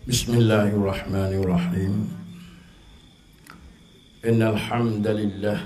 Bismillahirrahmanirrahim. Innal hamdalillah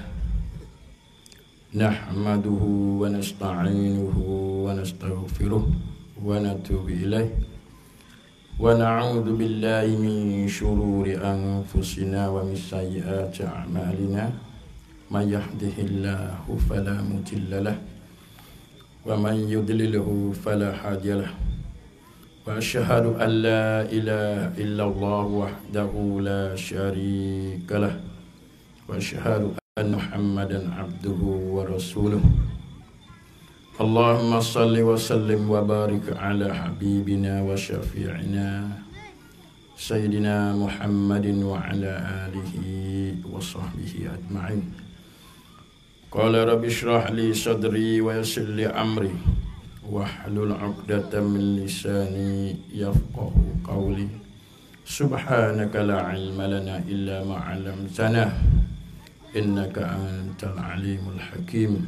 nahmaduhu wa nasta'inuhu wa nastaghfiruh wa natubu ilaih wa na'udzu billahi min shururi anfusina wa min sayyiati a'malina may yahdihillahu fala mudilla lahu wa man yudlilhu fala hadiya lahu. Wa asyhadu an la ilaha illallah wahdahu la syarika lah. Wa asyhadu anna Muhammadan abduhu wa rasuluh. Allahumma salli wa sallim wa barik ala habibina wa syafi'ina Sayyidina Muhammadin wa ala alihi wa sahbihi ajma'in. Qala rabbi shrah li sadri wa yassir li amri wahlul 'uqdatam min lisani yafqahu qawli. Subhanaka la ilma lana illa ma 'allamtana innaka antal alimul hakim.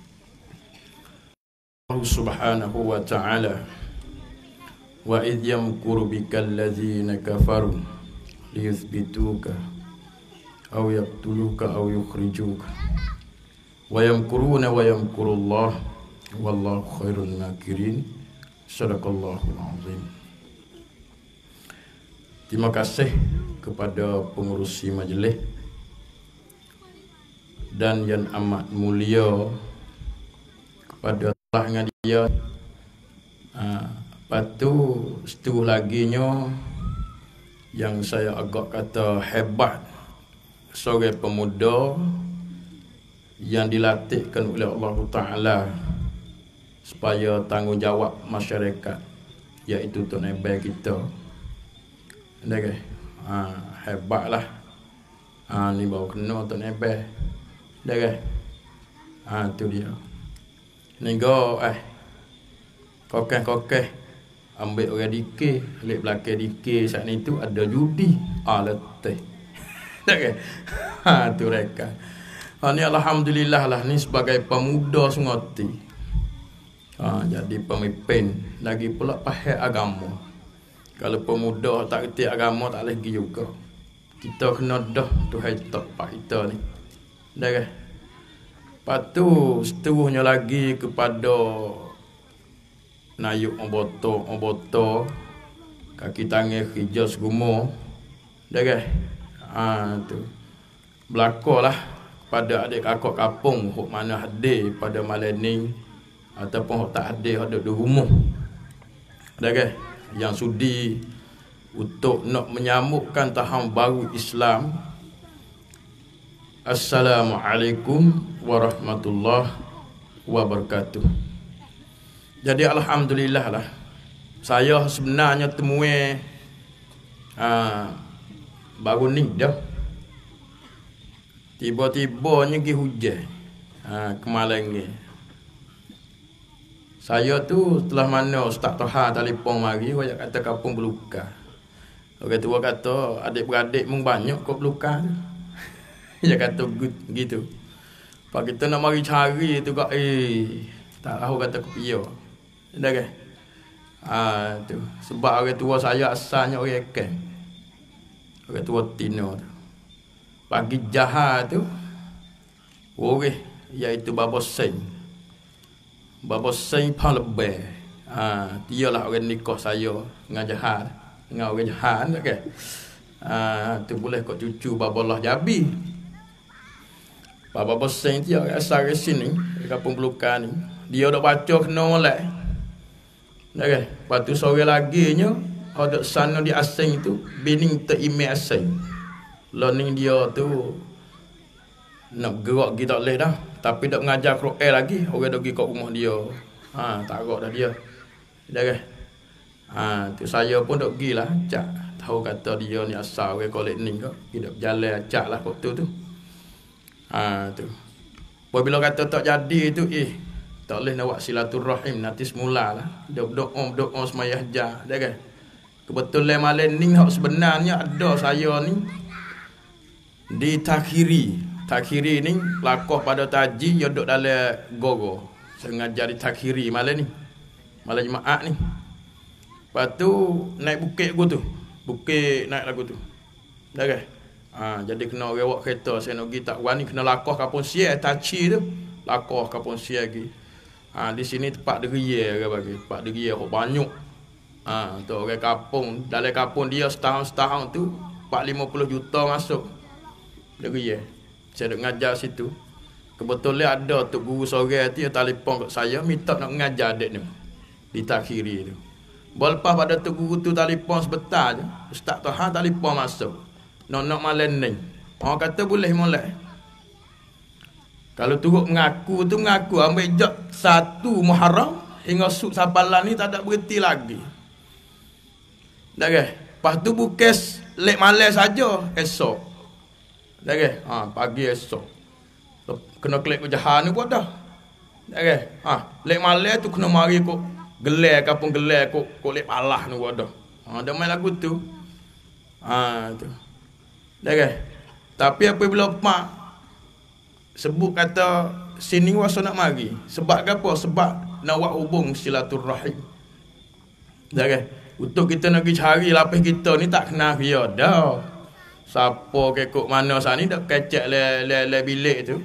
Allah subhanahu wa ta'ala wa idh yamkuru bikal ladzina kafaru liyuthbituka aw yaqtuluka aw yukhrijuka wa yamkuruna wa yamkurullah wallahu khairul makirin. Sadaqallahul azim. Terima kasih kepada pengerusi majlis dan yang amat mulia kepada Allah dengan dia. Lepas tu seterus laginya yang saya agak kata hebat, seorang pemuda yang dilatihkan oleh Allah Ta'ala supaya tanggungjawab masyarakat, iaitu Tok Nebel kita. Okay. Hebatlah. Ni baru kena Tok Nebel. Okay. Tu dia. Ni go kokeh ambil orang dikir, alik belakang dikir saat ni tu ada judi. Letih. Okay. Tu mereka. Ni alhamdulillah lah, ni sebagai pemuda sengoti. Jadi pemimpin lagi pula faham agama. Kalau pemuda tak kerti agama tak lagi juga. Kita kena dah Tuhan tak pak kita ni. Dah kan? Lepas tu seterusnya lagi kepada nayuk oboto kaki tangan kerja segumo. Dah kan? Tu. Berlakulah pada adik kakak kampung hok mana hadir pada malam ni ataupun tak ada di rumah. Ada ke yang sudi untuk nak menyambutkan tahun baru Islam. Assalamualaikum warahmatullahi wabarakatuh. Jadi alhamdulillah lah, saya sebenarnya temui baru ni dah. Tiba-tibanya pergi hujan kemarin ni. Saya tu setelah mana Ustaz Toha telefon mari, dia kata kampung berluka. Orang tua kata adik-beradik mung banyak kau berluka. Dia kata gitu. Pak kita nak mari cari tu kak tak tahu kata kepiye. Dah ke? Tu sebab orang tua saya asalnya orang Ken. Orang tua Tino tu. Pagi jahat tu orang iaitu Baba Seng. Bapa Sain pun lebih. Dialah orang nikah saya dengan jahat. Dengan orang jahat kan. Tu boleh kau cucu Bapa Allah Jabi. Bapa Sain dia asal dari sini, di kampung Belukan ni. Dia dah baca kena molek. Dah kan? Lepas tu sore lagi nya ada sana di asing tu bining terime asing. Learning dia tu nak gerak gitu tak boleh dah. Tapi dak mengajar Quran lagi, orang dah pergi kat rumah dia. Tak gerak dah dia. Dah kan? Tu saya pun dak pergilah acak. Tahu kata dia ni asal orang kolek ni kau. Pergi dak berjalan acak lah waktu tu. Tu. Apabila kata tak jadi tu tak boleh nak buat silaturahim nanti semulalah. Dia berdoa semayah jah, dah kan? Kebetulan malam ni hak sebenarnya ada saya ni di Takhiri ni lakoh pada taji dia duduk dalam gogo. Saya ngajar di Takhiri malam ni. Malam Jumaat ni. Lepas tu naik bukit gua tu. bukit naik lagu tu. Dah ke? Jadi kena rewak kereta saya nak pergi tak wani kena lakoh kapun sia taci tu. Lakoh kapun sia lagi. Di sini tempat deria ke bagi. Tempat deria kok banyak. Tu orang kampung, dalam kampung dia setahun tu 4-50 juta masuk. Deria. Saya duk ngajar situ. Kebetulan ada tu guru seorang tu dia telefon kat saya minta nak mengajar adik ni. Di takhiri tu. Lepas pada tu guru tu telefon sebentar je. Ustaz Toha telefon masuk. Nak malam ni. Orang kata boleh molek. Kalau turut mengaku ambil jok 1 Muharram hingga suk sabalan ni tak ada berhenti lagi. Dah ke? Lepas tu bukes lek malam saja esok. Dah ke? Pagi esok. Kena klik pejahan ni pun dah. Dah ke? Lek malam tu kena mari kok gelar kapung gelar kok lek palah ni pun dah. Dah main lagu tu. Tu. Dah ke? Tapi apabila mak sebut kata sini wasa nak mari. Sebab apa? Sebab nak buat hubung silaturrahim. Dah ke? Untuk kita nak pergi cari lapis kita ni tak kenal dia dah. Siapa kekok mana sana ni dak kecek le bilik tu.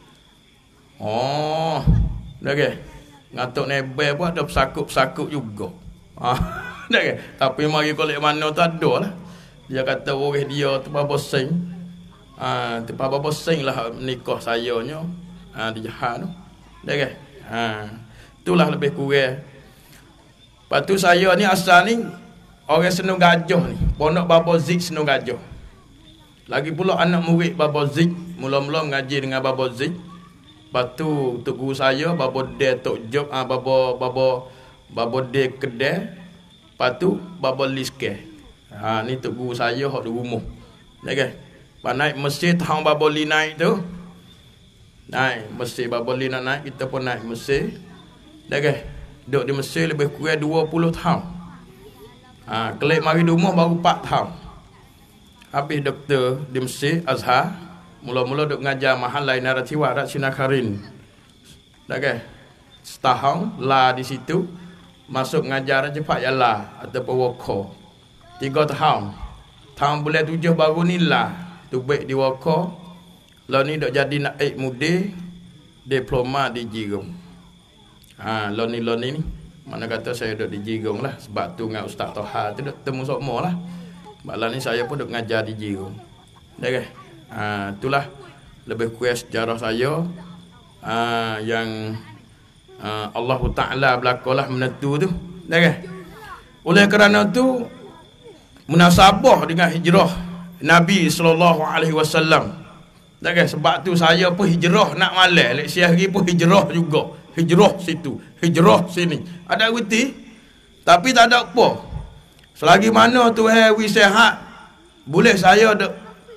Dah ke? Ngatuk nebel pun ada pesakut-pesakut juga. Dah ke? Tapi mari kolek mana tu ada lah. Dia kata orang dia tu berapa sen. Tu berapa sen lah nikah sayanya. Di jahat tu. Dah ke? Itulah lebih kurang. Lepas tu saya ni asal ni orang Senung Gajah ni. Pondok Baba Zik Senung Gajah. Lagi pula anak murid Baba Zik. Mula-mula mengaji dengan Baba Zik. Lepas tu untuk guru saya Baba De Tok Jok. Baba De Kedai. Lepas tu Baba Liske. Ni untuk guru saya hak di rumah. Ya kan? Lepas naik masjid tahun Baba Li naik tu. Naik masjid Baba Li nak naik. Kita pun naik masjid. Ya kan? Duduk di Mesir lebih kurang 20 tahun. Kelip mari di rumah baru 4 tahun. Habis doktor di Mesir, Azhar. Mula-mula duduk mengajar mahal lain naratiwa Rat Sinakarin. Dah ke? Setahun, lah di situ. Masuk mengajar cepat ya lah. Ataupun woko. 3 tahun. Tahun bulan 7 baru ni lah. Tu baik di woko. Lalu ni duduk jadi naik mudi. Diploma di Jirung. Loni ni mana kata saya duduk di Jirong lah. Sebab tu dengan Ustaz Toha tu duduk temu semua lah. Malah ni saya pun duduk ngajar di Jirong. Dah ke? Itulah lebih kurang sejarah saya. Yang Allah Ta'ala berlakulah menentu tu. Dah ke? Oleh kerana tu munasabah dengan hijrah Nabi SAW. Dah ke? Sebab tu saya pun hijrah nak malam. Lek hari pun hijrah juga. Hijrah situ, hijrah sini. Ada erti, tapi tak ada apa. Selagi mana Tuhan wi sihat, boleh saya duk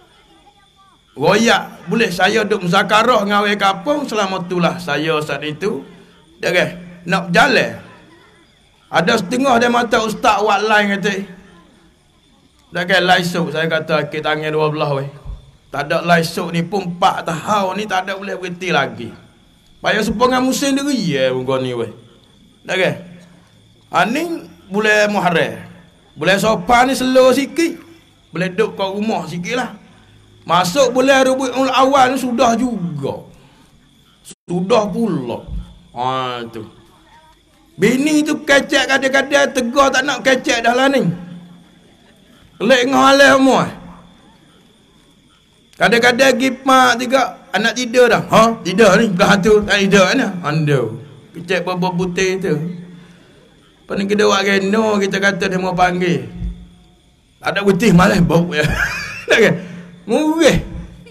royak, boleh saya duk muzakarah dengan orang kampung, selama itulah saya saat itu. Dah ke? Nak berjalan. Ada setengah dia mata ustaz buat lain kata. Dah ke laisuk saya kata ke tangan 12 weh. Tak ada laisuk ni pun 4 tahun ni tak ada boleh berhenti lagi. Payah sepanjang musim dia ya muka ni weh. Dah ke? Ni boleh Muharram. Boleh sopan ni slow sikit. Boleh duduk kat rumah sikit lah. Masuk boleh Rabiul Awal ni sudah juga. Sudah pula. Tu. Bini tu kecek kadang-kadang tegar tak nak kecek dah lah ni. Kelek ngalah semua. Kadang-kadang gipak juga. Anak tidur dah. Tidur ni. Belah tu. Tak tidur mana? Ando. Kecek bobok putih tu. Pada kita buat geno, kita kata dia mau panggil. Ada putih malah bau ya. Tak kan? Murih.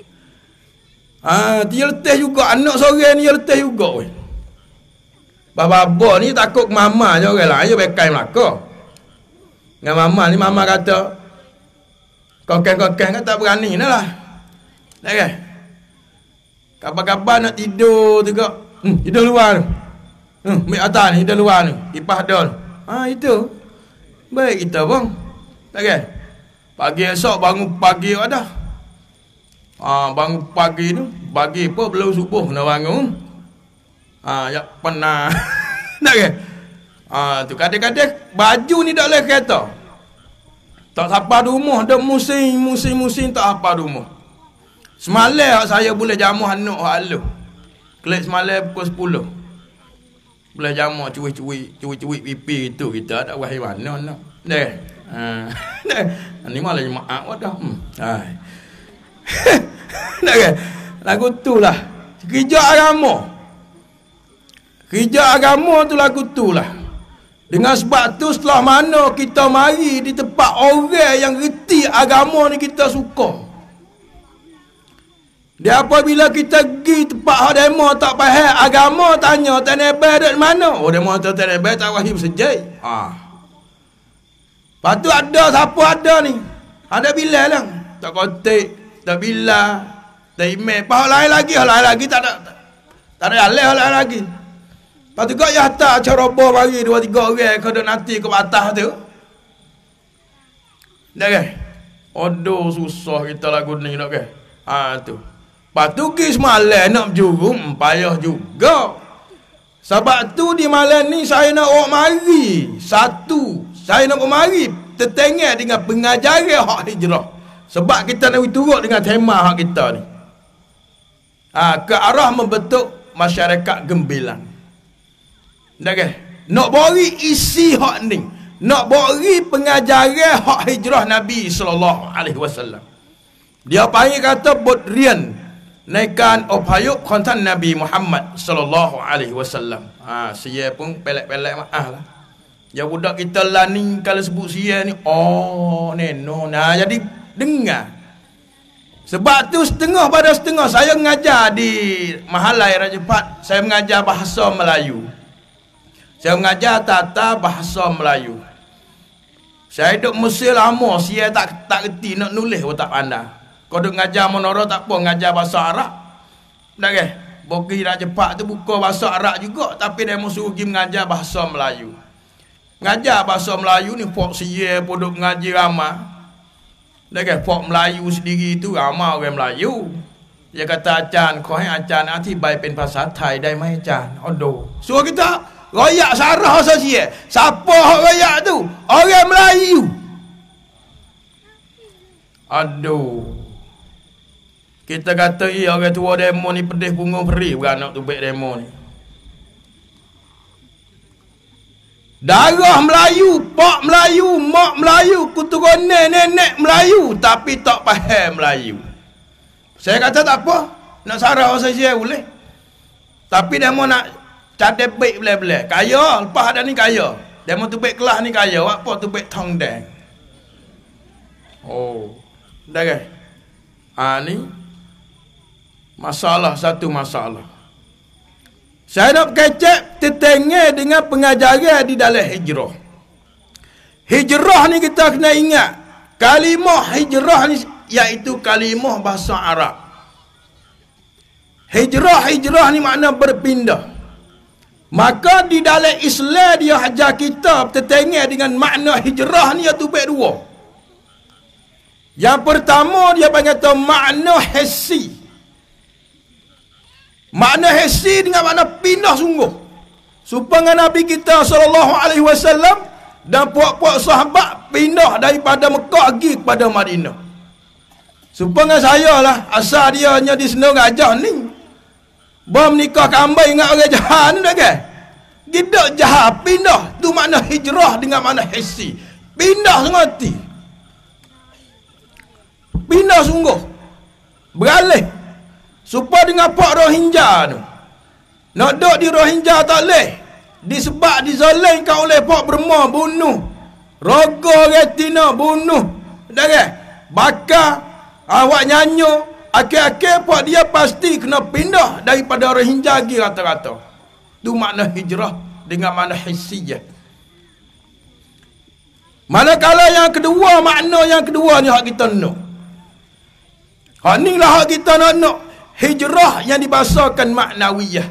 Dia letih juga. Anak seorang ni dia letih juga. Bapa ni takut mama je orang lain. Dia bekai Melaka. Dengan mama ni, mama kata, kokeng-kokeng kan tak berani lah. Tak kan? Kabar-kabar nak tidur juga. Tidur luar tu. Ambil atas ni, tidur luar ni. Kipas dah. Itu. Baik kita pun. Tak kan? Pagi esok bangun pagi ada. Bangun pagi tu. Pagi pun belum subuh nak bangun. Ya pernah. Tak kan? Tu kadang-kadang baju ni tak boleh kereta. Tak sampai rumah, dah musim tak apa rumah. Semalam saya boleh jamu anak halu. Kelik semalam pukul 10. Boleh jamu cuik pipi itu kita ada wahai mana nak. Deh. Ni malah jemaah wadah. Hai. Nak ke? Lagu tu lah. Kerja agama tu lagu tu lah. Dengan sebab tu setelah mana kita mari di tempat orang yang reti agama ni kita suka. Dia apabila kita pergi tempat demo tak faham agama, tanya tanebel dek mana? Oh demo tanebel tak wahim sejai. Lepas tu ada siapa ada ni? Ada Bilal lah. Tak kotek, tak Bilal, tak imam. Hal lain lagi tak ada hal lain lagi. Lepas tu kau ya tak cara roboh bagi 2-3 orang kau dah nanti ke atas tu. Dah ke? Aduh susah kita lagu ni nak ke? Tu. Lepas tu pergi semalam nak berjurum, payah juga. Sebab tu di malam ni saya nak mari. Satu, saya nak mari tertengah dengan pengajaran hak hijrah. Sebab kita nak turut dengan tema hak kita ni. Ke arah membentuk masyarakat gembilan. Dah ke? Nak beri isi hak ni. Nak beri pengajaran hak hijrah Nabi SAW. Dia panggil kata bodrian. Naikan opayuk kontan Nabi Muhammad SAW. Sia pun pelak-pelak maaf lah. Ya budak kita lah ni kalau sebut sia ni. Oh neno. Nah jadi dengar. Sebab tu setengah pada setengah saya mengajar di Mahalai Raja Pat. Saya mengajar bahasa Melayu. Saya mengajar tata bahasa Melayu. Saya duduk Mesir lama, saya tak reti nak nulis pun tak pandai. Kau duduk mengajar menara tak apa, mengajar bahasa Arab. Dah ke? Bogi Raja Pak tu buka bahasa Arab juga, tapi dia suruh pergi mengajar bahasa Melayu. Mengajar bahasa Melayu ni pok saya pun duduk mengaji ramah. Dah ke? Pok Melayu sendiri tu ramah orang Melayu. Dia kata acan, kau yang acan nanti baik pen bahasa Thaiได้ไหม acan? Aduh. Suruh kita royak sarah sasia. Siapa hak royak tu? Orang Melayu. Aduh. Kita kata orang tua demo ni pedih punggung peri beranak tu baik demo ni. Darah Melayu, pak Melayu, mak Melayu, kuturunan nenek Melayu tapi tak faham Melayu. Saya kata tak apa, nak sarah sasia boleh. Tapi demo nak cadep baik belah-belah. Kaya, lepas ada ni kaya. Demo tu baik kelas ni kaya. Apa tu baik tong deng. Oh. Dah ke? Ni. Satu masalah. Saya nak kecek tertengah dengan pengajaran di dalam hijrah. Hijrah ni kita kena ingat. Kalimah hijrah ni iaitu kalimah bahasa Arab. Hijrah ni makna berpindah. Maka di dalam Islam dia ajar kita tertengah dengan makna hijrah ni iaitu baik dua. Yang pertama dia panggil makna hissi. Makna hissi dengan makna pindah sungguh. Supaya Nabi kita SAW dan puak-puak sahabat pindah daripada Mekah pergi kepada Madinah. Supaya saya lah asal dia hanya di Senang Gajah ni. Bom nikah kambing dengan orang jahat ni dah kan? Gidak jahat pindah. Tu makna hijrah dengan makna hissi. Pindah sengerti. Pindah sungguh. Beralih. Supaya dengan Pak Rohingya tu. Nak duduk di Rohingya tak boleh. Disebab dizalimkan oleh Pak Burma bunuh. Rogo retina bunuh. Dah kan? Bakar. Awak nyanyo. Akhir-akhir Pak dia pasti kena pindah daripada Rohingya lagi rata-rata. Itu makna hijrah dengan makna hissiyah. Manakala yang kedua, makna yang kedua ni hak kita nak. Hak ni lah hak kita nak. Hijrah yang dibahasakan maknawiyah.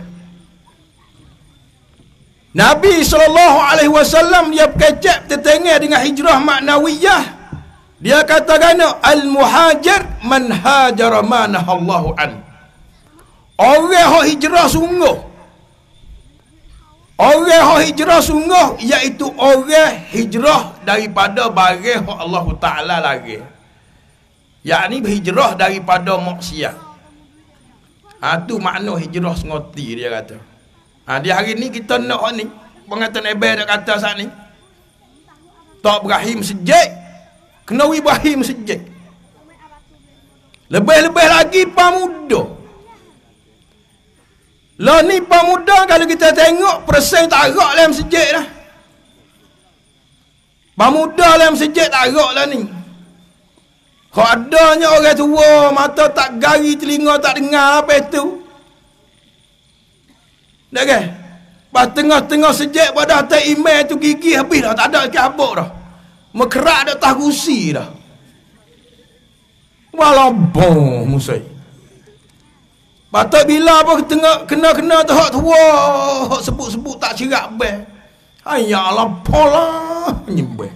Nabi SAW dia kecap tertengah dengan hijrah maknawiyah. Dia katakan al-muhajir man hajara ma nahallahu an. Orang hak hijrah sungguh. Orang hok hijrah sungguh iaitu orang hijrah daripada barang hok Allah Taala larang. Yakni berhijrah daripada maksiat. Tu makna hijrah sengoti dia kata. Di hari ni kita nak ni pengataan Ebel dak kata saat ni. Tak Ibrahim sejak kena Ibrahim sejak. Lebih-lebih lagi pemuda. Lah ni pemuda kalau kita tengok persen tak agak dalam masjid dah. Pemuda dalam masjid tak agak lah ni. Kalau adanya orang tua mata tak gari, telinga tak dengar apa itu. Dah kan? Pas tengah-tengah masjid pada atas email tu gigi habis dah, tak ada kabut dah. Mekerak dah atas kursi dah. Walaupun musai. Patut bila apa kena tu hak tua, hak sebut-sebut tak cerak beh. Ayalah pola nyembeh.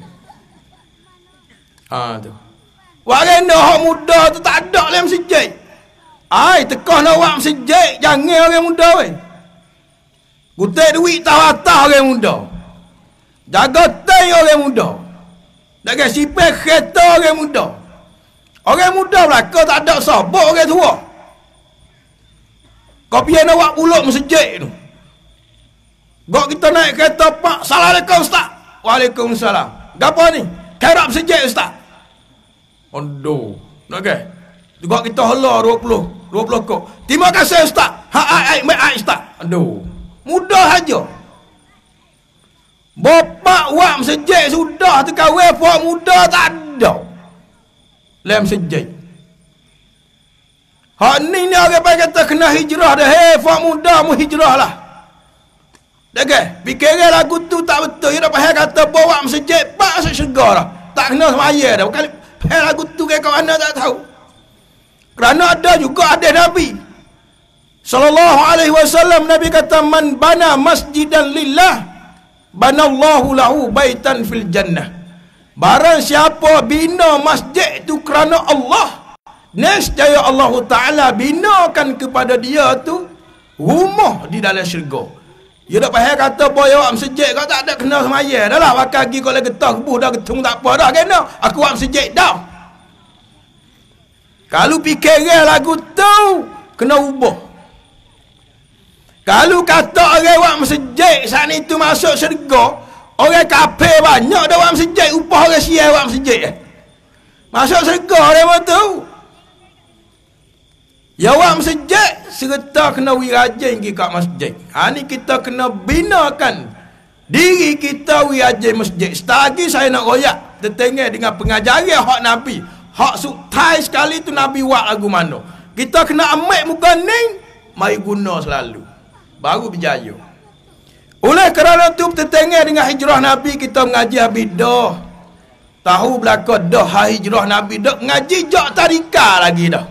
Tu. Warena hak muda tu tak ada dalam masjid. Tekah nak buat masjid, jangan orang muda weh. Gutek duit tawatah orang muda. Jaga tay orang muda. Dak ke sipeh kereta orang muda. Orang muda belaka tak ada sabuk orang tua. Kau pian awak puluk masjid tu. Gak kita naik kereta pak. Assalamualaikum Ustaz. Waalaikumsalam. Gapo ni? Kerap masjid Ustaz. Aduh. Nak ke? Gak kita hala 20 kok. Terima kasih Ustaz. Ustaz. Aduh. Mudah aja. Bapak wak masjid sudah terkawin puak muda tak ada. Lem masjid. Hak ni orang kata kena hijrah dah. Fak muda mu hijrah lah. Dah ke? Fikiran lagu tu tak betul. Dia dapat kata bawa masjid pak masuk syurga dah. Tak kena semaya dah. Bukan lagu tu ke kau mana tak tahu. Kerana ada juga ada Nabi sallallahu alaihi wasallam, Nabi kata man bana masjidan lillah banallahu lahu baitan fil jannah. Barang siapa bina masjid tu kerana Allah, nescaya Allah Ta'ala binakan kepada dia tu rumah di dalam syurga. Dia tak payah kata boy awak masjid kau tak ada kena semaya dah lah. Wakil lagi kau lagi getah kebuh dah getung tak apa dah kena. Aku awak masjid dah. Kalau fikiran lagu tu kena ubah. Kalau kata orang awak masjid saat itu masuk syurga, orang kafir banyak dah awak masjid, upah orang sial awak masjid. Masuk syurga orang tu. Ya awak masjid serta kena wirajin pergi kat masjid. Ni kita kena binakan diri kita wirajin masjid. Setagi saya nak royak tertengah dengan pengajaran hak Nabi. Hak sutai sekali tu Nabi buat lagu mana. Kita kena ambil muka ni, mari guna selalu. Baru berjaya. Oleh kerana tu tertengah dengan hijrah Nabi, kita mengaji habis dah. Tahu belakang dah hijrah Nabi dah. Mengaji jak tarika lagi dah.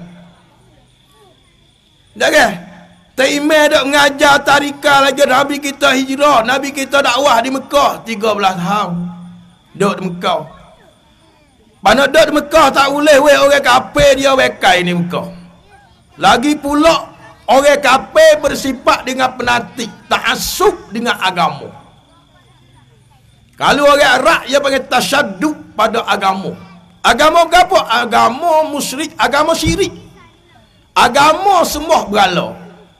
Dah ke? Taimeh dak mengajar tarika lagi. Nabi kita hijrah, Nabi kita dakwah di Mekah 13 tahun. Duk di Mekah. Mana duk di Mekah tak boleh weh orang kafir dia wekai ni Mekah. Lagi pula orang kafir bersifat dengan penatik, ta'assub dengan agama. Kalau orang Arab dia panggil tasyaddud pada agama. Agama apa? Agama musyrik, agama syirik. Agama semua berhala.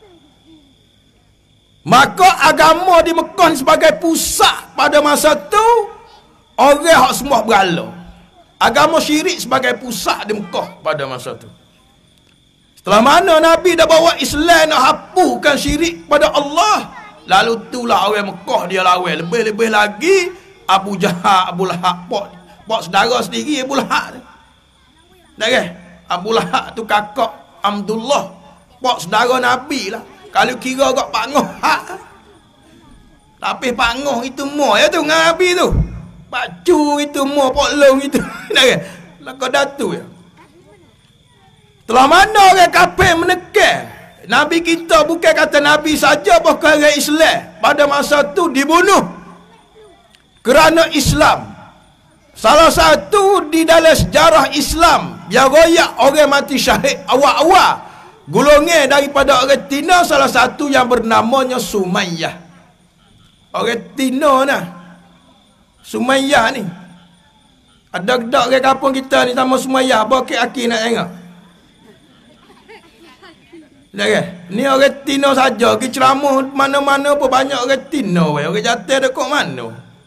Maka agama di Mekah sebagai pusat pada masa tu, orang hak semua berhala. Agama syirik sebagai pusat di Mekah pada masa tu. Setelah mana Nabi dah bawa Islam nak hapuskan syirik pada Allah, lalu itulah orang Mekah dia lawan. Lebih-lebih lagi Abu Jahal, Abu Lahab, pak saudara sendiri Abu Lahab. Dah ke? Abu Lahab tu kakak Abdullah, pak saudara Nabi lah. Kalau kira kat Pak Ngoh hak. Tapi Pak Ngoh itu mo ya tu dengan Nabi tu. Pak Cu itu mo, Pak Long itu. Dah ke? Lakau datu ya. Telah mana orang kafir menekan Nabi kita, bukan kata Nabi saja, bahkan orang Islam pada masa tu dibunuh kerana Islam. Salah satu di dalam sejarah Islam yang royak orang mati syahid awal-awal golongan daripada orang Tina, salah satu yang bernamanya Sumayyah. Orang Tino nah. Sumayyah ni. Ada gedak ke kampung kita ni sama Sumayyah. Bokek aki nak tengok. Dah ke? Ni orang Tino saja. Pergi ceramah mana-mana pun banyak orang Tino. Orang jatuh dekat mana?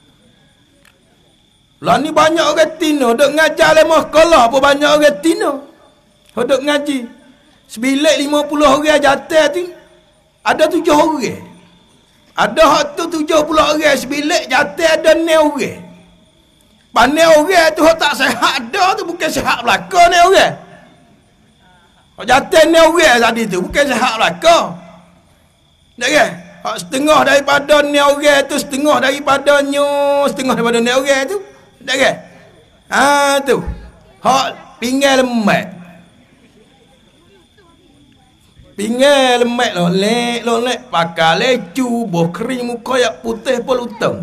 Lah ni banyak orang Tino. Duk ngajar lemah sekolah pun banyak orang Tino. Duk ngaji. Sebilik 50 orang jatuh tu. Ada 7 orang. Ada hak tu 70 orang sebilik jatuh ada 9 orang. Pandai orang tu hak tak sihat ada tu bukan sihat belaka ni orang. Hak jatuh 9 orang tadi tu bukan sihat belaka. Tak ke? Hak setengah daripada 9 orang tu setengah daripada 9 orang tu. Tak ke? Tu. Hak pinggal lemak. Pinggal lemak lolek pakai lecu boh kering muka yak putih pun lutang.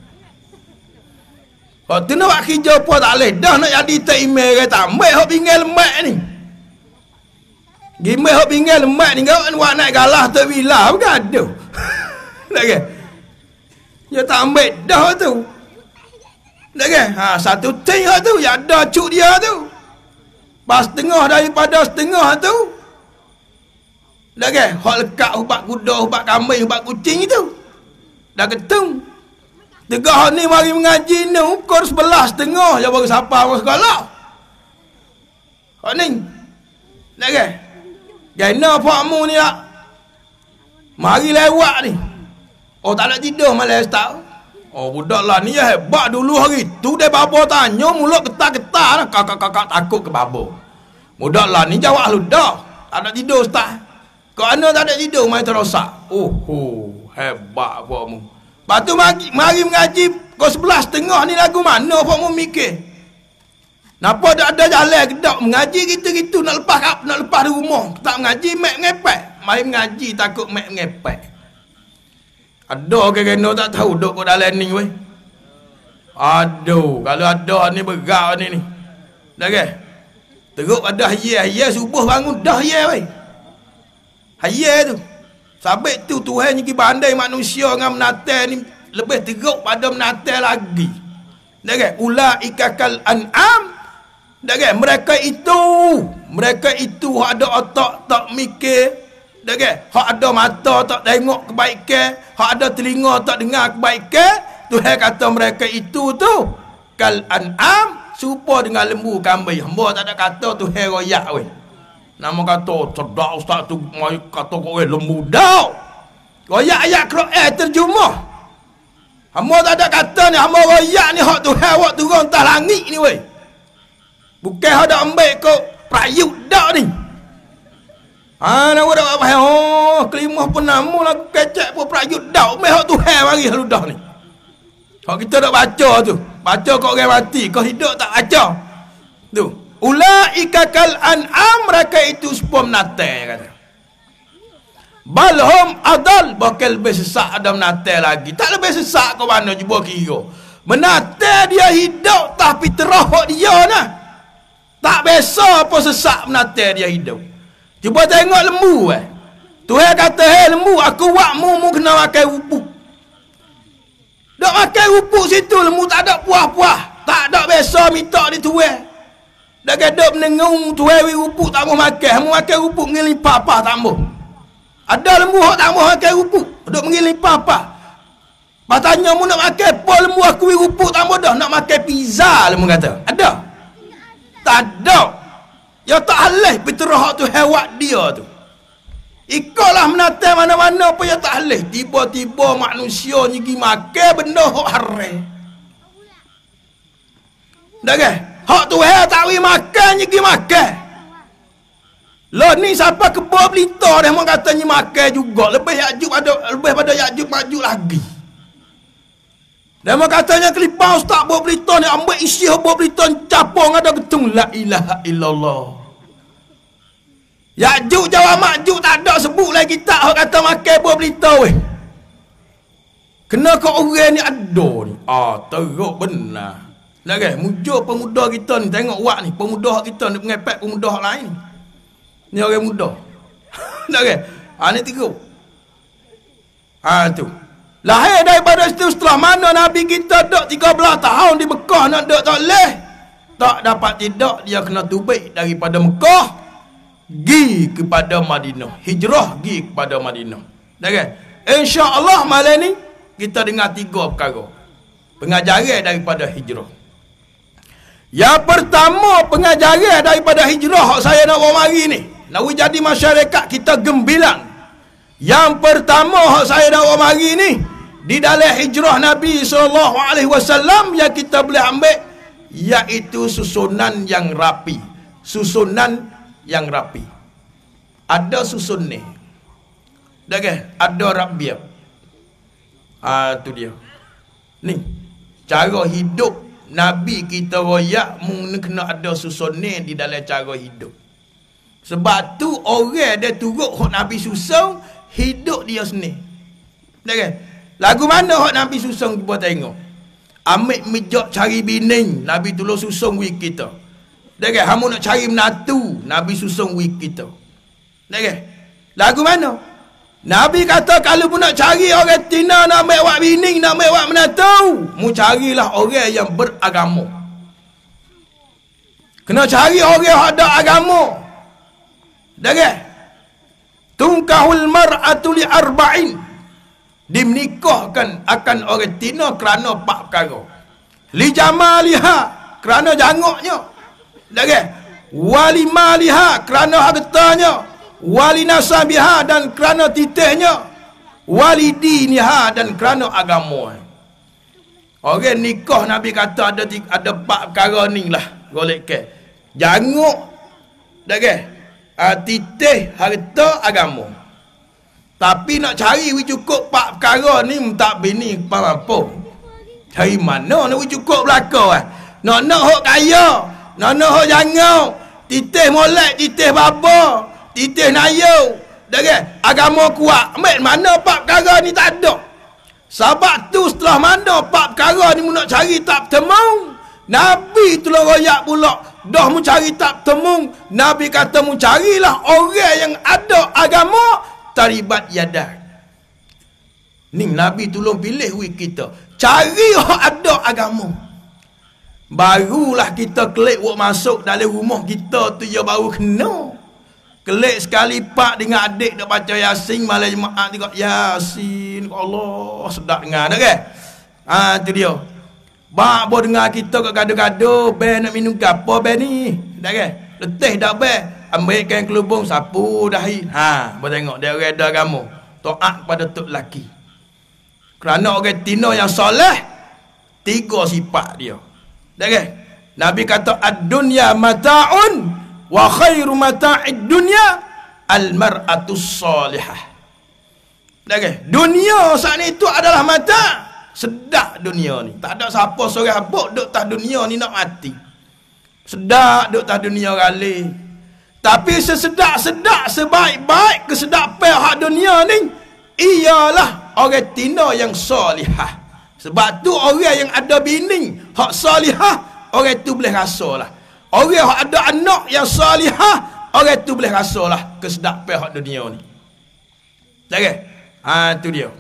Kau tu nak buat kerja apa tak boleh dah nak jadi tak email ke tak ambil hak pinggal lemak ni. Gimana hak pinggal lemak ni kau buat nak galah tak bila bukan ada. Tak ke? Ya tak ambil dah tu. Tak ke? Satu ting hak tu ya ada cuk dia tu. Pas setengah daripada setengah tu. Dah ke? Hak lekat ubat kuda, ubat kambing, ubat kucing itu. Dah ketung. Tegah ni mari mengaji ni ukur 11.5 je baru siapa orang sekolah. Hak ni. Dah ke? Gana pakmu ni tak? Mari lewat ni. Oh tak nak tidur malam start. Oh budak lah ni hebat dulu hari tu dia babo tanya mulut getar-getar lah. Kakak-kakak takut ke babo. Budak lah ni jawab lu dah. Tak nak tidur start. Kau anak tak ada tidur, main terosak. Hebat pakmu. Lepas tu mari mengaji, kau 11.5 ni lagu mana pakmu mikir? Napa tak ada jalan kedak mengaji gitu-gitu nak lepas di rumah. Tak mengaji, mek ngepek. Mari mengaji takut mek ngepek. Ada ke kena tak tahu duk kat dalam ni weh. Aduh, kalau ada ni bergau ni. Dah ke? Teruk ada hayah subuh bangun dah hayah weh. Hayat tu. Sabit tu Tuhan yang bandai manusia dengan menatai ni lebih teruk pada menatai lagi. Tak kan? Ulaika kal an'am. Tak kan? Mereka itu hak ada otak tak mikir. Tak kan? Hak ada mata tak tengok kebaikan, hak ada telinga tak dengar kebaikan. Tuhan kata mereka itu tu kal an'am, serupa dengan lembu kambing. Hamba tak ada kata Tuhan royak weh. Nama kata cerdak ustaz tu mai kata kau lembu dah. Royak ayat Quran terjemah. Hamba tak ada kata ni hamba royak ni hak Tuhan hak turun atas langit ni weh. Bukan hak dak ambil kau prayut dak ni. Nak buat apa kelimah pun nama lagu kecek pun prayut dak ambil hak Tuhan bagi halu dah ni. Hak kita dak baca tu. Baca kau orang mati, kau hidup tak baca. Tu. Ulaika kal an'am, mereka itu sepom natai kata. Balhum adal, bakal lebih sesak ada menatai lagi. Tak lebih sesak kau mana cuba kira. Menatai dia hidup tapi terahok dia nah. Tak biasa apa sesak menatai dia hidup. Cuba tengok lembu Tuhan kata, "Hei lembu, aku wakmu mu kena makan rupuk." Dak makan rupuk situ lembu tak ada puah-puah. Tak ada biasa minta di Tuhan. Dah gadap menengung tu hewi rupuk tak mau makan. Mau makan rupuk mengiling apa tak mau. Ada lembu hak tak mau makan rupuk. Duk mengiling apa. Patanya mu nak makan apa lembu aku rupuk tak mau dah. Nak makan pizza lembu kata. Ada? Tak ada. Ya tak halih berterah tu hewat dia tu. Ikutlah menatai mana-mana apa yang tak halih. Tiba-tiba manusia ni pergi makan benda hak haram. Dah ke? Hak tu tak boleh makan je pergi makan. Lah ni siapa kebal belita dia mau katanya makan juga. Lebih pada Yakjub Makjub lagi. Dia mau katanya kelipau ustaz buat belita ni ambil isi buat belita capung ada getung la ilaha illallah. Yakjub jawab Makjub tak ada sebut lagi tak hak kata makan buat belita weh. Kena kau orang ni ada ni. Teruk benar. Dah kan? Mujur pemuda kita ni. Tengok wak ni. Pemuda kita ni mengepek pemuda lain. Ni orang muda. Dah kan? Ni teruk. Tu. Lahir daripada situ setelah mana Nabi kita duduk 13 tahun di Mekah nak duduk tak boleh. Tak dapat tidak, dia kena tubik daripada Mekah pergi kepada Madinah. Hijrah pergi kepada Madinah. Okay? InsyaAllah malam ni kita dengar 3 perkara pengajaran daripada hijrah. Yang pertama pengajaran daripada hijrah saya nak bawa mari ni, nak jadi masyarakat kita gembilang. Yang pertama saya nak bawa mari ni, di dalam hijrah Nabi SAW yang kita boleh ambil, iaitu susunan yang rapi. Susunan yang rapi. Ada susun ni, ada rabiat. Tu dia. Ni cara hidup Nabi kita royak mungkin kena ada susun ni di dalam cara hidup. Sebab tu orang dia turut hak Nabi susun hidup dia sendiri. Lagu mana hak Nabi susun kita tengok. Ambil mijak cari bini, Nabi tolong susun wik kita. Hamu nak cari menatu, Nabi susun wik kita. Lagu mana? Nabi kata kalau pun nak cari orang tina, nak ambil wak bini, nak ambil wak menatu, mu carilah orang yang beragama. Kena cari orang yang ada agama. Tungkahul mar'atu li arba'in, dimenikahkan akan orang tina kerana 4 perkara. Li jamaliha, kerana janguknya. Wali maliha, kerana hartanya. Wali nasabiha, dan kerana titihnya. Wali diniha, dan kerana agama. Orang nikah Nabi kata ada 4 perkara ni lah. Golek ke janguk, titih, harta, agama. Tapi nak cari cukup 4 perkara ni tak bini apa-apa. Cari mana nak cukup belakang Nak hok kaya, nak hok janguk, titih molek, titih baba, titih nayu. Agama kuat. Ambil mana 4 perkara ni tak ada. Sebab tu setelah mana 4 perkara ni mu nak cari tak bertemu, Nabi tolong royak pula. Dah mu cari tak bertemu, Nabi kata mu carilah orang yang ada agama, taribat yadah. Ni Nabi tolong pilih wik kita. Cari orang ada agama. Barulah kita klik wak masuk dalam rumah kita tu, ya baru kena. Klik sekali pak dengan adik nak baca Yasin, malam Jumaat tengok Yasin. Allah sedap dengar dah ke? Tu dia. Bak bo dengar kita kat gado-gado, ben nak minum gapo ben ni. Dah ke? Letih dak ben. Ambil kain kelubung sapu dahi. Bo tengok dia orang ada agama. Taat pada tok laki. Kerana orang tina yang soleh 3 sifat dia. Dah ke? Nabi kata ad-dunya mata'un wa khairu mata'id dunya al-mar'atus salihah. Dah ke? Dunia saat ni itu adalah mata'. Sedap dunia ni. Tak ada siapa seorang habuk duk tas dunia ni nak mati. Sedap duk tas dunia rale. Tapi sesedap-sedap, sebaik-baik kesedapan hak dunia ni, ialah orang tina yang salihah. Sebab tu orang yang ada bini hak salihah, orang tu boleh rasalah. Orang yang ada anak yang salihah, orang tu boleh rasalah kesedapan hak dunia ni. Okey. Tu dia.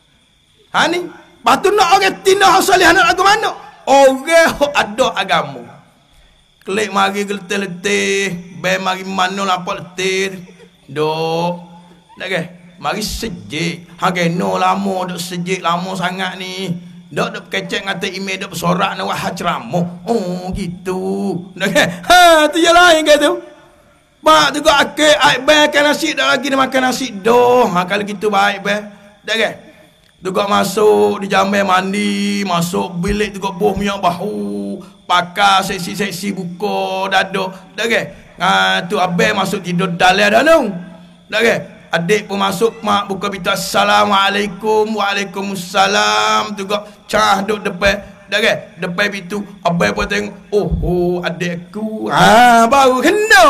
Ni patu nak orang tina hak salihah nak lagu mana? Orang hak ada agama. Klik mari letih-letih, ben mari mana lapak letih. Dok. Okey. Mari sejik. Kena lama duk sejik lama sangat ni. Dok kecek ngata email dok sorak nak wah ceramah. Oh gitu. Okey. Tu je lain ke tu. Mak tu kau akik air makan nasi dak lagi dia makan nasi doh. Kalau gitu baik be. Okey. Tu kau masuk di jamai mandi, masuk bilik tu kau buh minyak bahu, pakai seksi-seksi buka dada. Okey. Tu abai masuk tidur dalam dah nu. Okey. Adik pun masuk, mak buka pintu, Assalamualaikum, Waalaikumsalam. Tu kau cah duduk depan. Okey, depan pintu. Abai pun tengok, oh adikku. Baru kena.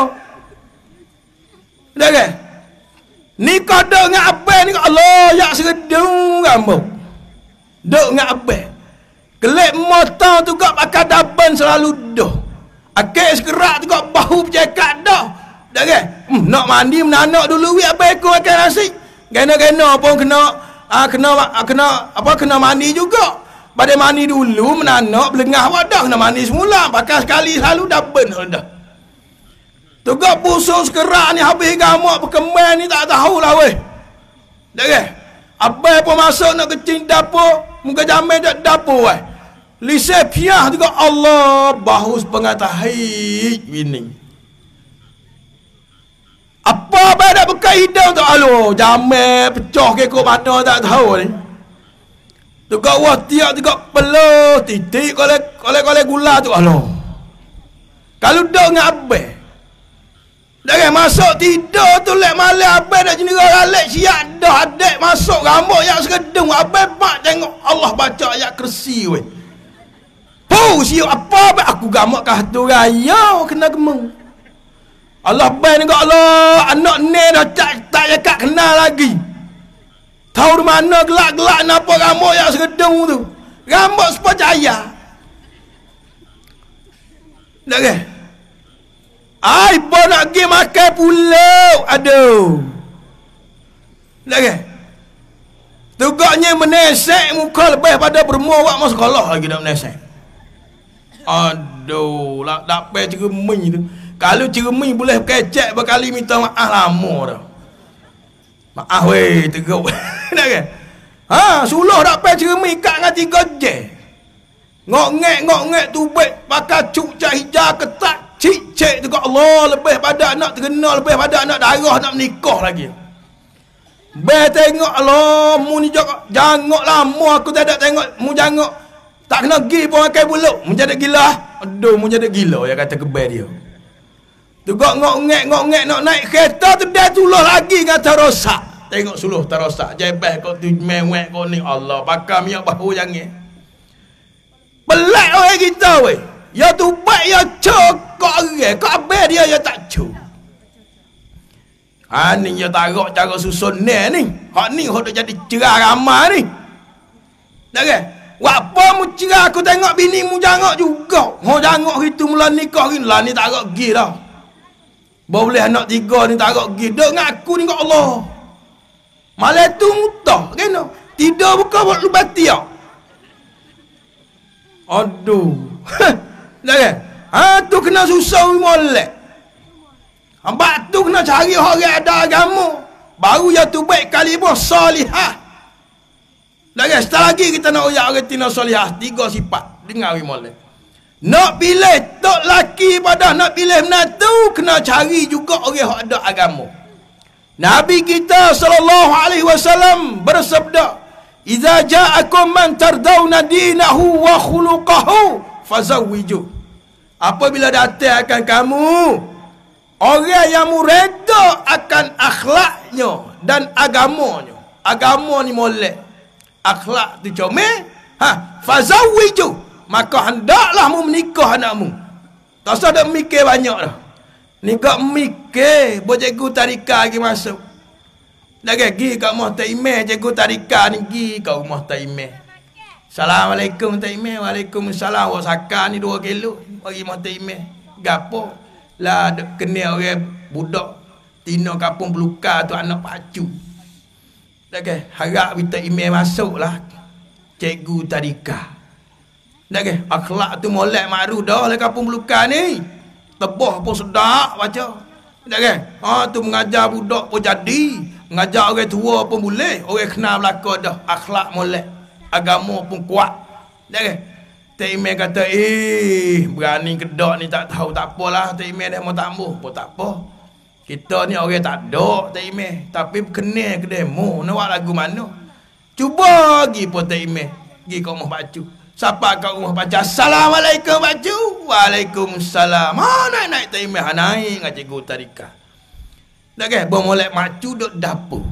Okey. Ni kau duk dengan abai ni, Allah yak seredung kamu. Duk dengan abai. Kelip motor tu kau pakai daban selalu dah. Akik sekerak tu kau bahu berjakat dah. Dah ke? Nak mandi menanak dulu wik abai aku makan nasi. Kena-kena pun kena Kena mandi juga. Pada mandi dulu menanak belengah wadah kena mandi semula. Pakai sekali selalu double dah. Tegak busuk sekerak ni habis gamak berkembang ni tak tahulah weh. Tak ke? Abai pun masuk nak kecing dapur, muka jamai dak dapur weh. Lisai piah juga Allah bahus pengatahi ini. Apa pada bekas hidung tu alo jamai pecah ke kok mana tak tahu ni. Tegak wah tiak tegak peluh titik kolek gula tu alo. Kalau dak dengan abai dah masuk tidur tu lek malam abai dah jenera galak siap dah adik masuk rambut yang segedung abai mak tengok Allah baca ayat kursi weh. Siap apa abai aku gamak kah tu raya kena gemung. Allah bai ni Allah anak ni dah tak yakat kenal lagi. Tahu di mana gelak-gelak nampak rambut yang segedung tu. Rambut sepercaya. Dah ke? Ai pun nak pergi makan pulau. Aduh. Dah ke? Tugaknya menesek muka lebih pada bermua awak masuk sekolah lagi nak menesek. Aduh, tak payah cermin tu. Kalau cermin boleh kecek berkali minta maaf lama dah. Maaf weh, teguk. Dah ke? Suluh tak payah cermin kat dengan 3 je. Ngok-ngek tu baik pakai cuk cak hijau ketat. Cik tu kat Allah lebih pada nak terkenal, lebih pada nak darah nak menikah lagi. Be tengok Allah mu ni jangok lama aku tak ada tengok mu jangok tak kena gi pun pakai buluk mu jadi gila. Aduh mu jadi gila ya kata kebel dia. Tu gak ngok-ngek nak naik kereta tu dah suluh lagi kata rosak. Tengok suluh terosak jebeh kau tu mewek kau ni Allah pakam ya bahu jangan. Pelak orang kita weh. Ya tu baik ya cokok orang. Kau abang dia ya tak cok. Ni ya tarak cara susun ni. Hak ni hak dah jadi cerah ramai ni. Tak ke? Apa mu cerah aku tengok bini mu jangok juga. Hak jangok itu mula nikah ni lah ni tarak gi dah. Boleh anak 3 ni tarak gi. Dok ngaku ni kat Allah. Malah tu mutah kena. Tidur buka buat lubati ya. Aduh. Dah ke? Tu kena susah molek. Hamba tu kena cari orang ada agama. Baru ya tu baik kali pun salihah. Dah ke? Setelah lagi kita nak uyak orang tina salihah. 3 sifat. Dengar molek. Nak pilih tok laki pada nak pilih menantu kena cari juga orang yang ada agama. Nabi kita sallallahu alaihi wasallam bersabda, "Idza ja'akum man tardawna dinahu wa khuluquhu fazawwiju." Apabila datang akan kamu orang yang mereda akan akhlaknya dan agamanya. Agama ni molek, akhlak tu comel, fazawwiju, maka hendaklah mu menikah anakmu. Tak usah dak mikir banyak dah. Ni kau mikir buat cikgu tadika lagi masuk. Dah gi kat rumah tak email cikgu tadika ni gi kat rumah tak email. Assalamualaikum tak email. Waalaikumsalam. Wak saka ni 2 kilo. Bagi rumah tak email. Gapo? Lah dek kenal orang budak Tino kampung Belukar tu anak pacu. Dah ke? Harap kita email masuk lah. Cikgu tadika. Dah ke? Akhlak tu molek maru dah lah kampung Belukar ni. Tebah pun sedap baca. Tak kan? Tu mengajar budak pun jadi. Mengajar orang tua pun boleh. Orang kenal belakang dah. Akhlak molek. Agama pun kuat. Tak kan? Tak email kata, berani kedak ni tak tahu. Tak apalah. Tak email dia mau tambuh. Pun tak apa. Kita ni orang tak ada. Tak email. Tapi kenal ke demo. Nak buat lagu mana? Cuba pergi pun tak email. Pergi ke rumah bacu. Siapa kat rumah baca? Assalamualaikum baju. Waalaikumsalam. Naik tak email. Naik dengan cikgu tadika. Tak kan? Bermolek macu duduk dapur.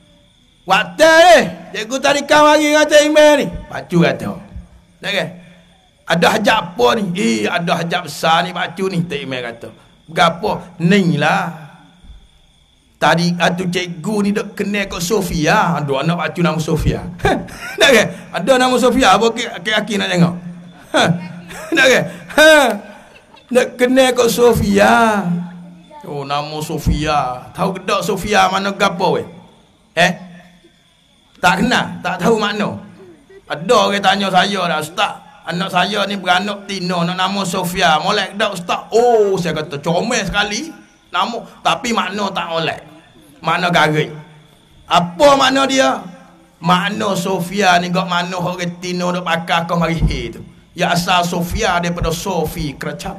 Waktu cikgu tadika mari dengan tak email ni. Bacu kata. Tak kan? Ada hajat apa ni? Ada hajat besar ni bacu ni. Tak email kata. Berapa? Ni lah. Tadi atu cikgu ni dok kenal kat Sofia. Ada anak bacu nama Sofia. Tak ke? Ada nama Sofia apa kaki nak tengok. Tak ke? Nak kenal kat Sofia. Nama Sofia. Tahu kedak Sofia mana gapo weh? Tak kenal, tak tahu makna. Ada orang tanya saya dah, Ustaz, anak saya ni beranak Tino, nak nama Sofia. Molek dak Ustaz? Oh, saya kata comel sekali nama, tapi makna tak molek. Makna garing. Apa makna dia? Makna Sofia ni gak makna orang Tino dak pakai kau mari tu. Ya asal Sofia daripada Sofi Krecap.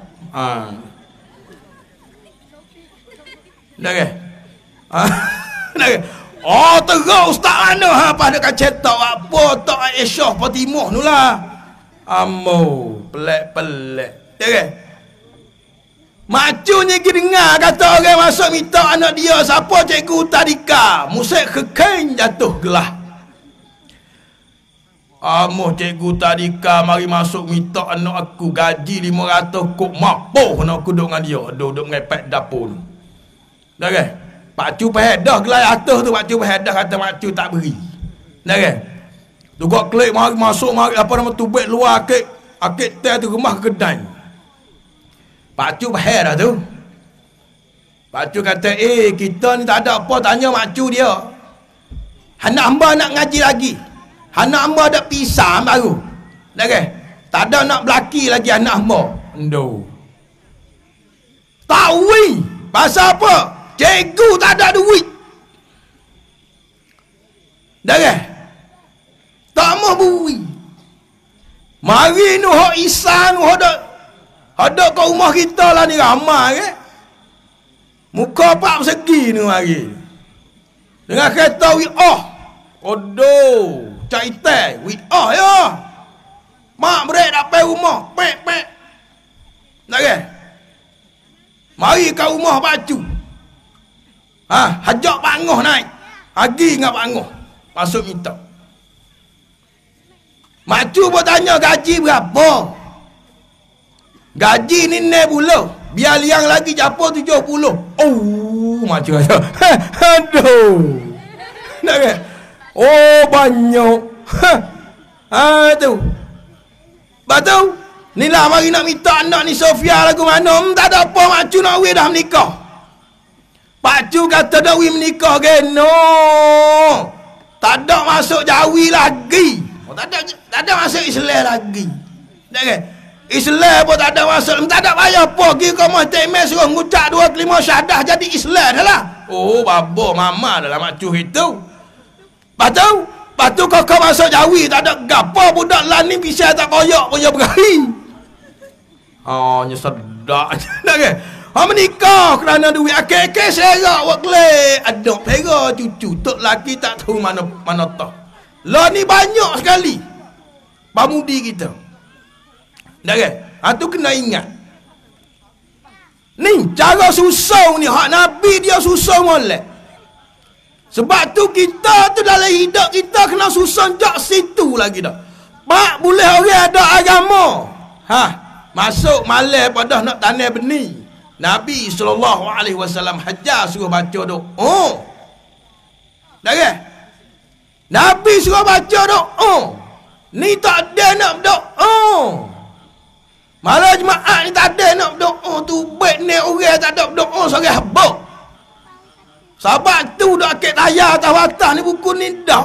Dah ke? Dah ke? Oh, terus Ustaz mana ha pada kacetak apa tak Aisyah Fatimah tu lah. Amo, pelik-pelik. Ya ke? Macunya kita dengar kata orang masuk minta anak dia siapa cikgu tadika. Musik kekeng jatuh gelah. Amo cikgu tadika mari masuk minta anak aku gaji 500 kok mapoh nak aku duduk dengan dia. Duduk ngepek dapur. Dah ke? Pak Cu pahedah gelai atas tu, Pak Cu pahedah kata Mak Cu tak beri. Dah kan? Tu gok klik mari masuk mari apa nama tubik luar akik teh tu rumah kedai. Pak Cu pahedah tu. Pak Cu kata, kita ni tak ada apa tanya Mak Cu dia. Anak hamba nak ngaji lagi. Anak hamba ada pisah baru. Dah kan? Tak ada nak belaki lagi anak hamba. Endo. Tahu pasal apa? Cikgu tak ada duit. Dah ke? Tak mau bui. Mari nu hok isan, ada kat rumah kita lah ni ramai ke? Muka 4 persegi ni mari. Dengan kereta Odo, cak itai, ya. Mak break dapat rumah, pek. Dah ke? Mari kat rumah Pak Cu. Hajak banguh naik. Agi dengan banguh. Masuk minta. Mak Cu pun tanya gaji berapa. Gaji ni 60. Biar liang lagi japa 70. Oh, Mak Cu kata. Aduh. Nak ke? Oh, banyak. Tu. Batu. Ni lah mari nak minta anak ni Sofia lagu mana. Tak ada apa Mak Cu nak weh dah menikah. Pak Cu kata dah we menikah ke? No. Tak ada masuk Jawi lagi. Oh, tak ada masuk Islam lagi. Tak ke? Islam pun tak ada masuk. Tak ada bayar apa. Pergi ke masjid suruh ngucap 2 kelima syahadah jadi Islam dah lah. Oh, babo mama dalam Mak Cu itu. Lepas tu kau masuk Jawi tak ada gapo budak lan ni bisa tak koyak punya berani. Oh, nyesedak. Tak ke? Menikah kerana duit akik-akik serak buat kelek. Aduh, pera cucu. Tok laki tak tahu mana tak. Lah ni banyak sekali pamudi kita. Dah kan? Tu kena ingat. Ni cara susung ni hak Nabi dia susung molek. Sebab tu kita tu dalam hidup kita kena susung jak situ lagi dah. Mak boleh orang ada agama. Masuk malam pada nak tanam benih. Nabi SAW hajar suruh baca doa. Dah ke? Nabi suruh baca doa. Ni tak ada nak doa. Malah jemaah ni tak ada nak doa. Tu baik ni orang tak ada doa seorang habuk. Sebab tu dah akik layar atas watas ni buku ni dah.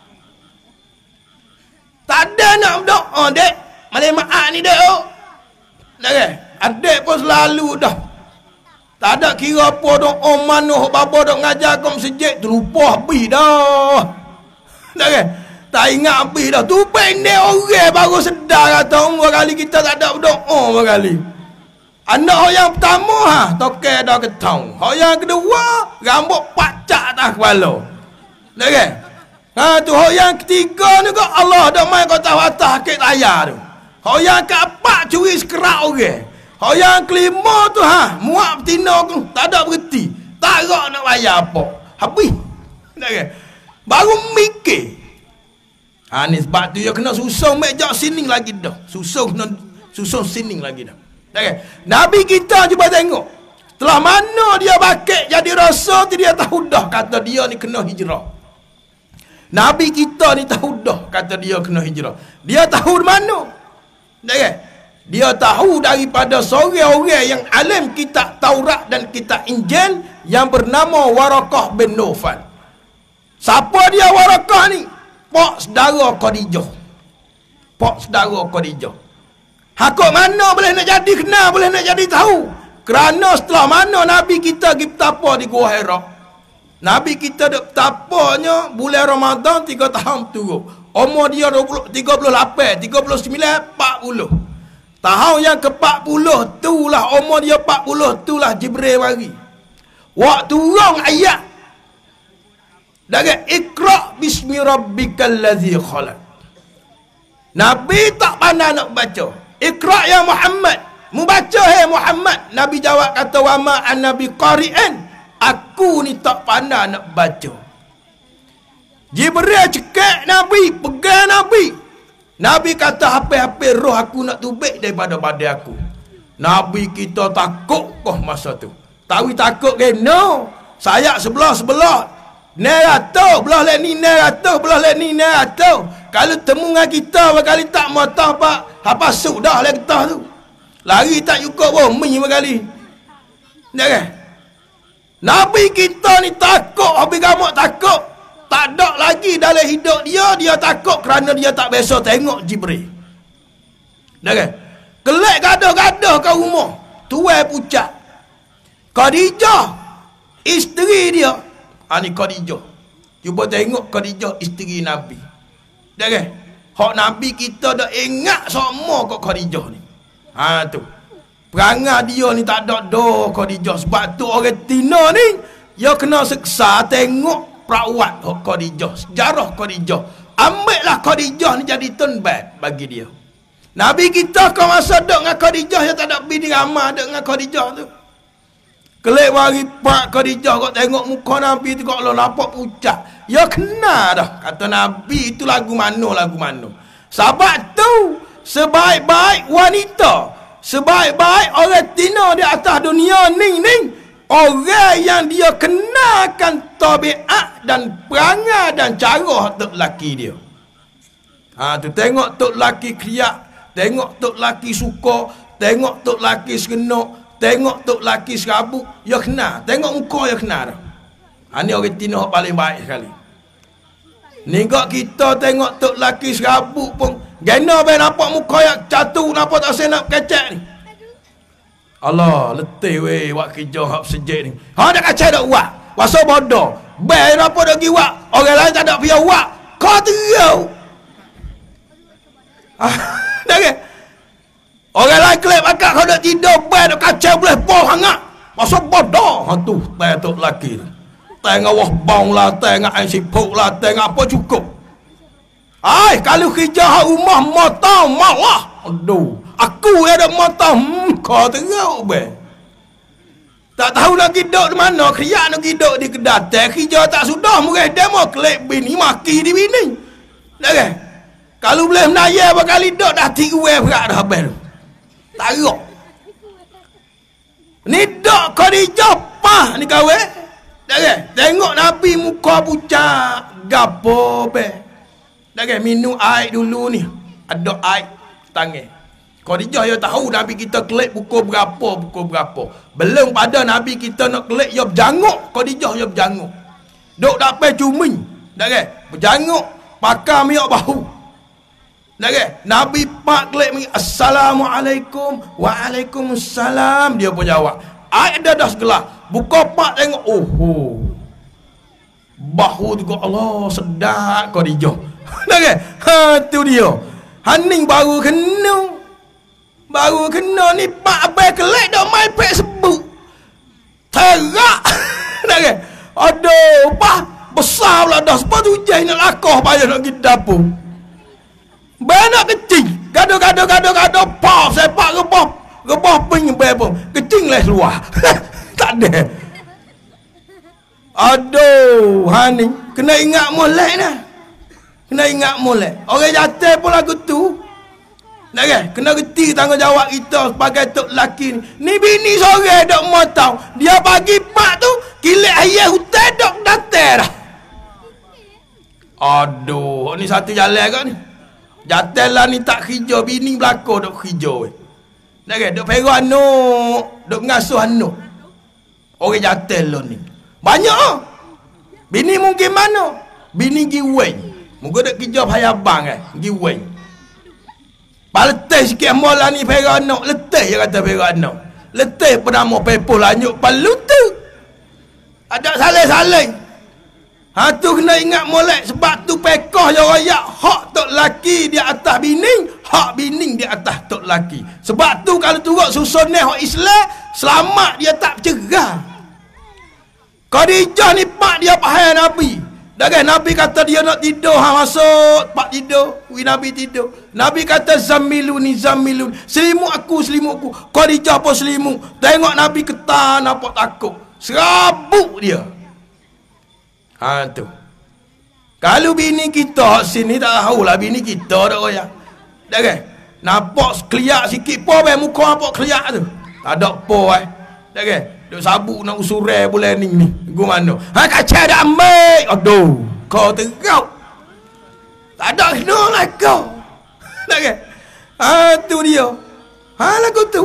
Tak ada nak doa dek. Malah jemaah ni dek. Dah ke? Adik pun selalu dah. Tak ada kira apa doa mana bapa dok ngajar kau masjid terlupa habis dah. Tak kan? Tak ingat habis dah. Tu pendek orang baru sedar kata umur kali kita tak ada berdoa berkali. Anak yang pertama toke dah ketang. Hak yang kedua rambut pacak atas kepala. Tak kan? Tu hak yang ketiga ni kau Allah dah mai kau tahu atas kek layar tu. Hak yang keempat curi sekerak orang. Hak yang kelima tu muak betina tu tak ada berhenti. Tak rak nak bayar apa. Habis. Tak kan? Baru mikir. Ni sebab tu dia kena susung meja sining lagi dah. Susung sining lagi dah. Tak kan? Nabi kita cuba tengok. Setelah mana dia bakit jadi rasul tu dia tahu dah kata dia ni kena hijrah. Nabi kita ni tahu dah kata dia kena hijrah. Dia tahu mana? Tak kan? Dia tahu daripada seorang orang yang alim kitab Taurat dan kitab Injil yang bernama Warakah bin Naufal. Siapa dia Warakah ni? Pak saudara Khadijah. Pak saudara Khadijah. Hakuk mana boleh nak jadi kenal, boleh nak jadi tahu. Kerana setelah mana Nabi kita pergi bertapa di Gua Hira. Nabi kita duk bertapanya bulan Ramadan 3 tahun turun. Umur dia 38, 39, 40. Tahun yang ke-40 tu lah, umur dia 40 tu lah Jibril bagi. Waktu turun ayat dari Iqra bismi rabbikal ladzi khalaq. Nabi tak pandai nak baca. Iqra ya Muhammad. Mu baca hai Muhammad. Nabi jawab kata wa ma annabi qari'an. Aku ni tak pandai nak baca. Jibril cekak Nabi, pegang Nabi. Nabi kata apa-apa roh aku nak tubik daripada badan aku. Nabi kita takut kah masa tu. Tahu takut ke? No. Sayap sebelah-sebelah. Nerato, belah lek ni nerato, belah lek ni nerato. Kalau temu dengan kita berkali tak matah pak, apa sudah lek kita tu. Lari tak cukup bumi berkali. Jangan. Nabi kita ni takut, habis kamu takut. Tak ada lagi dalam hidup dia takut kerana dia tak biasa tengok Jibril. Jangan. Kelak gaduh-gaduh kat rumah. Tuai pucat. Khadijah, isteri dia. Ni Khadijah. Cuba tengok Khadijah isteri Nabi. Jangan. Hak Nabi kita dah ingat semua kat Khadijah ni. Tu. Perangai dia ni tak ada doh Khadijah. Sebab tu orang Tino ni, dia kena seksa tengok perawat Khadijah, sejarah Khadijah. Ambillah Khadijah ni jadi tunbad bagi dia. Nabi kita kau masa duduk dengan Khadijah, dia tak ada bini ramah duduk dengan Khadijah tu. Kelek wari pak Khadijah kau tengok muka Nabi tu kau nampak pucat. Ya kena dah. Kata Nabi itu lagu mana. Sebab tu sebaik-baik wanita, sebaik-baik orang Tino di atas dunia ni, orang yang dia kenakan tabiat dan perangai dan cara tok laki dia. Tu tengok tok laki kriak, tengok tok laki suka, tengok tok laki serenuk, tengok tok laki serabut, ya kena. Tengok muka ya kena dah. Ni orang Tino paling baik sekali. Ni kok kita tengok tok laki serabut pun gena bae nampak muka yang catu, nampak tak saya nak kecek ni. Allah, letih weh wak kerja hak sejek ni. Dak kacau dak wak. Wasa bodoh. Bae apa dak gi wak. Orang lain tak ada pia wak. Kau terau. Dak ke? Orang lain klep akak kau dak tidur bae dak kacau boleh boh hangat. Wasa bodoh. Tu bae tok laki. Tengah wah bang lah, tengah air sipuk lah, tengah apa cukup. Kalau kerja hak rumah mata malah. Aduh. Aku yang ada mata, kau teruk be. Tak tahu nak hidup di mana, kriak nak hidup di Kedatangan, kerja tak sudah, murah demo, kelip bini, maki di bini. Tak kan? Kalau boleh menaya berkali dok, dah 3 berat dah habis tu. Taruk. Ni dok Khadijah pah ni kawan. Tak kan? Tengok Nabi muka pucat, gapo be. Tak kan? Minum air dulu ni. Ada air tangan. Khadijah dia tahu Nabi kita kelip pukul berapa. Belum pada Nabi kita nak kelip, dia berjanguk. Khadijah dia berjanguk. Duk dapat cumi. Tak kan? Berjanguk. Pakai minyak bahu. Tak kan? Nabi pak kelip ni. Assalamualaikum. Waalaikumsalam. Dia pun jawab. Air dah segelas. Buka pak tengok. Bahu tu kau Allah sedap Khadijah. Tak kan? Tu dia. Haning baru kena. Baru kena ni pak abai kelek dah main pek sebut. Terak. Tak kan? Aduh, pak besar pula dah. Sebab tu hujan nak lakah payah nak pergi dapur. Banyak kecing. Gaduh. Pau sepak rebah ping apa. Kecing lah keluar. Tak ada. Aduh, hani kena ingat molek dah. Kena ingat molek. Orang jatuh pun lagu tu. Nak kan? Kena reti tanggungjawab kita sebagai tok lelaki ni. Ni bini sore dok motau. Dia bagi pak tu, kilik ayah hutan dok datang dah. Aduh, ni satu jalan kat ni. Jatuh lah ni tak kerja, bini belakang dok kerja. Nak kan? Dok perak anak, dok ngasuh anak. Orang jatuh lah ni. Banyak ah. Bini mungkin mana? Bini gi weng. Muka dak kerja payah bang gi weng. Paletih sikit mola ni perak nak, letih je kata perak nak. Letih penama pepoh lanjut palu tu. Ada saleh-saleh. Tu kena ingat molek sebab tu pekoh je royak hak tok laki di atas bining, hak bining di atas tok laki. Sebab tu kalau turut susun ni hak Islam, selamat dia tak bercerah. Khadijah ni pak dia pahal Nabi. Dah kan Nabi kata dia nak tidur masuk pak tidur, Nabi tidur. Nabi kata zamiluni zamilun. Selimut aku. Khadijah pun selimut. Tengok Nabi ketan nampak takut. Serabut dia. Tu. Kalau bini kita sini tak tahulah bini kita dah royak. Dah kan? Nampak keliak sikit pun muka nampak keliak tu. Tak ada apa Dah kan? Duk sabuk nak usurai bulan ni. Gu mana? Kaca dah ambil. Aduh. Kau terau. Tak ada kena lah kau. Dah kan? Tu dia. Lagu tu.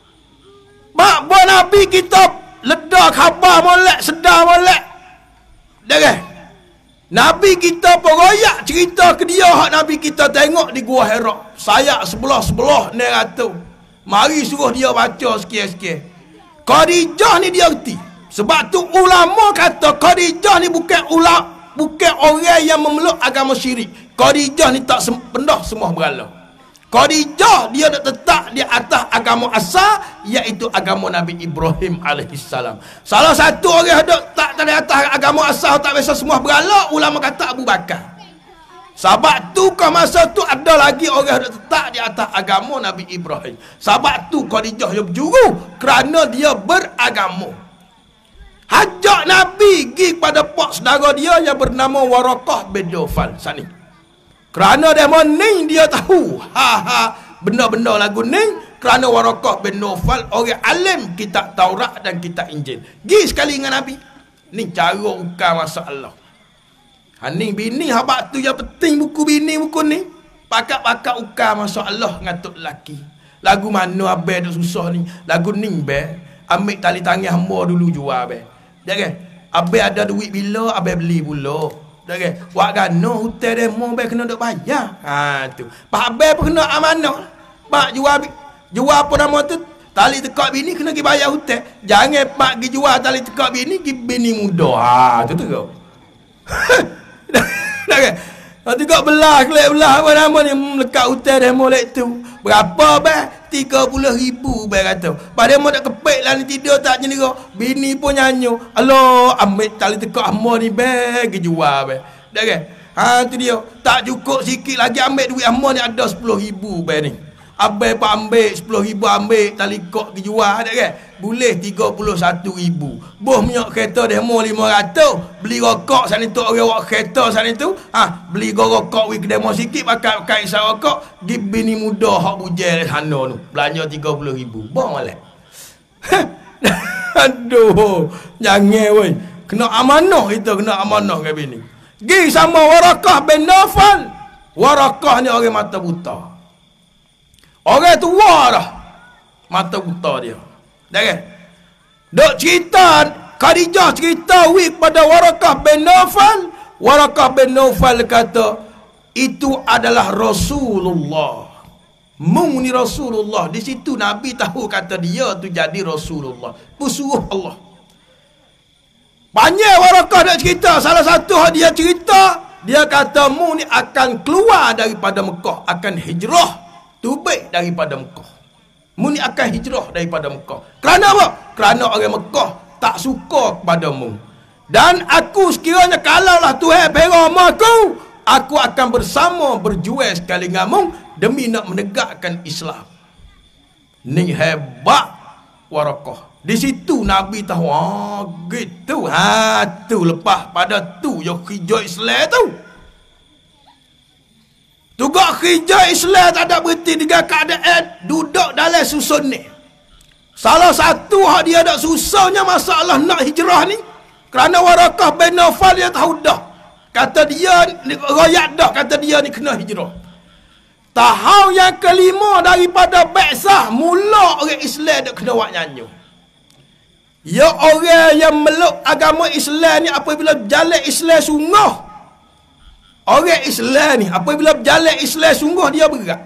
Mak buat Nabi kita ledah khabar molek, sedar molek. Dah kan? Nabi kita pun royak cerita ke dia hak Nabi kita tengok di Gua Hira. Sayak sebelah-sebelah ni ratu. Mari suruh dia baca sikit-sikit. Khadijah ni dia erti. Sebab tu ulama kata Khadijah ni bukan orang yang memeluk agama syirik. Khadijah ni tak pendah semua berhala. Khadijah dia nak tetap di atas agama asal, iaitu agama Nabi Ibrahim alaihissalam. Salah satu orang ada tak di atas agama asal, tak biasa semua berhala, ulama kata Abu Bakar. Sebab tu ke masa tu ada lagi orang yang tetap di atas agama Nabi Ibrahim. Sebab tu Khadijah dia berjuru kerana dia beragama. Hajak Nabi pergi kepada pak saudara dia yang bernama Waraqah bin Nawfal sani. Kerana dia ni dia tahu benda-benda lagu ni, kerana Waraqah bin Nawfal orang alim kitab Taurat dan kitab Injil. Gi sekali dengan Nabi. Ni cara ukar masalah. Ni bini habak tu yang penting buku bini buku ni. Pakat-pakat ukar masalah ngatuk laki. Lagu mana abai duk susah ni? Lagu ni be, ambil tali tangan hamba dulu jual be. Jangan. Abai ada duit bila abai beli pula. Jangan. Wak gano hotel demo be kena duk bayar. Tu. Pak abai pun kena amanah. Pak jual apa nama tu? Tali tekak bini kena pergi bayar hotel. Jangan pak pergi jual tali tekak bini, pergi bini muda. Tu kau. Dah kan? Nanti kau belah apa nama ni melekat hotel demo lek tu. Berapa be? 30,000 be kata. Pada mau tak kepek lah ni tidur tak jenera. Bini pun nyanyi. Alo, ambil tali tekak hamba ni be, pergi jual be. Dah kan? Tu dia. Tak cukup sikit lagi ambil duit hamba ni ada 10,000 be ni. Abai pak ambil 10,000 ambil tali kok pergi jual tak kan? Boleh 31,000. Boh minyak kereta demo 500. Beli rokok sana tu orang wak kereta sana tu. Beli rokok wik demo sikit pakai isap rokok. Gi bini muda hak bujel sana tu. Belanja 30,000. Boh molek. Aduh, jangan weh. Kena amanah kita, kena amanah ke bini. Gi sama Waraqah bin Nawfal. Waraqah ni orang mata buta. Orang tua dah. Mata buta dia. Dah kan? Dok cerita, Khadijah cerita kepada Waraqah bin Nawfal. Waraqah bin Nawfal kata, itu adalah Rasulullah. Mung ni Rasulullah. Di situ Nabi tahu kata dia tu jadi Rasulullah. Pesuruh Allah. Banyak Waraqah nak cerita. Salah satu dia cerita, dia kata mung ni akan keluar daripada Mekah, akan hijrah. Tubik daripada Mekah. Mu ni akan hijrah daripada Mekah. Kerana apa? Kerana orang Mekah tak suka kepada mu. Dan aku sekiranya kalaulah Tuhan peram aku akan bersama berjuang sekali dengan mu demi nak menegakkan Islam. Ni hebat Waraqah. Di situ Nabi tahu, gitu. Tu lepas pada tu yang hijau Islam tu. Tugak kerja Islam tak ada berhenti dengan keadaan duduk dalam susun ni. Salah satu hak dia ada susahnya masalah nak hijrah ni. Kerana Waraqah bin Nawfal dia tahu dah. Kata dia, royak dah kata dia ni kena hijrah. Tahun yang kelima daripada Ba'sah, mula orang Islam dah kena buat nyanyi. Ya orang yang meluk agama Islam ni apabila jalan Islam sungguh. Orang Islam ni apabila berjalan Islam sungguh dia berat.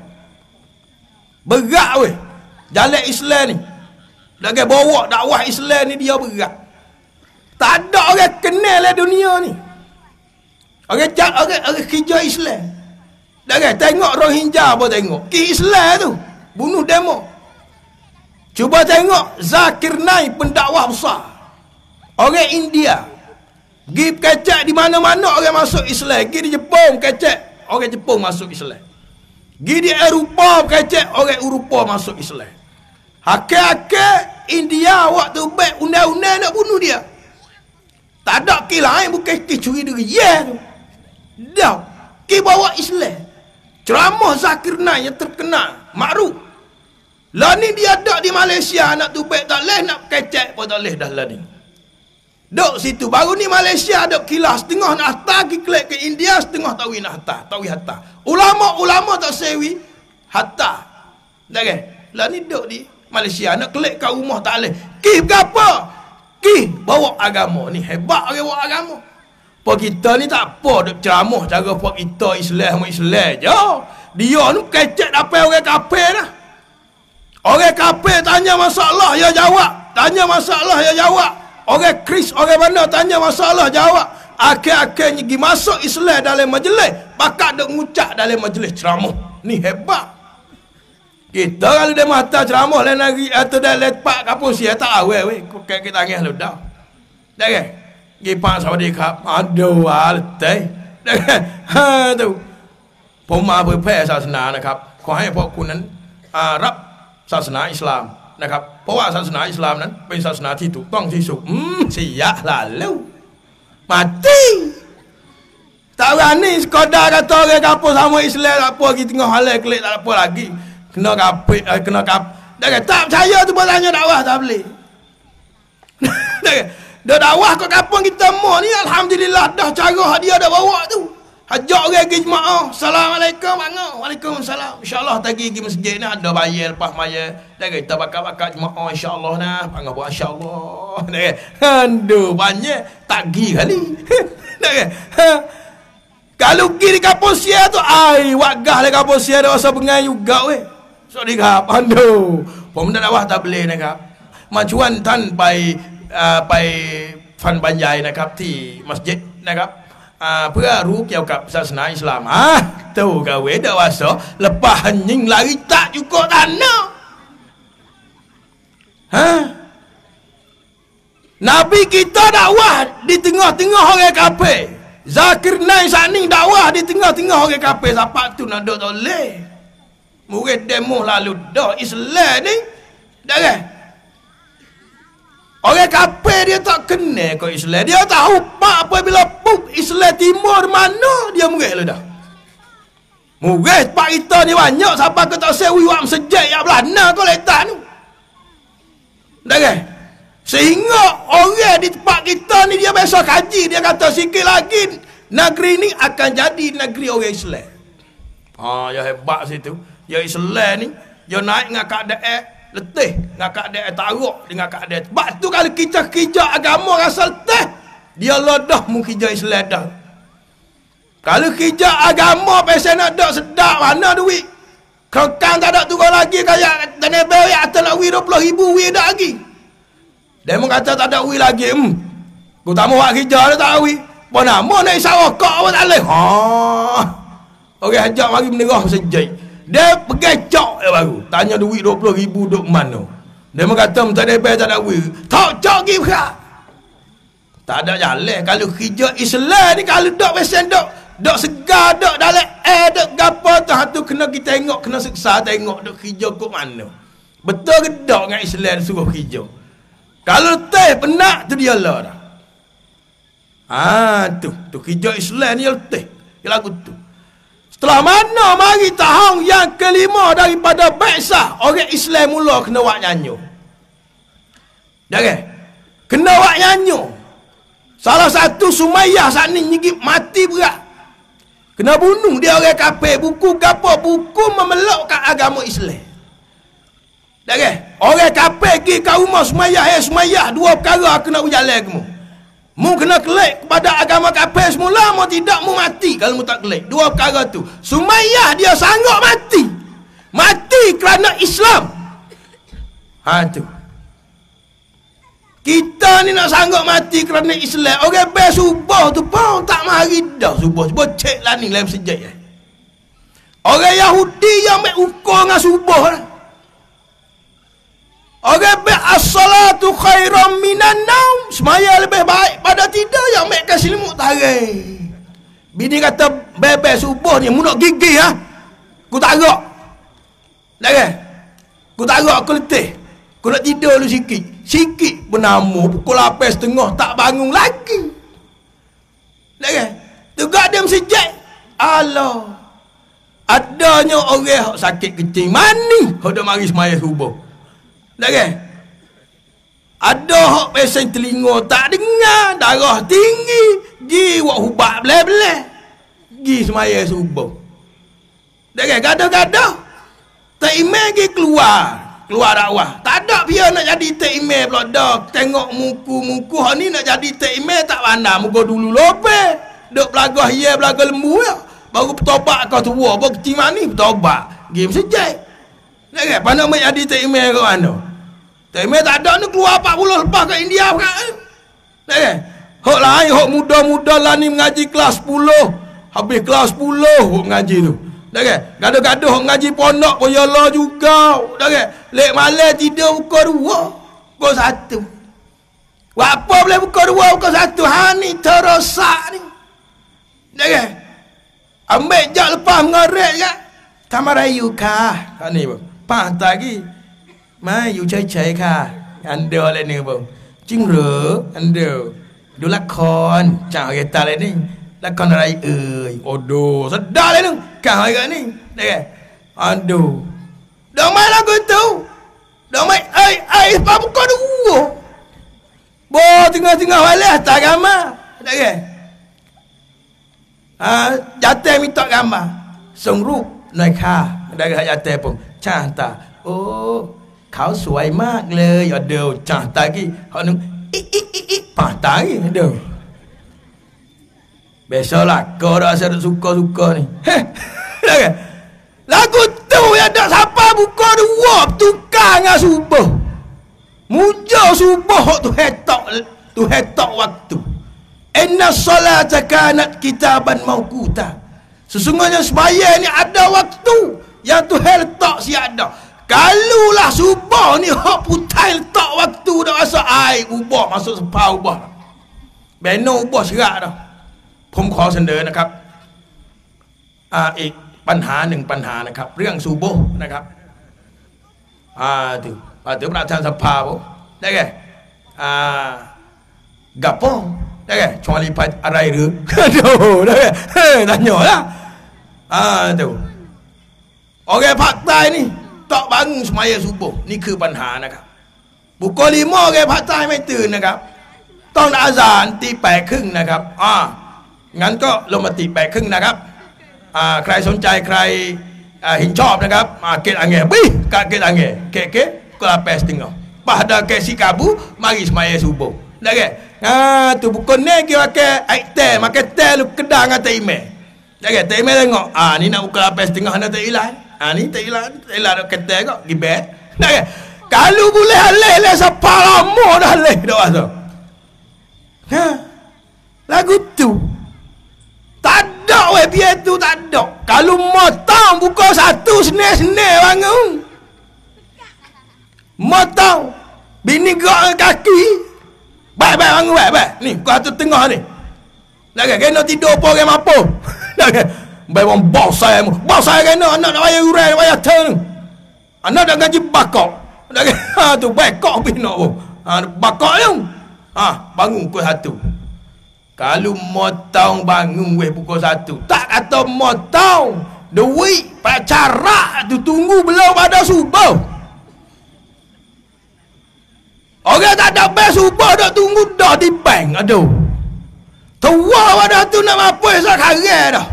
Berat weh. Jalan Islam ni. Lagi bawa dakwah Islam ni dia berat. Tak ada orang kenal lah dunia ni. Orang kerja Islam. Lagi tengok Rohingya apa tengok. Ki Islam tu. Bunuh demo. Cuba tengok Zakir Naik pendakwah besar. Orang India. Pergi kecek di mana-mana orang masuk Islam. Pergi di Jepun kecek orang Jepun masuk Islam. Pergi di Eropah kecek orang Eropah masuk Islam. Hakik-hakik India waktu baik undang-undang nak bunuh dia. Tak ada ki lain bukan ki curi diri tu. Dah ki bawa Islam. Ceramah Zakir Naik yang terkenal, makruf. Lah ni dia ada di Malaysia nak tu baik tak leh nak kecek pun tak leh dah lah ni. Dok situ baru ni Malaysia dok kilas setengah nak hantar kiklik ke India, setengah tawi nak hantar, tawi hantar. Ulama tak sewi hantar. Dah kan? Lah ni dok di Malaysia nak klik kat rumah tak leh. Ki berapa? Ki bawa agama ni hebat orang bawa agama. Pak kita ni tak apa dok ceramah cara pak kita Islam je. Dia ni kecek dapat orang kafir dah. Orang kafir tanya masalah ya jawab, tanya masalah ya jawab. Orang Kris, orang mana tanya masalah jawab. Akhir-akhirnya pergi masuk Islam dalam majlis. Bakat duk ngucap dalam majlis ceramah. Ni hebat. Kita kalau dia mata ceramah lain negeri atau dalam lepak kapur sia tak awal weh. Kau kek kita angin lu dah. Dah ke? Gipak sawadee kap. Aduh altai. Dah ke? Ha tu. ผมมาเผยแพร่ศาสนานะครับขอให้พวกคุณนั้นรับศาสนาอิสลามนะครับเพราะว่าศาสนาอิสลามนั้นเป็นศาสนาที่ถูกต้องที่สุดsia lalu mati tahu ni sekadar kata orang kapur sama Islam tak apa kita tengah halal klik tak apa lagi kena kapit dah kata tak percaya tu pun tanya dakwah tak boleh dah dakwah kat kampung kita semua ni alhamdulillah dah cara dia dah bawa tu ajak orang pergi jemaah assalamualaikum bangga waalaikumsalam insyaallah tadi pergi masjid ni ada bayar lepas bayar dah kita bakal jemaah insyaallah nah bangga buat insyaallah dah aduh banyak tak pergi kali dah kalau pergi di kampung sia tu ai wagah le kampung sia dah rasa bengai juga weh so di kap aduh pemuda dakwah tak bolehนะครับมาชวนท่านไปฟันบรรยายนะครับที่มัสยิดนะครับเพื่อรู้เกี่ยวกับศาสนาอิสลามtu gawe dah wasa lepas hening lari tak juga tanah Nabi kita dakwah di tengah-tengah orang kafir Zakir Naik sani dakwah di tengah-tengah orang kafir siapa tu nak duk toleh murid demo lalu dah Islam ni dah kan orang kafir dia tak kenal kau Islam. Dia tahu pak apabila puk Islam timur mana dia murid lu dah. Murid pak kita ni banyak siapa ke tak sewi wak sejak ya belana kau letak tu. Dah kan? Sehingga orang di tempat kita ni dia biasa kaji, dia kata sikit lagi negeri ni akan jadi negeri orang Islam. Ya hebat situ. Ya Islam ni dia naik dengan keadaan letih dengan keadaan taruk dengan keadaan sebab tu kalau kita kerja agama rasa letih dia lodah mu kerja Islam dah kalau kerja agama pasal nak dak sedap mana duit kekang tak ada turun lagi kayak tanah beri atas nak wih 20,000 wih dah lagi dia mengata tak ada wih lagi aku tak mau buat kerja dia tak wih apa nama nak isap rokok apa tak boleh orang ajak mari menerah sejai dia pergi cok baru tanya duit 20,000 duk mana dia kata tak ada bayar tak ada duit tak cok pergi berat tak ada jalan kalau kerja Islam ni kalau duk pesen duk segar duk dalam duk gapo tu kena kita tengok kena seksa tengok duk kerja kok mana betul ke duk dengan Islam suruh kerja kalau teh penak tu dia lah dah tu kerja Islam ni letih dia lagu tu. Setelah mana mari tahun yang kelima daripada Baisah orang Islam mula kena buat nyanyo. Jangan kena buat nyanyo. Salah satu Sumayyah saat ni nyigit mati berat. Kena bunuh dia orang kafir buku gapo buku memelukkan agama Islam. Jangan orang kafir pergi ke rumah Sumayyah Sumayyah dua perkara kena berjalan kamu. Mu kena kelek kepada agama kafir semula, mu tidak mu mati kalau mu tak kelek. Dua perkara tu. Sumayyah dia sanggup mati. Mati kerana Islam. Ha tu. Kita ni nak sanggup mati kerana Islam. Orang bel subuh tu pun tak mari dah subuh. Subuh cek lah ni dalam sejak. Orang Yahudi yang ambil ukur dengan subuh lah. Orang ambil as-salatu khairam minan naum. Semaya lebih baik pada tidur yang ambil ke selimut tarik. Bini kata bebel subuh ni mu nak gigi ha. Ku tak gerak. Dah kan? Ku tak gerak, aku letih. Ku nak tidur dulu sikit. Sikit bernama pukul 8.30 tak bangun lagi. Dah kan? Tegak dia sejak. Allah. Adanya orang sakit kecil mani hendak mari semaya subuh. Dah kan? Ada hak pesen telinga tak dengar, darah tinggi, gi wak hubak belah-belah. Gi semaya subuh. Dah kan? Gadah-gadah. Tak email gi keluar dakwah. Tak ada dia nak jadi tak email pula dah. Tengok muku-muku hak ni nak jadi tak email tak pandai muka dulu lope. Duk belagah ye belagah lembu ya. Baru bertobat kau tua, baru kecil mani bertobat. Game sejak. Nak kan? Pandang nak jadi tak email ke mana? Tak email tak ada ni keluar 40 lepas ke India kan? Nak kan? Hak lain, hak muda-muda lah ni mengaji kelas 10. Habis kelas 10 hak mengaji tu. Nak kan? Gaduh-gaduh hak mengaji pondok pun yalah juga. Nak kan? Lek malam tidur pukul 2. Pukul 1. Apa boleh pukul 2, pukul 1? Ha ni terosak ni. Nak kan? Ambil jak lepas mengaret je. Kamarayu kah? Kat ni pun. Pah lagi. Mai you cai-cai kah? Anda lah ni pun. Jing re, anda. Du lakon. Cang kereta lah ni. Lakon rai ơi. Odoh, sedar lah ni. Kah kat ni. Dah. Aduh. Dah main lagu tu. Dah main ai apa pukul 2. Bo tengah-tengah walah tak agama. Dah kan? Jatuh minta gambarส่งรูปหน่อยค่ะได้ก็จatuh pun canta oh kau sui mak le aduh canta lagi hak nu patah lagi aduh biasalah kau rasa suka-suka ni lagu tu yang tak siapa buka dua tukang dengan subuh mujur subuh tu hetok waktu. Inna salata kanat kitaban mawquta. Sesungguhnya sembahyang ni ada waktu yang Tuhan letak siap ada. Kalulah subuh ni hak putai letak waktu dah rasa air ubah masuk sepau ubah. Beno ubah serak dah. ผมขอเสนอนะครับอีกปัญหาหนึ่งปัญหานะครับเรื่องซูโบนะครับถึงประธานสภาได้แก่gapo dah kan cuma lipat arai dia tu dah kan tanya lah tu orang Paktai ni tak bangun semaya subuh niคือปัญหานะครับบุคคล5orang Paktaiไม่ตื่นนะครับต้องอาซานตี 8:30 นะครับงั้นก็ลงมาตี 8:30 นะครับใครสนใจใครเห็นชอบนะครับเกตอังเงบิกะเกตอังเงเกก็ 8:30 pada ke sikabu mari semaya subuh dah kan tu bukan ni kira ke aite makan teh lu kedang atau email dah kan teh email tengok ni nak buka 8:30 nak tak hilang ni tak hilang kata kok gibet dah kan kalau boleh halal siapa lama dah halal dah rasa lagu tu tak ada biar tu tak ada kalau motong buka 1 senil bangun motong bini gerak kaki baik bangun baik ni kau atas tengah ni dah kan kena tidur apa orang mampu dah kan baik orang bos saya kena anak nak bayar urai nak bayar turn anak dah gaji bakok dah kan tu bakok bina pun bakok tu bangun pukul 1 kalau motong bangun pukul 1 tak kata motong duit pacara tu tunggu belum ada subuh. Orang tak ada bank subuh dah tunggu dah di bank. Aduh. Tua pada tu nak apa sekarang dah.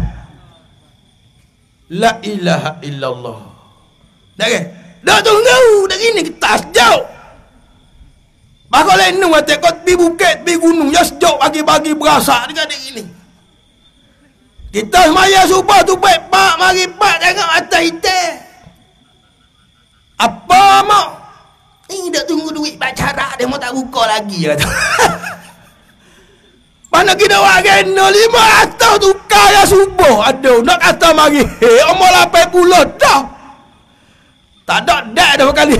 La ilaha illallah. Dah kan? Dah tunggu dah gini kita jauh. Bakal lain nu kata kau pi bukit, pi gunung, ya sejuk bagi-bagi berasa dekat ini. Kita semaya subuh tu baik pak, mari pak jangan atas hitam. Apa mak? Ini dah tunggu duit pacaran dia mau tak buka lagi kata. Mana kita buat kena 500 tukar ya subuh. Aduh, nak kata mari. Umur 80 dah. Tak ada dah dah kali.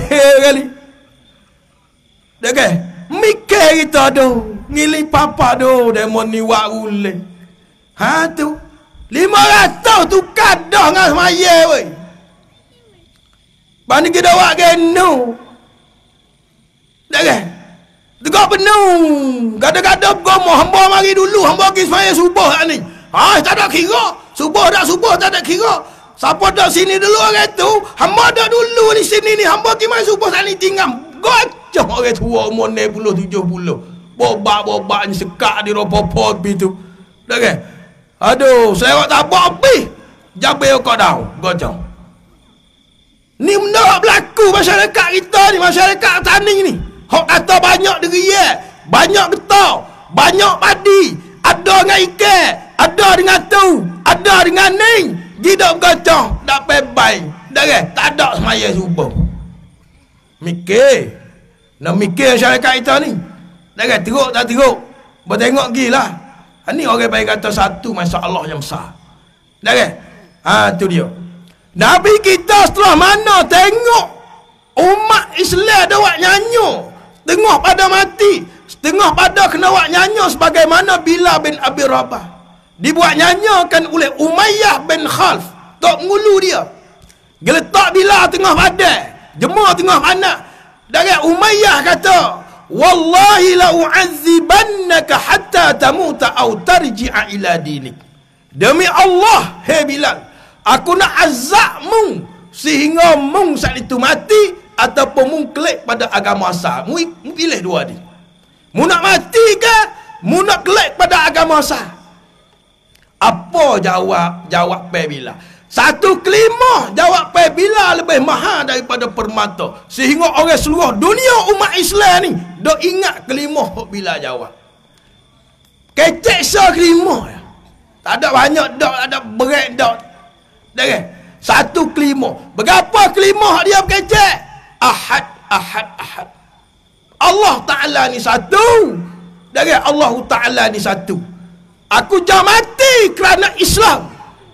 Dah ke? Mikir kita tu. Ngili papa tu. Demo ni wak ule. Ha tu. 500 tukar dah dengan semaya weh. Mana kita buat kena. Dah ke? Tegak penuh. Gada-gada bergomoh. Hamba mari dulu. Hamba pergi semaya subuh kat ni. Tak ada kira. Subuh tak ada kira. Siapa dah sini dulu orang tu. Hamba dah dulu ni sini ni. Hamba pergi semaya subuh kat ni tinggal. Gocok orang tua umur 60-70. Bobak-bobak ni sekak di ropo-pot tu. Dah kan? Aduh. Saya tak apa habis. Jabir kau dah. Gocok. Ni benda berlaku masyarakat kita ni. Masyarakat tani ni. Hok kata banyak deria, banyak getah, banyak padi, ada dengan ikan, ada dengan tu, ada dengan ning, gidak gacang, dak pebai, dak ke? Tak ada semaya subuh. Mikir. Nak mikir masyarakat kita ni. Dak ke? Teruk tak teruk? Bertengok gilah. Ni orang baik kata satu masalah yang besar. Dak ke? Tu dia. Nabi kita setelah mana tengok umat Islam ada buat nyanyi. Setengah pada mati, setengah pada kena buat nyanyi sebagaimana Bilal bin Abi Rabah. Dibuat nyanyikan oleh Umayyah bin Khalaf. Tok ngulu dia. Geletak Bilal tengah badan, jemur tengah anak. Dari Umayyah kata, "Wallahi la u'adzibannaka hatta tamuta aw tarji'a ila dinik." Demi Allah, hei Bilal, aku nak azabmu sehingga mung saat itu mati ataupun mu kelek pada agama asal. Mu pilih dua ni. Mu nak mati ke? Mu nak kelek pada agama asal? Apa jawab Bilal? Satu kelima jawab Bilal lebih mahal daripada permata. Sehingga orang seluruh dunia umat Islam ni dok ingat kelima Bilal jawab. Kecek kelima. Tak ada banyak dak, tak ada berat dak. Dah kan? Satu kelima. Berapa kelima dia berkecek? Ahad. Allah Ta'ala ni satu. Dari Allah Ta'ala ni satu. Aku jangan mati kerana Islam.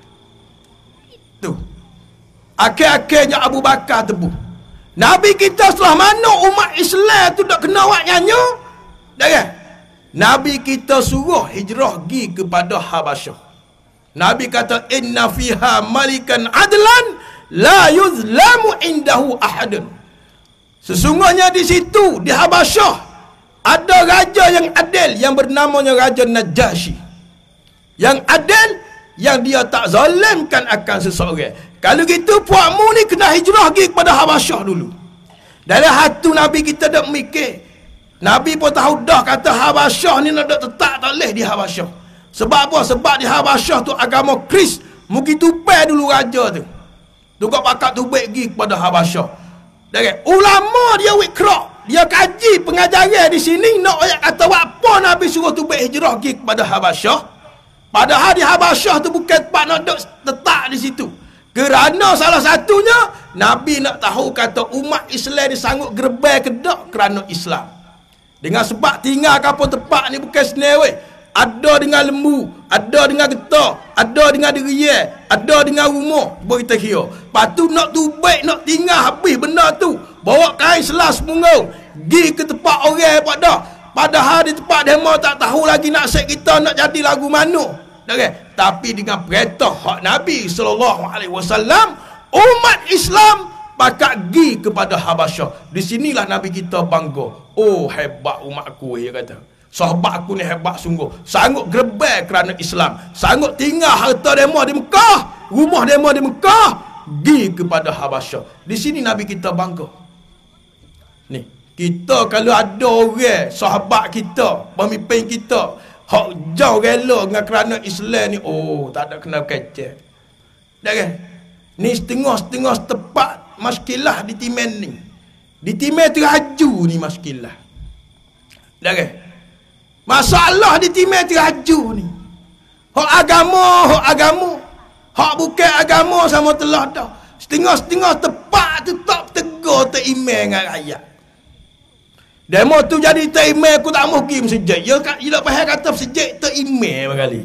Tu. Akhir-akhirnya Abu Bakar tebu. Nabi kita setelah mana umat Islam tu tak kena buat nyanyi. Dari Nabi kita suruh hijrah pergi kepada Habasyah. Nabi kata, "Inna fiha malikan adlan la yuzlamu indahu ahadun." Sesungguhnya di situ, di Habasyah, ada raja yang adil yang bernamanya Raja Najasyi. Yang adil, yang dia tak zalimkan akan seseorang. Kalau gitu, puakmu ni kena hijrah pergi kepada Habasyah dulu. Dari hati Nabi kita dah mikir. Nabi pun tahu dah kata Habasyah ni nak tetap tak boleh di Habasyah. Sebab apa? Sebab di Habasyah tu agama Kris. Mungkin tupai dulu raja tu. Tukar pakat tu baik pergi kepada Habasyah. Dari ulama dia wikra, dia kaji pengajaran di sini nak ayat kata apa Nabi suruh tu baik hijrah pergi kepada Habasyah. Padahal di Habasyah tu bukan tempat nak tetap di situ. Kerana salah satunya Nabi nak tahu kata umat Islam ni sanggup gerbang ke tak kerana Islam. Dengan sebab tinggal kapal tempat ni bukan senewek. Ada dengan lembu, ada dengan getah, ada dengan deria, ada dengan rumah. Kita kira. Lepas tu nak tu baik, nak tinggal habis benda tu. Bawa kain selas punggung. Pergi ke tempat orang pada. Padahal di tempat demo tak tahu lagi nak set kita nak jadi lagu mana. Tapi dengan perintah hak Nabi SAW, umat Islam pakat pergi kepada Habasyah. Di sinilah Nabi kita bangga. Oh, hebat umatku, dia kata. Sahabat aku ni hebat sungguh. Sanggup gerbang kerana Islam. Sanggup tinggal harta demo di Mekah, rumah demo di Mekah, pergi kepada Habasyah. Di sini Nabi kita bangga. Ni, kita kalau ada orang, sahabat kita, pemimpin kita, hak jauh rela dengan kerana Islam ni, oh, tak ada kena kecek. Dah kan? Ni setengah-setengah tepat maskilah di timen ni. Di timen teraju ni maskilah. Dah ke? Masalah di timur teraju ni. Hak agama. Hak bukan agama sama telah dah. Setengah-setengah tepat tu tak tegur tak email dengan rakyat. Demo tu jadi tak email aku tak mau pergi masjid. Ya tak payah kata masjid tak email kali.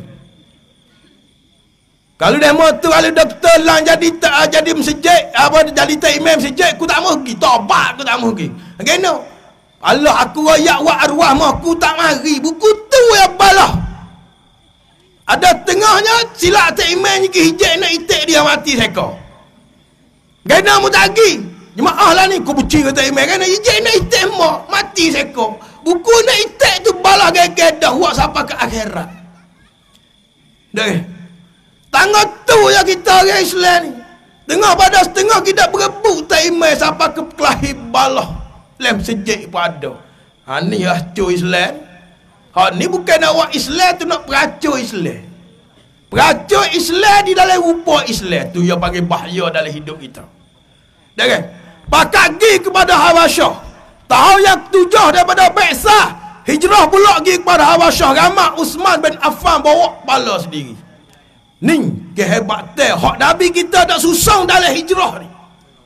Kalau demo tu kalau doktor lang jadi masjid, apa jadi tak email masjid aku tak mau pergi. Tobat aku tak mau pergi. Kena. Allah aku royak wa arwah mah aku tak mari. Buku tu yang balah. Ada tengahnya silap tak email ni hijab nak itik dia mati seko. Kena mu tak pergi. Jemaah lah ni, aku benci kata email kan, ijek nak itik mak, mati seko. Buku nak itik tu balah gegedah, buat sampai ke akhirat. Dah. Tangga tu yang kita orang Islam ni. Tengah pada setengah kita berebut tak email sampai ke kelahi balah. Lem sejik pada. Ha ni racun Islam. Ha ni bukan nak buat Islam tu nak peracun Islam. Peracun Islam di dalam rupa Islam tu yang panggil bahaya dalam hidup kita. Dah kan? Pakat pergi kepada Habasyah. Tahun yang 7 daripada Bai'sah. Hijrah pula pergi kepada Habasyah. Ramai Uthman bin Affan bawa kepala sendiri. Ni kehebatan hak Nabi kita tak susang dalam hijrah ni.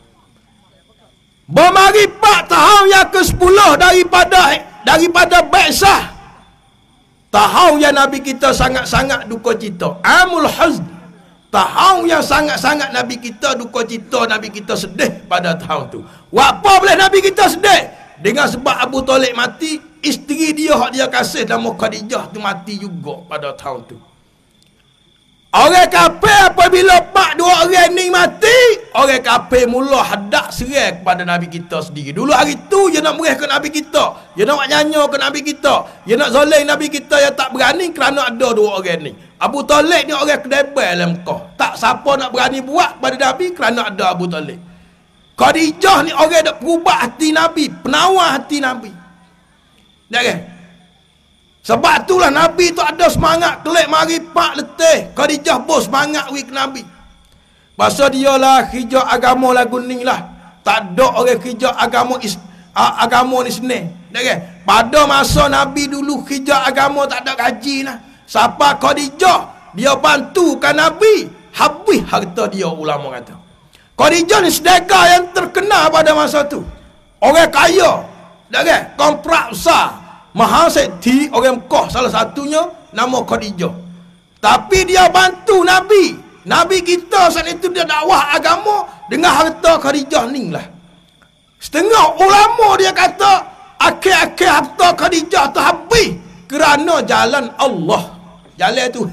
Bermari 4 tahun yang ke-10 daripada Bai'sah. Tahun yang Nabi kita sangat-sangat duka cita. Amul Huzn. Tahun yang sangat-sangat Nabi kita duka cita, Nabi kita sedih pada tahun tu. Apa boleh Nabi kita sedih? Dengan sebab Abu Talib mati, isteri dia hak dia kasih nama Khadijah tu mati juga pada tahun tu. Orang kafir apabila 4 dua orang ni mati, orang kafir mula hadak serai kepada Nabi kita sendiri. Dulu hari tu dia nak merih ke Nabi kita, dia nak nyanyi ke Nabi kita, dia nak zalim Nabi kita yang tak berani kerana ada dua orang ni. Abu Talib ni orang kedebel dalam Mekah. Tak siapa nak berani buat pada Nabi kerana ada Abu Talib. Khadijah ni orang dak perubah hati Nabi, penawar hati Nabi. Tak kan? Sebab itulah Nabi tu ada semangat kelik mari pak letih. Khadijah bos semangat wik Nabi. Pasal dia lah hijau agama lagu ni lah. Tak ada orang hijau agama ni seni. Tak kan? Pada masa Nabi dulu hijau agama tak ada gaji lah. Siapa Khadijah dia bantukan Nabi, habis harta dia, ulama kata. Khadijah ni sedekah yang terkenal pada masa tu. Orang kaya, tak kan? Kontrak besar, mahal sekti orang Mekah salah satunya nama Khadijah. Tapi dia bantu Nabi. Nabi kita saat itu dia dakwah agama dengan harta Khadijah ni lah. Setengah ulama dia kata akhir-akhir harta Khadijah tu habis kerana jalan Allah. Jalan tu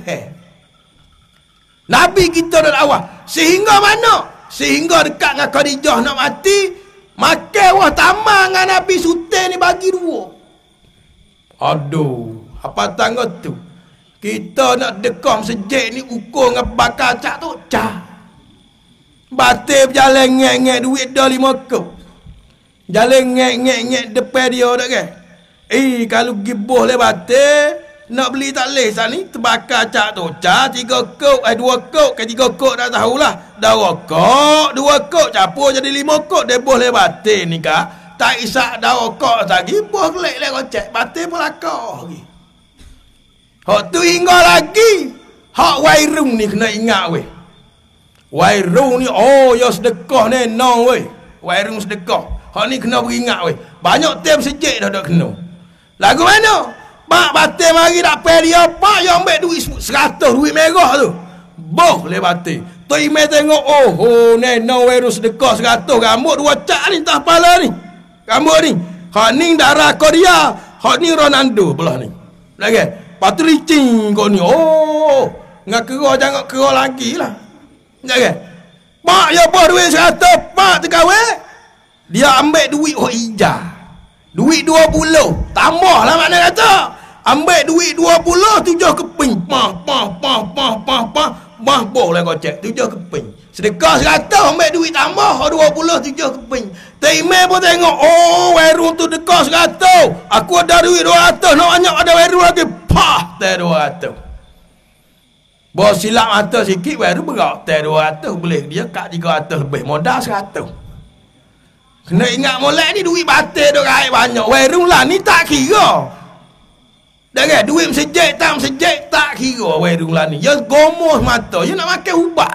Nabi kita dah dakwah. Sehingga mana? Sehingga dekat dengan Khadijah nak mati, makan wah tamang dengan Nabi Sultan ni bagi 2. Aduh, apa tangga tu? Kita nak dekam sejak ni ukur dengan bakar cak tu, cak. Batil berjalan ngek-ngek duit dah 5 kop. Jalan ngek-ngek depan dia tak kan? Kalau gibuh le batil, nak beli tak leh sat ni terbakar cak tu. Cak 3 kok, 2 kok, ke 3 kok dah tahulah. Dah rokok 2 kok capur jadi 5 kok dia boleh batin ni kak. Tak isak dah rokok lagi buah kelek lek kocek batin pun lakar lagi. Hak tu hingga lagi hak wairung ni kena ingat weh. Wairung ni ya sedekah ni no weh. Wairung sedekah. Hak ni kena beringat weh. Banyak tem sejik dah kena. Lagu mana? Pak batin mari tak payah dia pak yang ambil duit 100 duit merah tu. Boh le batin. Tu email tengok ni no virus sedekah 100 rambut 2 cak ni tak pala ni. Rambut ni. Hak ni darah Korea, hak ni Ronaldo belah ni. Lagi. Patu licin kau ni. Ngak kera jangan kera lagi lah. Lagi. Pak ya boh duit 100 pak terkawin. Dia ambil duit ijah. Duit 20. Tambah lah makna kata. Ambil duit 20 tujuh keping. Pah. Boleh kau cek. Tujuh keping. Sedekah 100 ambil duit tambah 20 tujuh keping. Email pun tengok. Wairung tu dekah 100. Aku ada duit 200. Nak banyak ada wairung lagi. Pah. Teh 200. Bawa silap mata sikit. Wairung berak. Teh 200 boleh. Dia kat 300 lebih. Modal 100. Kena ingat molek ni duit batin duk raih banyak. Wairung lah ni tak kira. Dah duit sejek tak kira werung lah ni. Ya gomoh mata. Ya nak makan ubat.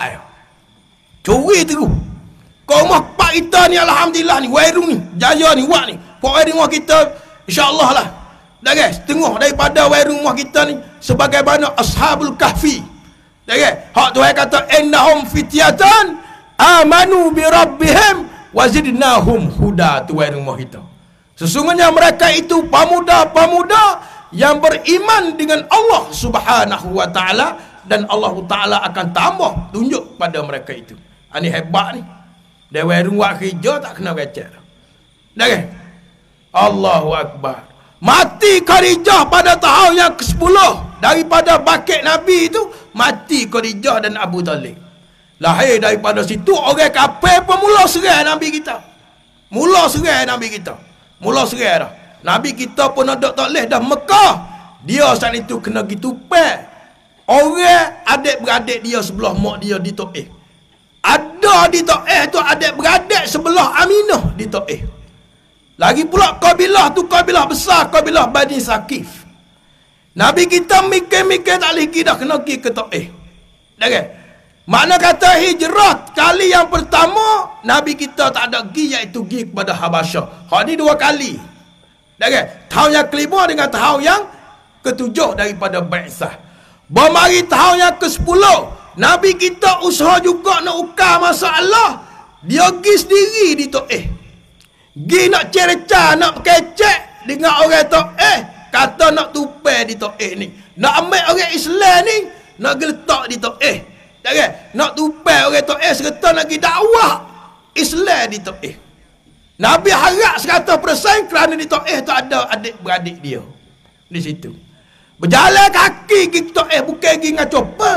Curi terus. Gomoh pak kita ni alhamdulillah ni. Werung ni. Jaya ni. Wak ni. Pok werung kita insya-Allah lah. Dah setengah daripada werung rumah kita ni sebagaimana Ashabul Kahfi. Dah hak Tuhan kata innahum fityatan amanu bi rabbihim wazidnahum huda, tu werung rumah kita. Sesungguhnya mereka itu pemuda-pemuda yang beriman dengan Allah Subhanahu wa taala, dan Allah taala akan tambah tunjuk pada mereka itu. Ini hebat ni. Dia werung wak kerja tak kena becek. Dah Allahu akbar. Mati Khadijah pada tahun yang ke-10 daripada bakit Nabi itu. Mati Khadijah dan Abu Talib. Lahir daripada situ orang kafir pun mula serai Nabi kita. Mula serai Nabi kita. Mula serai dah. Nabi kita pun ada takleh dah Mekah. Dia saat itu kena gitu pe. Orang adik-beradik dia sebelah mak dia di Taif. Ada di Taif tu adik-beradik sebelah Aminah di Taif. Lagi pula kabilah tu kabilah besar, kabilah Bani Sakif. Nabi kita mikir-mikir tak lagi dah kena pergi ke Taif. Dah kan? Makna kata hijrah kali yang pertama Nabi kita tak ada pergi, iaitu pergi kepada Habasyah. Hak ni 2 kali. Dah kan? Tahun yang ke-5 dengan tahun yang ke-7 daripada Bai'sah. Bermari tahun yang ke-10 Nabi kita usaha juga nak ukar masalah. Dia pergi sendiri di Taif. Gi nak cerca, nak kecek dengan orang Taif, kata nak tupai di Taif ni. Nak ambil orang Islam ni, nak geletak di Taif. Tak kan? Nak tupai orang Taif serta nak pergi dakwah Islam di Taif. Nabi harap 100% kerana di Taif tu ada adik-beradik dia. Di situ. Berjalan kaki pergi ke Taif, bukan pergi dengan chopper.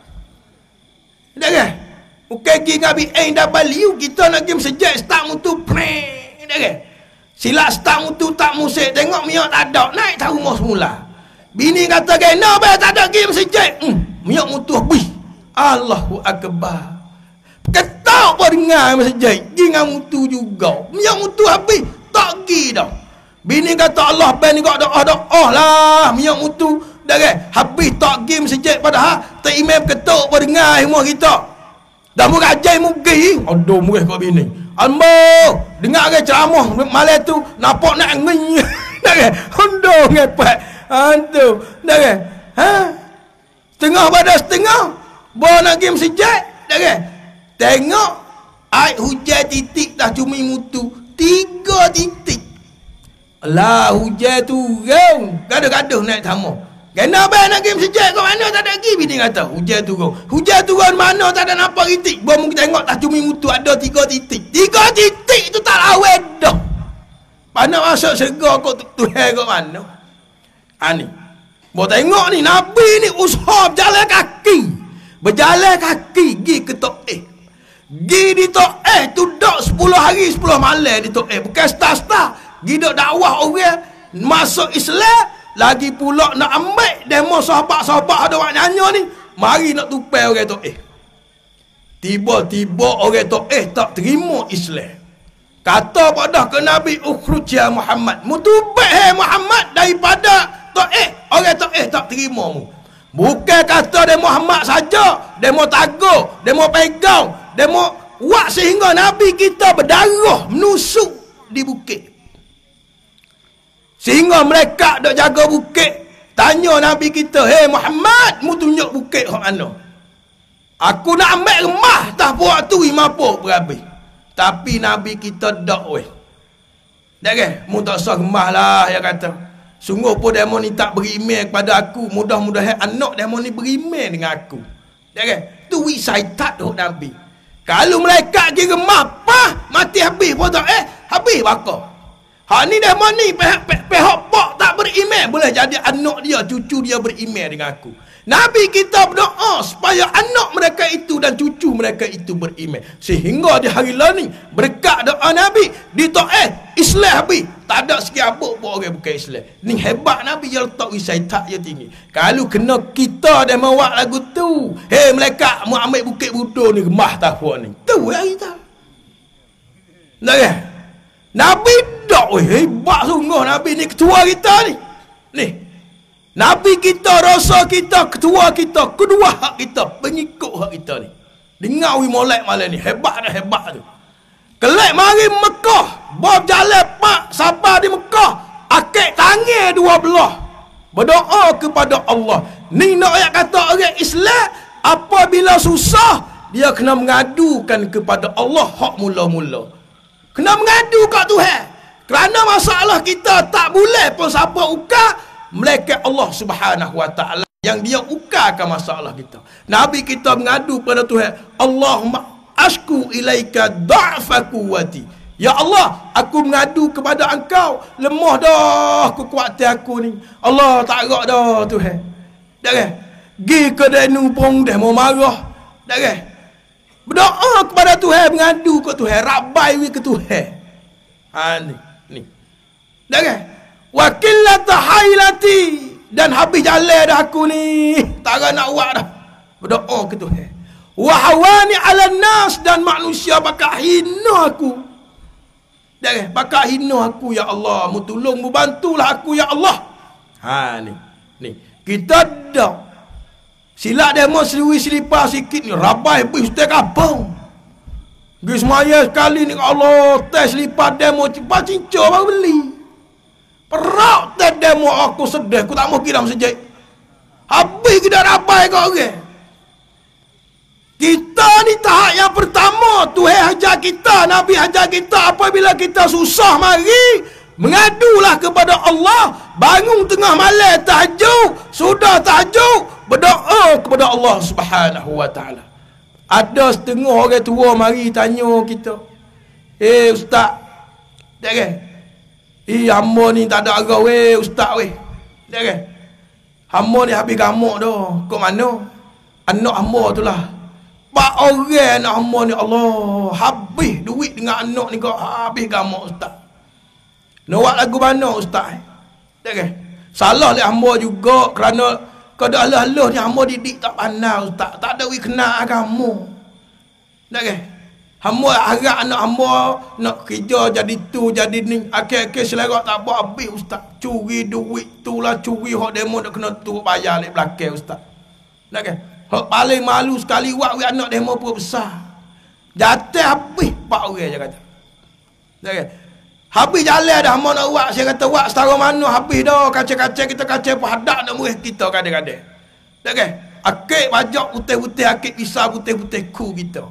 Tak kan? Bukan pergi dengan BN W, kita nak pergi sejak start mutu pleng. Silap stang tu tak musik, tengok miak tak ada, naik tak rumah semula. Bini kata kena bayar tak ada game sejak. Miak mutu habis. Allahu akbar. Ketak pun dengar sejak. Dengan mutu juga. Miak mutu habis. Tak pergi dah. Bini kata Allah ben kau doa lah. Miak mutu dah habis tak game sejak, padahal tak imam ketuk pun dengar semua kita. Dah murajai mugi. Aduh murih kau bini. Ambo, dengar ke ceramah malam tu nampak nak ngeng. Dah ke? Hondo ngepek. Hantu. Dah ke? Ha? Setengah pada setengah. Bawa nak game sejak. Dah ke? Tengok air hujan titik dah cumi mutu 3 titik. Alah hujan tu gaduh-gaduh naik tama. Kenapa nak game sejak kau mana tak ada pergi, bini kata. Hujan turun mana tak ada nampak titik. Baru tengok tak cumi mutu ada 3 titik. 3 titik tu tak lawan dah. Mana masuk syurga kau Tuhan kau mana? Ni. Baru tengok ni Nabi ni usaha berjalan kaki. Berjalan kaki pergi ke Taif. Pergi di Taif tu duduk 10 hari 10 malam di Taif. Bukan start-start. Pergi duduk dakwah orang masuk Islam. Lagi pula nak ambil demo sahabat-sahabat ada orang nyanyi ni. Mari nak tupai orang Taif. Tiba-tiba orang Taif tak terima Islam. Kata pada ke Nabi, ukhruj ya Muhammad. Mutubai hai Muhammad daripada Taif. Orang Taif tak terima mu. Bukan kata dia Muhammad saja. Demo tagur, demo pegang, demo wak sehingga Nabi kita berdarah menusuk di bukit. Sehingga mereka dok jaga bukit. Tanya Nabi kita, "Hei Muhammad, mu tunjuk bukit hok mana?" Aku nak ambil remah tak puak tu 50 berhabis. Tapi Nabi kita dak weh. Dak ke? Mu tak sah remah lah, dia kata. Sungguh pun demo ni tak beriman kepada aku. Mudah-mudahan anak demo ni beriman dengan aku. Dak ke? Tu wisaitat hok Nabi. Kalau mereka pergi remah, pah mati habis pun tak habis bakar. Ha ni dah ni pihak pak tak beriman boleh jadi anak dia, cucu dia beriman dengan aku. Nabi kita berdoa supaya anak mereka itu dan cucu mereka itu beriman. Sehingga di hari lain berkat doa Nabi di Taif Islam habis. Tak ada sikit apa pun orang bukan Islam. Ni hebat Nabi yang letak wisaitat yang tinggi. Kalau kena kita dah mawak lagu tu, hei mereka mau ambil bukit budo ni gemah tahun ni. Tu yang kita. Nah ya. Nabi dak hebat sungguh Nabi ni ketua kita ni. Ni. Nabi kita, rasa kita, ketua kita, kedua hak kita, pengikut hak kita ni. Dengar molek malam ni, hebat dah hebat tu. Kelak mari Mekah, bob jalan pak sabar di Mekah, akik tangan dua belah. Berdoa kepada Allah. Ni nak ayat kata orang Islam, apabila susah, dia kena mengadukan kepada Allah hak mula-mula. Kena mengadu kat Tuhan. Kerana masalah kita tak boleh pun siapa ukar, melainkan Allah Subhanahu wa taala yang dia ukarkan masalah kita. Nabi kita mengadu pada Tuhan, Allahumma asku ilaika dha'fa quwwati. Ya Allah, aku mengadu kepada engkau, lemah dah kekuatan aku ni. Allah tak gerak dah Tuhan. Dah kan? Gi ke denu pun dah mau marah. Dah kan? Berdoa kepada Tuhan, mengadu ke Tuhan, rabai ke Tuhan. Ha ni. Dah kan? Wa qillata hailati, dan habis jalan dah aku ni, tak nak buat dah. Berdoa ke Tuhan. Wa hawani 'alan nas, dan manusia bakal hina aku. Dah kan? Bakal hina aku ya Allah, mu tolong mu bantulah aku ya Allah. Ha ni. Kita dah silap demo seliwi selipar sikit ni, rabai habis ustaz kapang. Gi semaya sekali ni Allah, tes selipar demo cepat cincau baru beli. Perak tes demo aku sedih, aku tak mau kira sejak. Habis kita rabai kau orang. Kita ni tahap yang pertama, Tuhan ajar kita, Nabi ajar kita, apabila kita susah mari mengadulah kepada Allah. Bangun tengah malam tahajud, sudah tahajud, berdoa kepada Allah Subhanahu wa taala. Ada setengah orang tua mari tanya kita, ustaz, dah kan? Hamba ni tak ada arah ustaz dah kan? Hamba ni habis gamuk dah. Kok mana? Anak hamba tu lah. Pak orang anak hamba ni, Allah, habis duit dengan anak ni kau, habis gamuk ustaz. Nak buat lagu mana ustaz? Tak kan? Salah le hamba juga, kerana kau dah halah-halah ni hamba didik tak pandai ustaz. Tak ada kenal agama. Tak kan? Hamba harap anak hamba nak kerja jadi tu jadi ni. Akhir-akhir selerak tak buat habis ustaz. Curi duit tu lah, curi hak demo nak kena tu bayar lek belakang ustaz. Tak kan? Hak paling malu sekali wak anak demo pun besar. Jatuh habis pak orang je kata. Tak kan? Habis jalan dah mau nak buat, saya kata buat setara mana habis dah, kaca-kaca kita kaca pun hadak nak murid kita kadang-kadang. Tak kan? Akik bajak putih-putih, akik pisah putih-putih ku kita.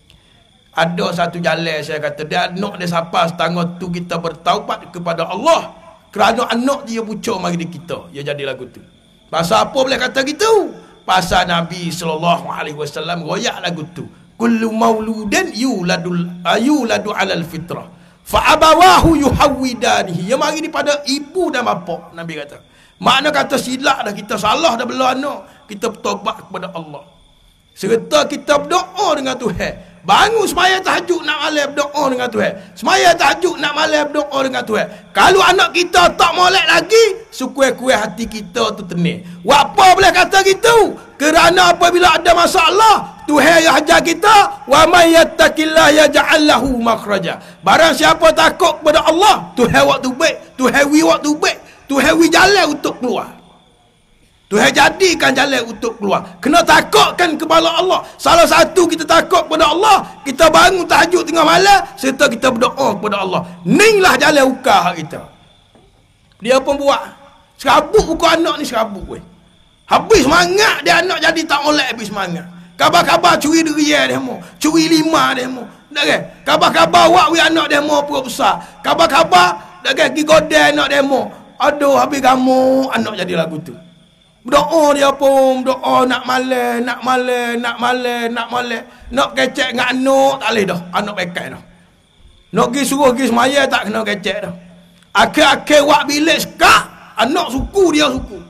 Ada satu jalan saya kata, dia anak dia siapa setengah tu kita bertaubat kepada Allah. Kerana anak dia pucuk mari di kita. Dia jadi lagu tu. Pasal apa boleh kata gitu? Pasal Nabi SAW royak lagu tu. Kullu mauludin yuladu alal fitrah. Fa'abawahu yuhawwidanihi. Yang mari daripada ibu dan bapa, Nabi kata. Makna kata silap dah, kita salah dah bela anak, kita bertobat kepada Allah. Serta kita berdoa dengan Tuhan. Bangun semaya tahajud nak malam berdoa dengan Tuhan. Semaya tahajud nak malam berdoa dengan Tuhan. Kalau anak kita tak molek lagi, sekuat-kuat hati kita tu tenang. Apa boleh kata gitu? Kerana apabila ada masalah, Tuhan yang ajar kita, wa may yattaqillah yaj'al lahu makhraja. Barang siapa takut kepada Allah, Tuhan waktu baik, Tuhan wi waktu baik, Tuhan wi jalan untuk keluar. Tuhan jadikan jalan untuk keluar. Kena takutkan kepada Allah. Salah satu kita takut kepada Allah, kita bangun tahajud tengah malam serta kita berdoa kepada Allah. Inilah jalan ukar kita. Dia pun buat serabut buku anak ni, serabut weh. Habis semangat dia anak jadi tak oleh, habis semangat. Kabar-kabar curi durian dia mau, curi lima dia mau. Tak kan? Kabar-kabar wak we anak dia mau perut besar. Kabar-kabar tak kan pergi godel anak dia mau. Aduh habis kamu anak jadi lagu tu. Berdoa dia pun, berdoa nak malam, nak malam, nak malam, nak malam. Nak kecek dengan anak, tak boleh dah. Anak pekat dah. Nak pergi suruh pergi semaya, tak kena kecek dah. Akhir-akhir wak bilik sekak, anak suku dia suku.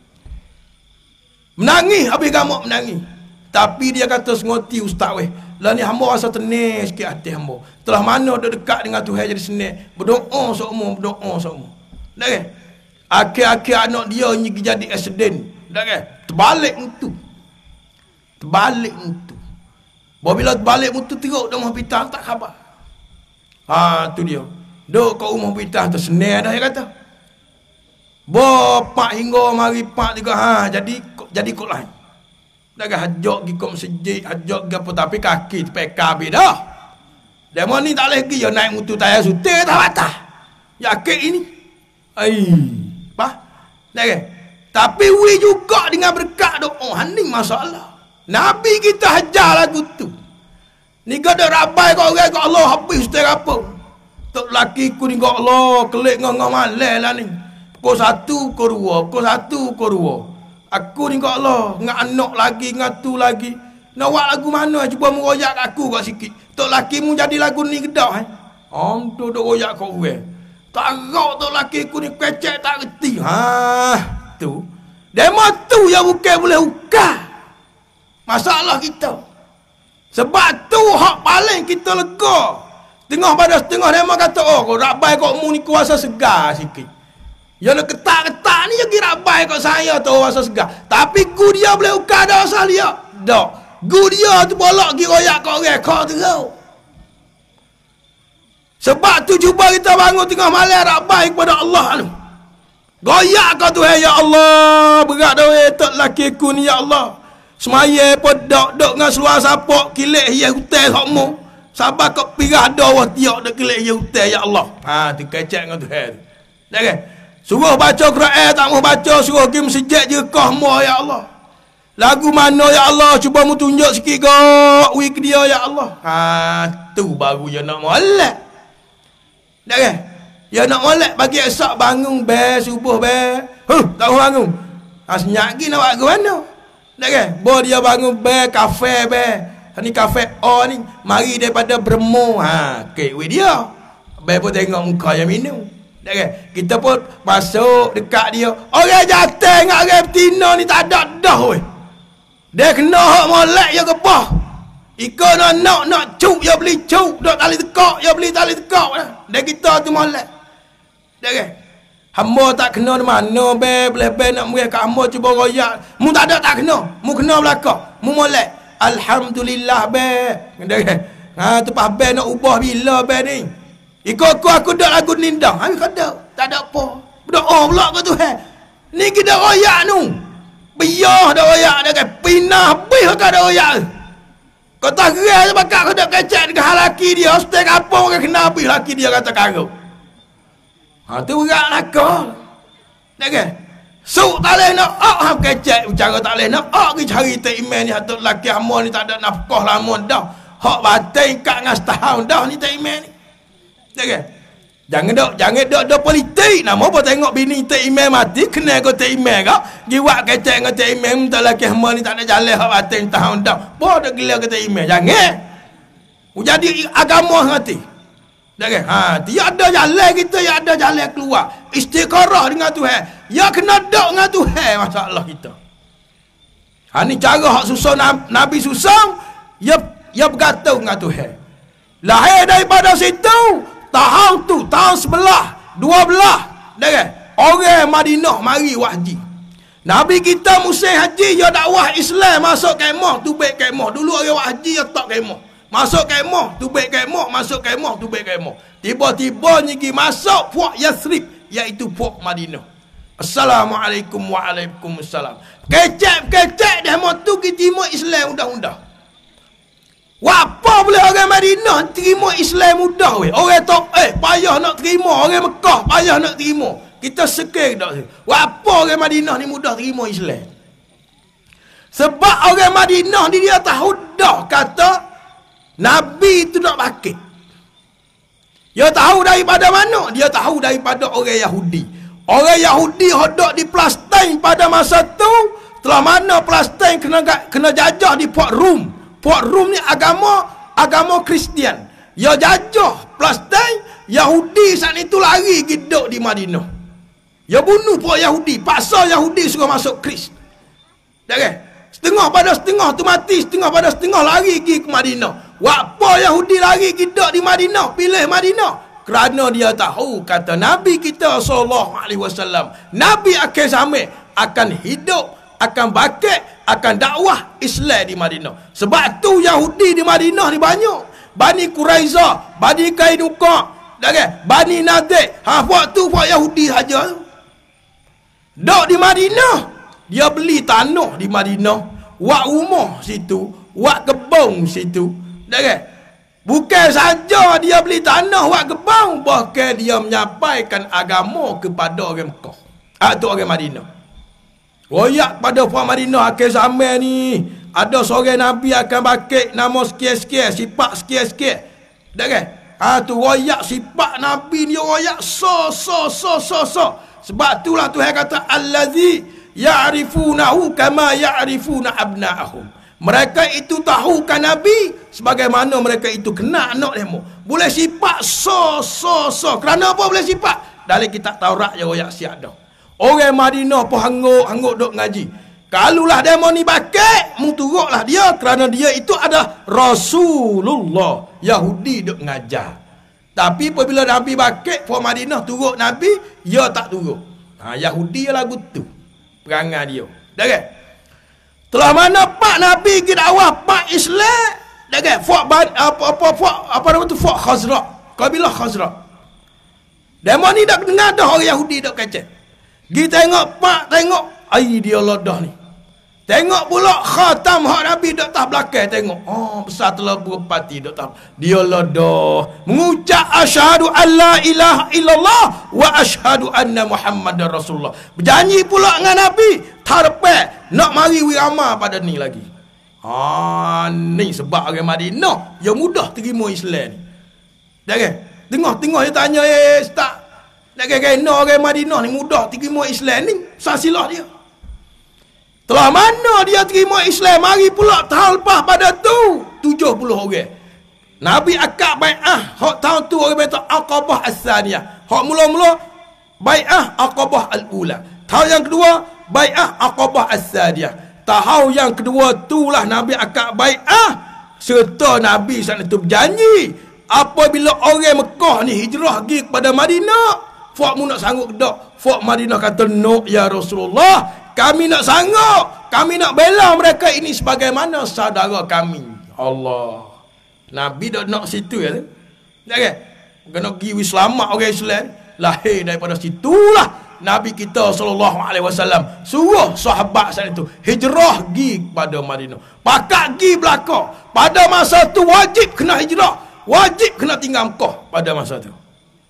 Menangis, habis gamuk menangis. Tapi dia kata sengoti ustaz weh. Lah ni hamba rasa tenang sikit hati hamba. Telah mana dia dekat dengan Tuhan jadi senang. Berdoa seumur, berdoa seumur. Tak kan? Akhir-akhir anak dia ni jadi accident. Tak kan? Terbalik mutu. Terbalik mutu. Bila terbalik mutu teruk dah rumah pitah tak khabar. Ha tu dia. Duk kat rumah pitah tu senang dah dia kata. Bapak hingga mari pak juga jadi kok lain. Dah hajak gi kom masjid, hajak gi apa tapi kaki PKB dah. Demo ni tak lagi ya naik mutu tayar sute tak patah. Yakin ini. Bah. Dah. Tapi we juga dengan berkat doa hening masalah. Nabi kita hajar lagu tu. Ni kada rabai kau orang kau Allah habis sute apa. Tok laki ku ni kau Allah kelik ngong malai lah ni. Pukul 1, pukul 2, pukul 1, pukul 2. Aku ni kau Allah, ngak anak lagi, ngatu lagi. Nak buat lagu mana? Cuba meroyak aku kau sikit. Tok laki mu jadi lagu ni kedah. Tu duk royak kau orang. Tak rau tok laki ku ni kecek tak reti. Tu. Demo tu yang bukan boleh ukah. Masalah kita. Sebab tu hak paling kita lega. Tengah pada setengah demo kata, kau rabai kau mu ni kuasa segar sikit. Ya nak ketak-ketak ni yang kira baik kat saya tu rasa segar. Tapi ku dia boleh ukar dah asal dia. Dak. Gu dia tu bolak gi royak kat orang kau tu. Sebab tu cuba kita bangun tengah malam rabai kepada Allah tu. Goyak kau tu ya Allah. Berat dah tak laki ku ni ya Allah. Semaya pun dok dengan seluar sapok kilik ya hutai hokmu. Sabar kau pirah dah tiak dak kilik ya hutai ya Allah. Tu kecek dengan tu tu. Dah kan? Suruh baca Quran tak mau baca, suruh pergi masjid je kau mu ya Allah. Lagu mana ya Allah, cuba mu tunjuk sikit kau week dia ya Allah. Tu baru dia nak molek. Dah kan? Ya nak molek bagi esok bangun subuh tak bangun. Senyap lagi nak buat ke mana? Dah kan? Bo dia bangun kafe ni kafe ni mari daripada Bremo. Kek we dia. Pun tengok muka yang minum. Kita pun masuk dekat dia. Orang jatuh dengan orang betina ni tak ada dah weh. Dia kena hak molek ya kebah. Ika nak cuk ya beli cuk, dok tali tekak ya beli tali tekak dah. Dia kita tu molek. Dah kan? Hamba tak kena mana boleh nak murih kat hamba cuba royak. Mu tak ada tak kena. Mu kena belakang. Mu molek. Alhamdulillah Dah kan? Tu pas nak ubah bila ni. Ikut aku dak lagu nindang. Habis kada. Tak ada apa. Berdoa pula kau tu Ni kita royak nu. Biar dak royak dak kan. Pinah habis kau dak royak. Kau tak kira sebab kau dak kecek dengan laki dia. Hostel kampung kan kena habis laki dia kata karut. Tu berat nak kau. Dak kan. Suk tak boleh nak kecek cara tak boleh nak pergi cari tak email ni hatuk laki hamba ni tak ada nafkah lama dah. Hak batin kat dengan setahun dah ni tak email ni. Jangan dok politik nama apa tengok bini tak email mati kena kau tak email kau giwak kecek kau tak email minta laki hamba ni tak ada jalan hak batin tahun dah apa dak gila kau tak email jangan jadi agama mati tiada jalan kita ya ada jalan keluar istiqarah dengan Tuhan ya kena dok dengan Tuhan masalah kita ni cara hak susah Nabi susah ya bergantung dengan Tuhan lahir daripada situ tahun tu, tahun 12 dah kan? Orang Madinah mari haji. Nabi kita musim haji dia dakwah Islam masuk kemah, tubik kemah. Dulu orang haji dia tak kemah. Masuk kemah, tubik kemah, masuk kemah, tubik kemah. Tiba-tiba nyigi masuk puak Yathrib iaitu puak Madinah. Assalamualaikum waalaikumsalam. Kecek dah mau tu kita terima Islam undang-undang. Apa boleh orang Madinah terima Islam mudah weh. Orang tak payah nak terima, orang Mekah payah nak terima. Kita sekir dak. Apa orang Madinah ni mudah terima Islam? Sebab orang Madinah ni dia tahu dah kata Nabi tu nak bakit. Dia tahu daripada mana? Dia tahu daripada orang Yahudi. Orang Yahudi hodok di Palestin pada masa tu, telah mana Palestin kena jajah di Port Rum. Port Rum ni agama Kristian. Ya jajah Palestin, Yahudi saat itu lari hidup di Madinah. Ya bunuh pun Yahudi, paksa Yahudi suruh masuk Kris. Tak kan? Setengah pada setengah tu mati, setengah pada setengah lari pergi ke Madinah. Apa Yahudi lari hidup di Madinah, pilih Madinah? Kerana dia tahu kata Nabi kita SAW, Nabi akan sampai, akan hidup, akan bakit, akan dakwah Islam di Madinah. Sebab tu Yahudi di Madinah ni banyak. Bani Quraiza, Bani Kainuqa, Bani Nadir. Puak tu puak Yahudi saja. Dok di Madinah. Dia beli tanah di Madinah. Buat rumah situ. Buat kebun situ. Dengar? Bukan saja dia beli tanah buat kebun, bahkan dia menyampaikan agama kepada orang Mekah. Atau orang Madinah. Royak pada orang Madinah akhir zaman ni. Ada seorang Nabi akan pakai nama sikit-sikit, sifat sikit-sikit. Dengar? Tu royak sifat Nabi ni, royak so. Sebab itulah Tuhan kata allazi ya'rifunahu kama ya'rifuna abna'ahum. Mereka itu tahukan Nabi sebagaimana mereka itu kena anak demo. Boleh sifat so. Kerana apa boleh sifat? Dalam kitab Taurat je royak siap dah. Orang Madinah pun hangguk duk ngaji. Kalulah demo ni pakai, turutlah dia kerana dia itu ada Rasulullah. Yahudi duk ngajar. Tapi apabila Nabi pakai, orang Madinah turut Nabi, dia tak turut. Yahudi lagu tu. Perangai dia. Dah kan? Telah mana pak Nabi pergi dakwah, pak Islam, dah kan? Apa nama tu? Fok Khazraj. Kabilah Khazraj. Demo ni dak dengar dah orang Yahudi dak kacau. Pergi tengok pak, tengok. Ai dia lodah ni. Tengok pula khatam hak Nabi dok tah belakang tengok. Besar telah berpati dok tah. Dia lodah mengucap asyhadu alla ilaha illallah wa asyhadu anna Muhammadar Rasulullah. Berjanji pula dengan Nabi, tarpe nak mari wirama pada ni lagi. Ni sebab orang Madinah yang mudah terima Islam ni. Dah kan? Tengok dia tanya, ustaz. Nak kena orang Madinah ni mudah terima Islam ni. Sasilah dia. Telah mana dia terima Islam, mari pula tahun lepas pada tu 70 orang. Nabi akad bai'ah, hak tahun tu orang kata Aqabah As-Saniyah. Hak mula-mula bai'ah Aqabah Al-Ula. Tahun yang kedua bai'ah Aqabah As-Saniyah. Tahun yang kedua itulah Nabi akad bai'ah serta Nabi sana tu berjanji apabila orang Mekah ni hijrah pergi kepada Madinah, fak mu nak sanggup dak? Fak Madinah kata no ya Rasulullah. Kami nak sanggup. Kami nak bela mereka ini sebagaimana saudara kami. Allah. Nabi dah nak situ ya. Tak kan? Kena pergi selamat orang Islam. Lahir daripada situlah Nabi kita SAW suruh sahabat sana itu hijrah pergi kepada Madinah. Pakat pergi belakang. Pada masa tu wajib kena hijrah. Wajib kena tinggal Mekah pada masa tu.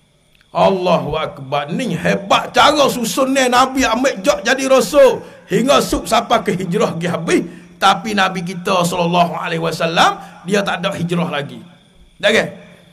Allahu Akbar. Ni hebat cara susunnya Nabi ambil jok jadi rasul hingga sub sampai ke hijrah pergi habis. Tapi Nabi kita SAW dia tak ada hijrah lagi. Dah kan?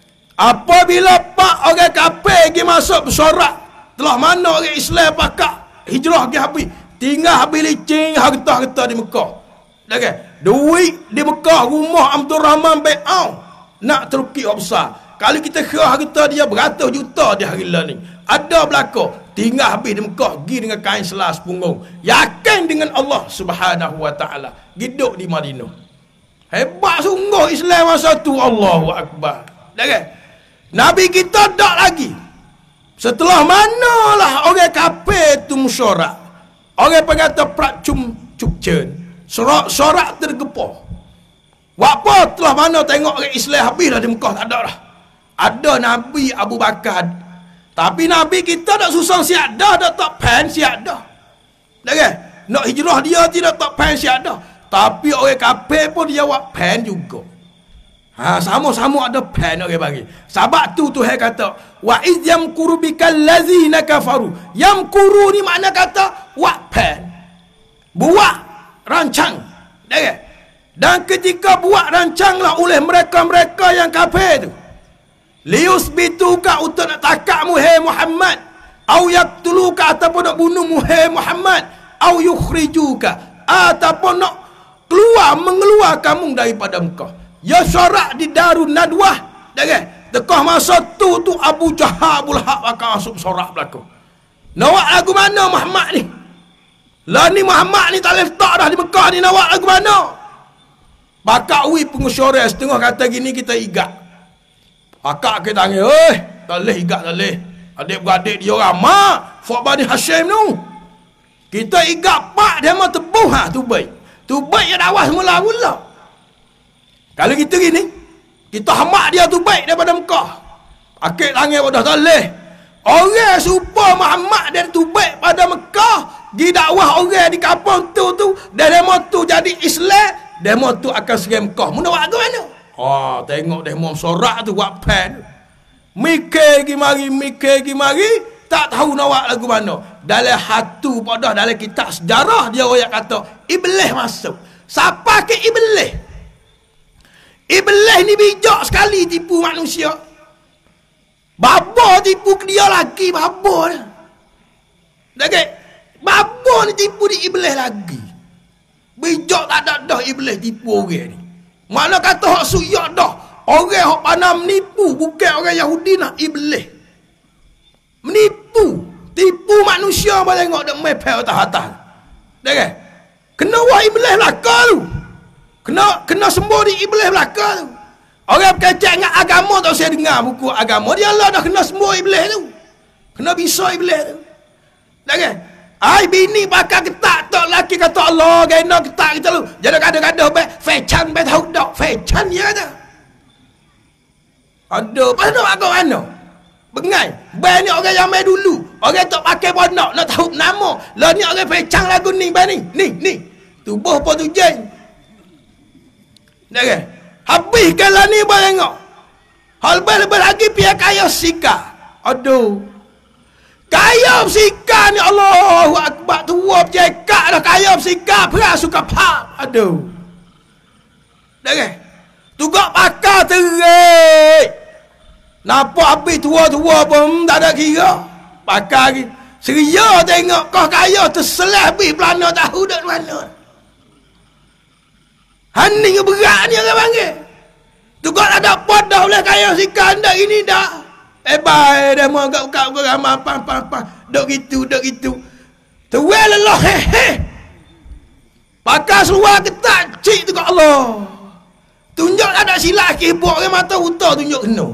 Apabila pak orang kafir pergi masuk bersorak, telah mana orang Islam pakak hijrah pergi habis, tinggal habis licin harta-harta di Mekah. Dah kan? Duit di Mekah, rumah Abdul Rahman bin Auf nak terukik besar. Kalau kita kira harta dia beratus juta di hari ni, ada belakang tinggal habis di Mekah, pergi dengan kain selas punggung, yakin dengan Allah Subhanahu wa taala, hidup di Madinah. Hebat sungguh Islam masa tu. Allahu Akbar. Dah kan? Nabi kita tak lagi. Setelah manalah orang kafir tu musyarak, orang berkata prakcum cukcen, sorak tergepah. Apa telah mana tengok orang Islam habis dah di Mekah, tak ada dah. Ada Nabi Abu Bakar. Tapi Nabi kita tak susah siap dah, tak pen siap dah. Dah kan? Nak hijrah dia tidak tak pen siap dah. Tapi orang kafir pun dia buat pen juga. Sama-sama ada pen orang bagi. Sebab tu Tuhan kata, wa iz yamkuru bikal ladzina kafaru. Yamkuru ni makna kata buat pen. Buat rancang. Dah kan? Dan ketika buat rancanglah oleh mereka-mereka yang kafir tu, liusbituka untuk nak takakmu hai Muhammad, au yaqtuluka ataupun nak bunuhmu hai Muhammad, au yukhrijuka ataupun nak mengeluar kamu daripada Mekah. Ya syarak di Darun Nadwah. Dah kan? Tekah masa tu Abu Jahal Abul Haq akan masuk syarak belakang. Nawak lagu mana Muhammad ni? Lah ni Muhammad ni tak letak dah di Mekah ni, nawak lagu mana? Bakak wi pengusyara setengah kata gini kita igat. Akak kita tangan, tak boleh igat, tak boleh. Adik-beradik dia orang mak, Fok Bani Hashim tu. Kita igat pak dia mau tebuh tu baik. Tu baik yang dakwah mula-mula. Kalau kita gini, kita hamak dia tu baik daripada Mekah. Akik tangan dah tak boleh. Orang serupa Muhammad dia tu baik pada Mekah, Gi dakwah orang di kampung tu demo tu jadi Islam, demo tu akan seremkah. Mun awak ke mana? Tengok demo sorak tu buat pen. Mikir gi mari, tak tahu nak buat lagu mana. Dalam hatu pada dalam kitab sejarah dia orang kata iblis masuk. Siapa ke iblis? Iblis ni bijak sekali tipu manusia. Babo tipu ke dia lagi, babo dia. Okey. Babo ni tipu di iblis lagi. Bijak tak ada dah iblis tipu orang ni. Mana kata hak suyak dah. Orang hak pandai menipu, bukan orang Yahudi nak iblis. Menipu, tipu manusia boleh tengok dak mepel atas-atas. Okey. Kena wah iblis belaka tu. Kena sembuh di iblis belaka tu. Orang berkecek dengan agama tak saya dengar buku agama. Dia lah dah kena sembuh iblis tu. Kena bisa iblis tu. Okey. Ai bini bakal ketak tok laki kata Allah kena ketak kita lu. Jadi kadang-kadang fechan tahu dak fechan ya dah. Ada pada agak mana? Bengai. Bai ni orang yang mai dulu. Orang tak pakai bonak nak tahu nama. Lah ni orang fechan lagu ni bai ni. Ni. Tubuh apa tu jeng. Okey. Habiskan lah ni bai tengok. Hal lebih lagi pihak kaya sika. Aduh. Kaya bersika ni Allahu Akbar. Tua bercekak dah kaya bersika. Peras suka pap. Aduh. Okey. Tugak pakar terik. Nampak habis tua-tua pun tak ada kira. Pakar lagi. Seria tengok kau kaya terselah habis pelana tahu dak mana. Haning berat ni orang panggil. Tugak ada podah boleh kaya sikan dak ini dak. Bye dah mau gak ramah apa. Dok gitu. Tuwel lelah he. Pakar seluar ketat cik tu kat Allah. Tunjuk ada silap kibuk ke mata utah tunjuk kena.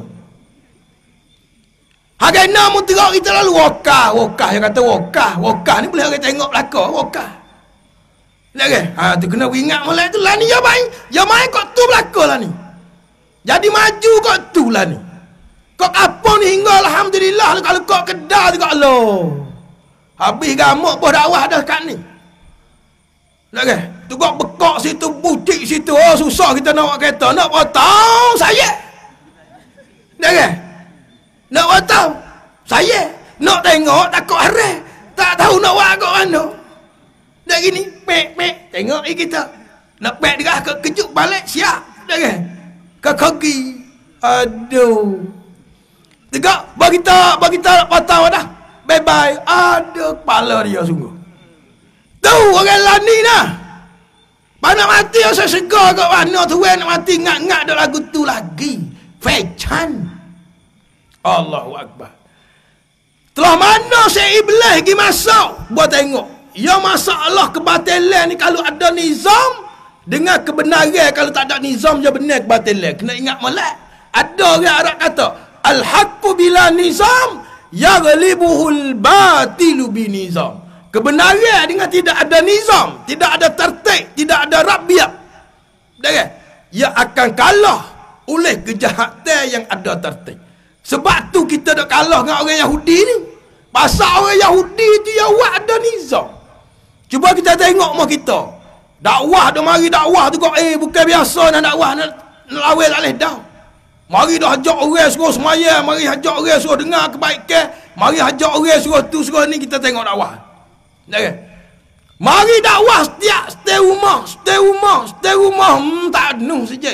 Harga nama teruk kita lalu wakah yang kata wakah ni boleh orang tengok belakang wakah. Okey, tu kena ingat molek tu lah ni ya mai kok tu belakang lah ni. Jadi maju kok tu lah ni. Kok apa ni hingga alhamdulillah kalau kok kedah tu kat Allah. Habis gamuk boh dakwah dah kat ni. Okey, tu kok bekok situ butik situ susah kita nak buat kereta nak potong saya. Okey. Nak watau saya nak tengok takut haram tak tahu nak buat kat mana dah gini pek tengok kita nak pek dia kejut balik siap dah kan ke kaki aduh tegak bagi kita patau dah bye bye aduh kepala dia sungguh tu orang lani dah mana mati saya segar kat mana tu nak mati ngak-ngak dah lagu tu lagi fechan. Allahu Akbar. Telah mana si iblis pergi masuk buat tengok. Ya masalah kebatilan ni kalau ada nizam dengan kebenaran, kalau tak ada nizam je benar kebatilan. Kena ingat molek. Ada orang Arab kata al-haqqu bila nizam yaghlibuhul batilu bi nizam. Kebenaran dengan tidak ada nizam, tidak ada tertib, tidak ada rabiat, ia akan kalah oleh kejahatan yang ada tertib. Sebab tu kita dah kalah dengan orang Yahudi ni. Pasal orang Yahudi tu yang buat ada nizam. Cuba kita tengok mah kita. Dakwah dah mari dakwah tu kok bukan biasa nak dakwah nak lawel tak leh dah. Mari dah ajak orang suruh semaya, mari ajak orang suruh dengar kebaikan, mari ajak orang suruh tu suruh ni kita tengok dakwah. Okey. Mari dakwah setiap rumah tak penuh saja.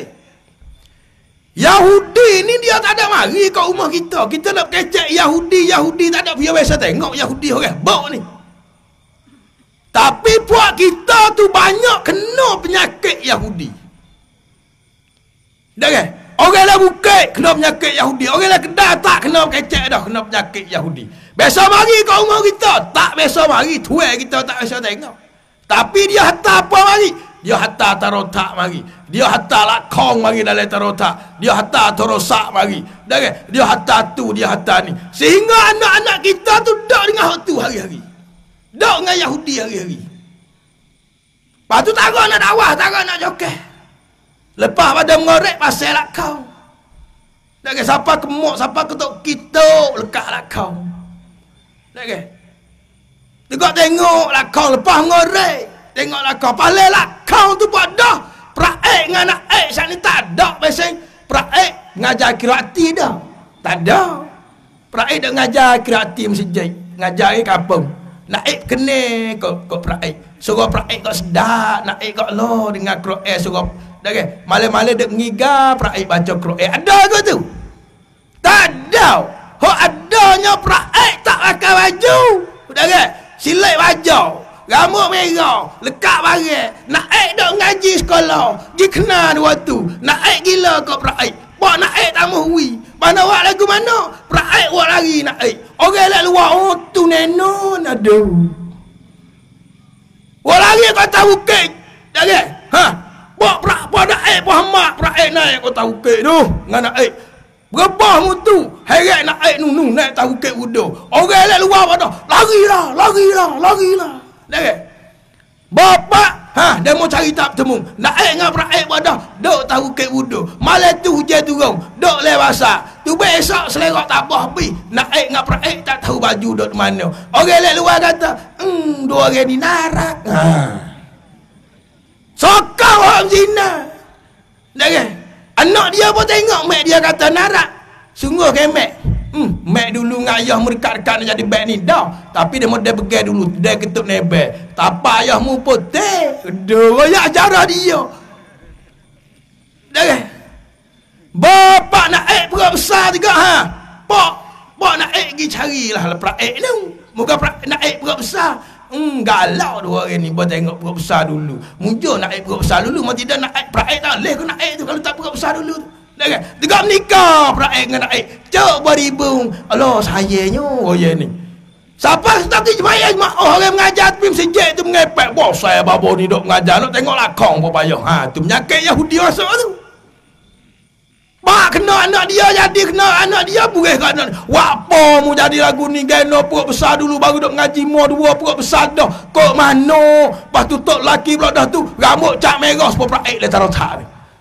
Yahudi ni dia tak ada mari kat rumah kita. Kita nak kecek Yahudi tak ada biar biasa tengok Yahudi orang bau ni. Tapi puak kita tu banyak kena penyakit Yahudi. Dah kan? Orang lah bukit kena penyakit Yahudi. Orang lah Kedah tak kena kecek dah kena penyakit Yahudi. Biasa mari kat rumah kita, tak biasa mari tuai kita tak biasa tengok. Tapi dia hantar apa mari? Dia hantar tarotak mari. Dia hantar lakong mari dalam tarotak. Dia hantar torosak mari. Dia hantar tu, dia hantar ni. Sehingga anak-anak kita tu dok dengan hak tu hari-hari. Dok dengan Yahudi hari-hari. Lepas tu tak nak dakwah, tak nak joket. Lepas pada mengorek pasal lakong. Siapa kemuk, siapa ketuk kita lekat lakong. Tengok lakon lepas ngorek. Tengok lakon paling lakon tu buat dah. Praik dengan anak saat ni tak ada. Biasanya praik ngajar kirati dah. Tak ada. Praik dah ngajar kirati masjid. Ngajar kampung. Naik kena kok praik. Suruh praik kok sedap. Naik kok lo dengan Quran suruh. Okay. Malam-malam dek ngiga praik baca Quran. Ada ke tu? Tak ada. Hok adanya praik tak pakai baju. Udah ke? Silai baju. Rambut merah, lekat barang. Naik dok ngaji sekolah. Gi kena dua tu. Naik gila kau praik. Buat naik tamu hui. Mana buat lagu mana? Praik buat lari naik. Orang lek luar, oh tu nenon ada. Buat lari kau tahu kek. Jangan. Ha? Buat naik, buat hamak praik naik kau tahu kek tu. Ngan naik. Berbah mu tu. Heret naik nu naik tahu kek udah. Orang lek luar pada. Larilah. Dah. Bapak, dia mau cari tak bertemu. Naik dengan praik wadah, dok tahu kek wudu. Malam tu hujan turun, dok lewasa. Tu besok selerak tak apa habis. Naik dengan praik tak tahu baju dok mana. Orang lek luar kata, dua orang ni narak. Sokau orang zina. Dah. Anak dia pun tengok mak dia kata narak. Sungguh kemek. Mak dulu dengan ayah merdekat-dekat nak jadi beg ni dah. Tapi dia model pegang dulu. Dia ketuk nebel. Tapak ayahmu putih. Dia royak cara dia. Dah. Bapak nak perut besar juga ha. Pak nak pergi carilah praik ni. Muka nak perut besar. Galau dua orang ni. Buat tengok perut besar dulu. Muncul nak perut besar dulu. Mau tidak nak praik tak boleh kau nak tu kalau tak perut besar dulu tu. Tegak menikah praik dengan naik. Cok beribung. Allah sayangnya ya ni. Siapa tak jemaah orang mengajar tapi masjid tu mengepek. Wah saya babo ni dok mengajar nak tengok lakong apa payah. Tu penyakit Yahudi masuk tu. Pak kena anak dia jadi kena anak dia boleh kat anak. Apa mu jadi lagu ni geno perut besar dulu baru dok ngaji mo dua perut besar dah. Kok mano? Pas tu tok laki pula dah tu rambut cak merah sepuluh praik le taruh tak ni.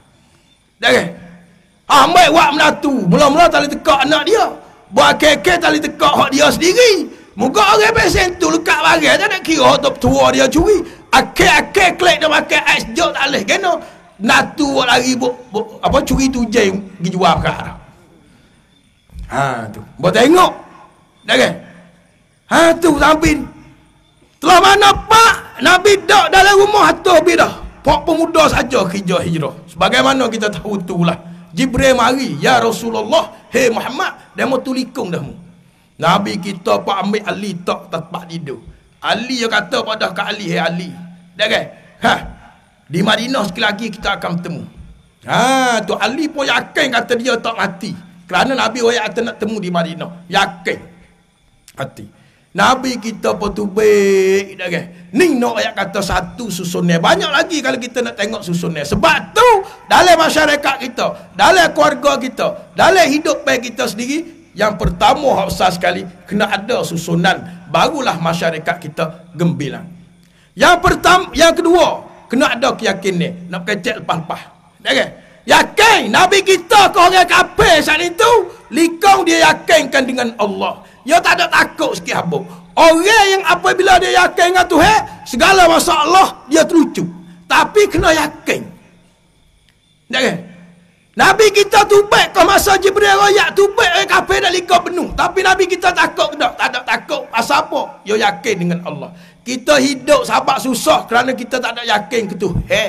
Dah. Ambil wak menatu. Mula-mula tali tekak anak dia. Buat keke tali tekak hak dia sendiri. Muka orang pesen tu lekat barang. Tak nak kira hak tua dia curi. Akek-akek klek dia pakai ais jok tak boleh. Kena natu buat lari apa curi tu je pergi jual perkara. Tu. Buat tengok. Dah kan? Tu sampai. Telah mana pak? Nabi dak dalam rumah tu dah. Pak pemuda saja kerja hijrah. Sebagaimana kita tahu itulah. Jibril mari, ya Rasulullah, hey Muhammad, dia mau tulikung dah mu. Nabi kita pak ambil Ali tak tempat tidur. Ali yang kata pada ke Ali, hey Ali. Dah kan? Di Madinah sekali lagi kita akan bertemu. Tu Ali pun yakin kata dia tak mati. Kerana Nabi orang kata nak temu di Madinah. Yakin. Hati. Nabi kita pun tu baik. Dah kan? Ni nak ayat kata satu susunnya. Banyak lagi kalau kita nak tengok susunnya. Sebab tu dalam masyarakat kita, dalam keluarga kita, dalam hidup baik kita sendiri, yang pertama hak besar sekali kena ada susunan. Barulah masyarakat kita gembira. Yang pertama, yang kedua, kena ada keyakinan. Nak kecek lepas-lepas. Okay? Yakin Nabi kita ke orang kafir saat itu, likong dia yakinkan dengan Allah. Dia tak ada takut sikit habuk. Orang yang apabila dia yakin dengan Tuhan, segala masalah dia terucuk. Tapi kena yakin. Jangan. Nabi kita tubek ke masa Jibril royak tubek orang kafir dah likau penuh. Tapi Nabi kita takut ke tak? Tak ada takut. Asal apa? Dia yakin dengan Allah. Kita hidup sahabat susah kerana kita tak ada yakin ke Tuhan.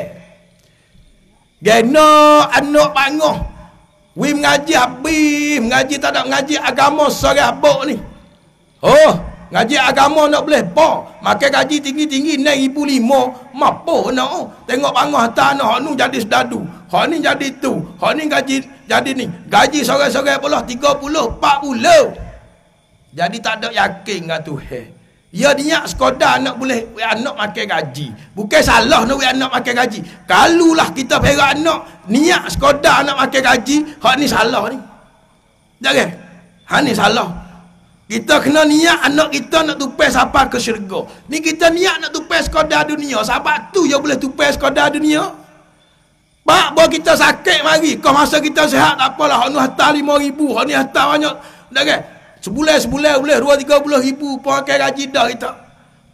Gena anak banguh. We mengaji habis, mengaji tak ada mengaji agama seorang habuk ni. Ngaji agama nak boleh apa? Makan gaji tinggi-tinggi naik 1,500. Mampu nak. Tengok banguh hantar anak hak ni jadi sedadu. Hak ni jadi tu. Hak ni gaji jadi ni. Gaji seorang-seorang pula 30, 40. Jadi tak ada yakin dengan Tuhan. Ya niat sekadar anak boleh anak makan gaji. Bukan salah nak anak makan gaji. Kalulah kita perak anak niat sekadar anak makan gaji, hak ni salah ni. Jangan. Hak ni salah. Kita kena niat anak kita nak tupai sampai ke syurga. Ni kita niat nak tupai sekadar dunia. Sebab tu dia boleh tupai sekadar dunia. Pak, buat kita sakit mari. Kau masa kita sihat tak apalah. Hak ni hantar 5,000. Hak ni hantar banyak. Dah kan? Sebulan boleh 2-3 ribu. Pakai gaji dah kita.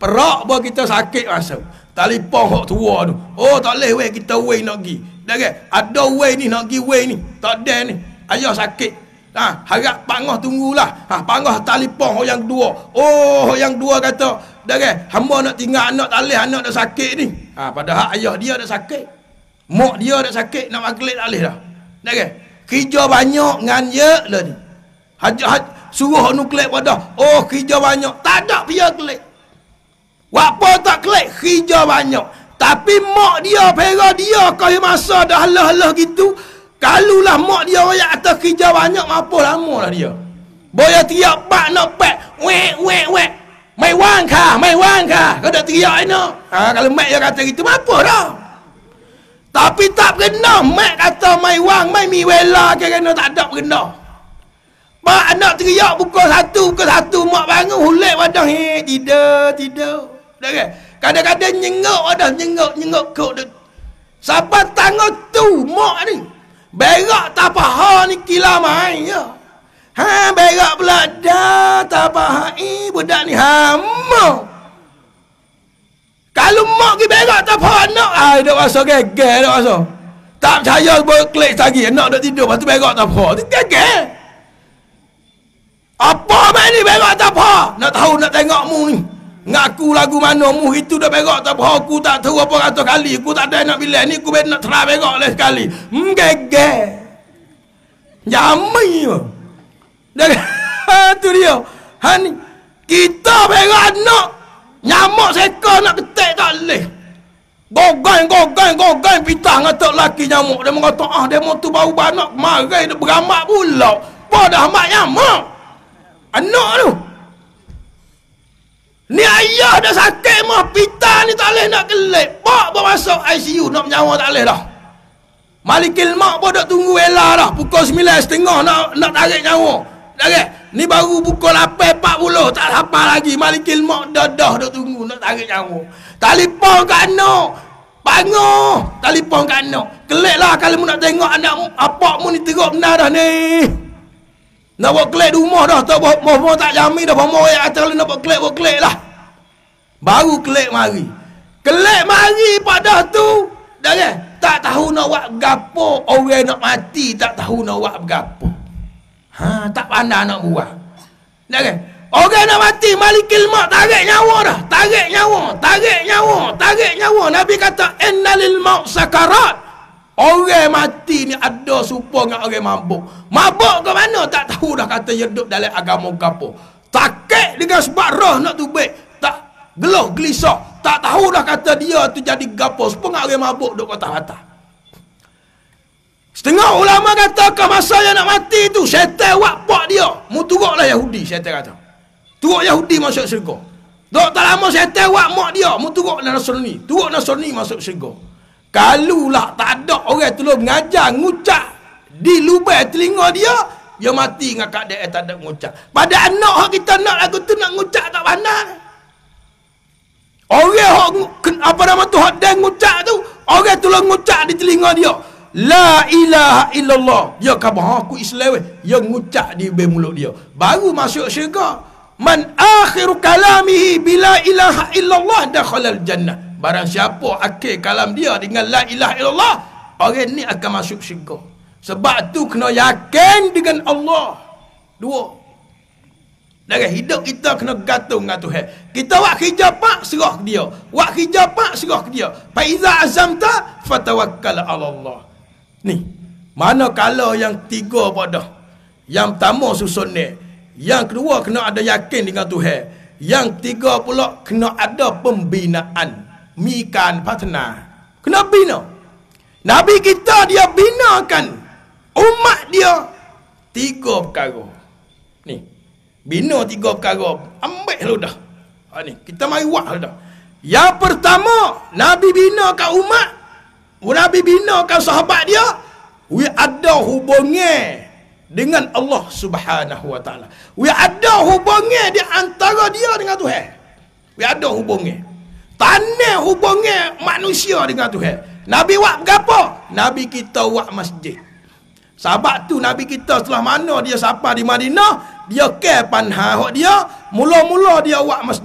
Perak buat kita sakit masa. Telefon hok tua tu. Oh tak boleh weh kita weh nak pergi. Dah ke? Ada weh ni nak pergi weh ni. Tak ada ni. Ayah sakit. Harap pangah tunggulah. Pangah telefon hok yang dua. Oh hok yang dua kata, dah ke? Hamba nak tinggal anak tak boleh, anak dah sakit ni. Padahal ayah dia dah sakit. Mak dia dah sakit, nak maghrib tak boleh dah. Dah ke? Kerja banyak ngan ye lah ni. Suruh nukleik pada. Oh kerja banyak. Tak ada dia klik. Apa tak klik? Kerja banyak. Tapi mak dia, pera dia kau masa dah halah-halah gitu. Kalulah mak dia royak atas kerja banyak, apa lama lah dia. Boya teriak pak nak pak. Wek. Mai wang kah? Kau dah teriak ni. Kalau mak dia kata gitu, apa dah? Tapi tak kena. Mak kata mai wang, mai mi wela kena tak ada kena. Mak anak teriak pukul 1, mak bangun hulek wadah. Tidur. Dah kan? Kadang-kadang nyengok wadah, nyengok kau dah. Siapa tangguh tu mak ni? Berak tak faham ni kila main ya. Berak pula dah tak faham. Budak ni hama. Kalau mak pergi berak tak faham nak. Dah rasa geger dah rasa. Tak percaya boleh klik lagi. Nak dah tidur lepas tu berak tak faham. Tu geger. Apa main ni berak tak faham? Nak tahu nak tengok mu ni. Ngaku lagu mana mu itu dah berak tak faham. Aku tak tahu apa ratus kali. Aku tak ada nak bilang ni. Aku nak terai berak oleh sekali. Geger. Jamai pun. Tu dia. Ni. Kita berak nak. Nyamuk sekor nak ketik tak boleh. Gogang. Pitah ngatak laki nyamuk. Dia mengata, dia mau tu bau banak. Marai dia beramak pula. Apa dah mak nyamuk? Anak tu. Ni ayah dah sakit mah. Pitah ni tak boleh nak kelik. Pak bawa masuk ICU. Nak menyawa tak boleh dah. Malikil mak pun dah tunggu elah dah. Pukul 9.30 nak tarik nyawa. Tarik. Ni baru pukul 8.40. Tak sampai lagi. Malikil mak dah tunggu nak tarik nyawa. Telefon kat anak. Bangun. Telefon kat anak. Kelik lah kalau mu nak tengok anak apa mu ni teruk benar dah ni. Nak buat kelik di rumah dah. Tak buat tak jamin dah. Bawa yang atas nak buat kelik lah. Baru kelik mari. Kelik mari pada tu. Dah kan? Tak tahu nak buat gapo. Orang nak mati tak tahu nak buat gapo. Tak pandai nak buat. Dah kan? Orang nak mati malikil mak tarik nyawa dah. Tarik nyawa. Nabi kata innalil maut sakarat. Orang mati ni ada serupa dengan orang mabuk. Mabuk ke mana tak tahu dah, kata dia duduk dalam agama gapo. Takik dengan sebab roh nak tubik. Tak geloh gelisah. Tak tahu dah kata dia tu jadi gapo. Sepengah orang mabuk duduk kata-kata. Setengah ulama kata ke masa yang nak mati tu syaitan buat pak dia. Mu turuklah Yahudi, syaitan kata. Turuk Yahudi masuk syurga. Dok tak lama syaitan buat mak dia. Mu turuklah Nasrani. Turuk Nasrani masuk syurga. Kalau lah tak ada orang tolong mengajar ngucap di lubang telinga dia mati dengan keadaan tak ada ngucap. Pada anak kita nak lagu tu nak ngucap tak pandai. Orang apa nama tu hak dan ngucap tu, orang tolong ngucap di telinga dia. La ilaha illallah. Ya khabar aku Islam weh. Ya ngucap di mulut dia. Baru masuk syurga. Man akhiru kalamihi bila ilaha illallah dakhalal jannah. Barang siapa akhir kalam dia dengan la ilaha illallah, orang ni akan masuk syurga. Sebab tu kena yakin dengan Allah. Dua. Dari hidup kita kena gantung dengan Tuhan. Kita buat kerja pak serah ke dia. Buat kerja pak serah ke dia. Fa iza azamta fatawakkal ala Allah. Ni. Mana kalau yang tiga pada. Yang pertama susun ni. Yang kedua kena ada yakin dengan Tuhan. Yang tiga pula kena ada pembinaan. Mikan partner. Kena bina. Nabi kita dia binakan umat dia 3 perkara. Ni. Bina 3 perkara. Ambil lu dah. Ni, kita mari buat dah. Yang pertama, Nabi binakan umat. Nabi binakan sahabat dia. Ada hubungan dengan Allah Subhanahu wa taala. Ada hubungan di antara dia dengan Tuhan. Ada hubungan. Tanah hubungan manusia dengan Tuhan. Nabi buat berapa? Nabi kita buat masjid. Sahabat tu Nabi kita setelah mana dia sampai di Madinah, dia ke panhah dia, mula-mula dia buat masjid.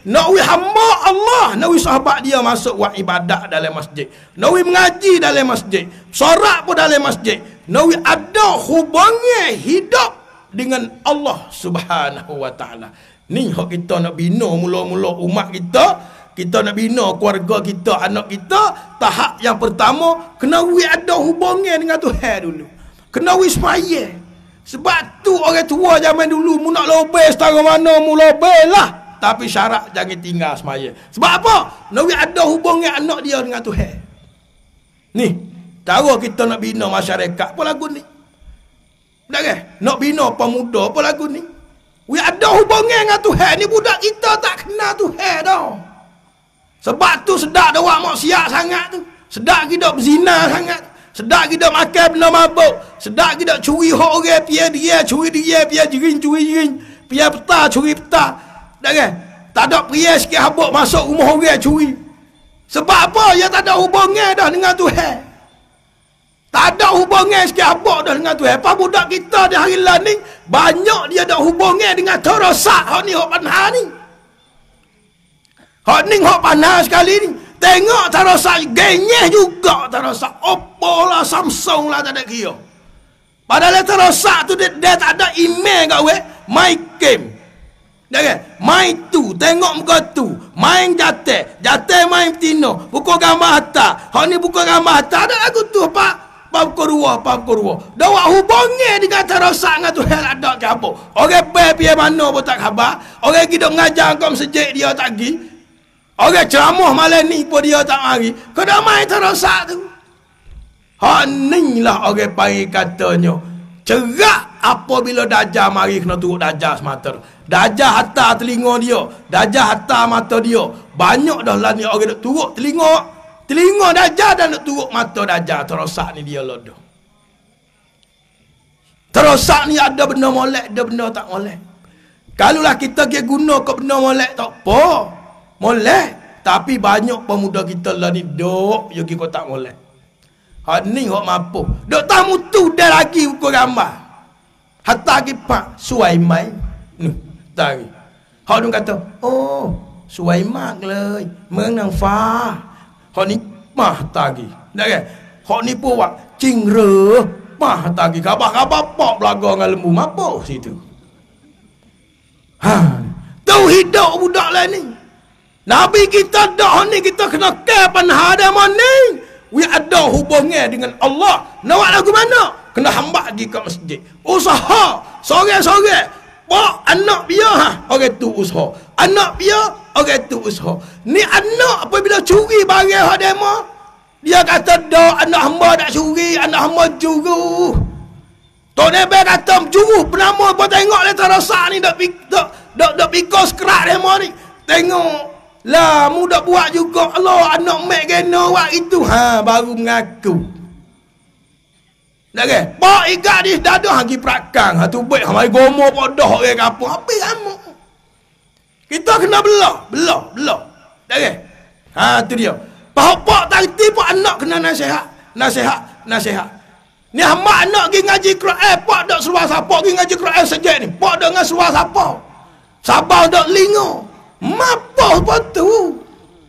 nak wi hamba Allah, nak wi sahabat dia masuk buat ibadat dalam masjid, nak wi mengaji dalam masjid, solat pun dalam masjid, nak wi ada hubungan hidup dengan Allah Subhanahu wa taala. Ni hak kita nak bina mula-mula umat kita nak bina keluarga kita, anak kita. Tahap yang pertama, kena wi ada hubungan dengan Tuhan dulu. Kena wi semaya. Sebab tu orang tua zaman dulu, mu nak lobel setara mana, mu lobel lah. Tapi syarat jangan tinggal semaya. Sebab apa? Nak wi ada hubungan anak dia dengan Tuhan. Ni, cara kita nak bina masyarakat apa lagu ni? Tak ke? Nak bina pemuda apa lagu ni? Wi ada hubungan dengan Tuhan. Ni budak kita tak kenal Tuhan dah. Sebab tu sedap dah buat maksiat sangat tu. Sedap kita berzina sangat. Sedap kita makan benda mabuk. Sedap kita curi hak orang, pia dia, curi dia, pia jering, curi jering. Pia peta, curi peta. Tak kan? Tak ada pria sikit habuk masuk rumah orang curi. Sebab apa? Dia tak ada hubungan dah dengan Tuhan. Tak ada hubungan sikit habuk dah dengan Tuhan. Apa budak kita di hari lain ni, banyak dia ada hubungan dengan terosak. Hak ni, hak panah ni. Hak ni, hak panah sekali ni. Tengok terosak, genyeh juga terosak. Oppo lah, Samsung lah, tak ada kira. Padahal terosak tu, dia tak ada email kat weh. My game. Main tu, tengok muka tu, main jatuh main tino, pukul gambar harta. Hak ni pukul gambar harta, ada lagu tu pak pukul 2. Dah buat hubungan dengan terosak dengan Tuhan ada ke apa? Orang pergi mana pun tak khabar. Orang kita mengajar kau masjid dia tak pergi. Orang ceramah malam ni pun dia tak mari. Kau dah main terosak tu. Hak ni lah orang panggil katanya cerak apabila Dajjal mari kena turut Dajjal semata. Dajjal hatta telinga dia, Dajjal hatta mata dia. Banyak dah lah ni orang nak turut telinga Dajjal dan nak turut mata Dajjal. Terosak ni dia lodoh. Terosak ni ada benda molek, ada benda tak molek. Kalaulah kita guna ke benda molek tak apa. Molek. Tapi banyak pemuda kita lah ni duk yogi kau tak molek. Hak ni hak mampu. Duk tamu tu dah lagi ukur gambar. Hatta kipak Suaiman. Nuh, tari. Hak duk kata, "Oh, Suaiman lei, menang fa." Hak ni mah tagi. Dak ke? Hak ni pun buat cingre, mah tagi khabar-khabar pok belaga dengan lembu mampu situ. Ha, tu hidup budak lain ni. Nabi kita dah ni kita kena ke panah ada ni. We ada hubungan dengan Allah. Nak lagu mana? Kena hamba pergi ke masjid. Usaha. Sore-sore. Pak anak dia orang tu usaha. Anak dia orang tu usaha. Ni anak apabila curi barang hak demo, dia kata dak anak hamba tak curi, anak hamba juru. Tok Nebe kata juru penama apa tengok le terasa ni dak pikir skrak demo ni. Tengok lah, muda buat juga. Allah, anak mek kena buat itu. Ha, baru mengaku. Tak ke? Pak ikat di dada hagi perakang. Ha, tu baik. Hamai gomo podoh orang kapur. Habis kamu. Kita kena belah. Tak ke? Ha, tu dia. Pak tak reti pun anak kena nasihat. Ni hamba anak pergi ngaji Quran. Pak tak seluar siapa pergi ngaji Quran sejak ni. Pak tak dengan seluar siapa. Sabar tak lingo. Mapa apa tu?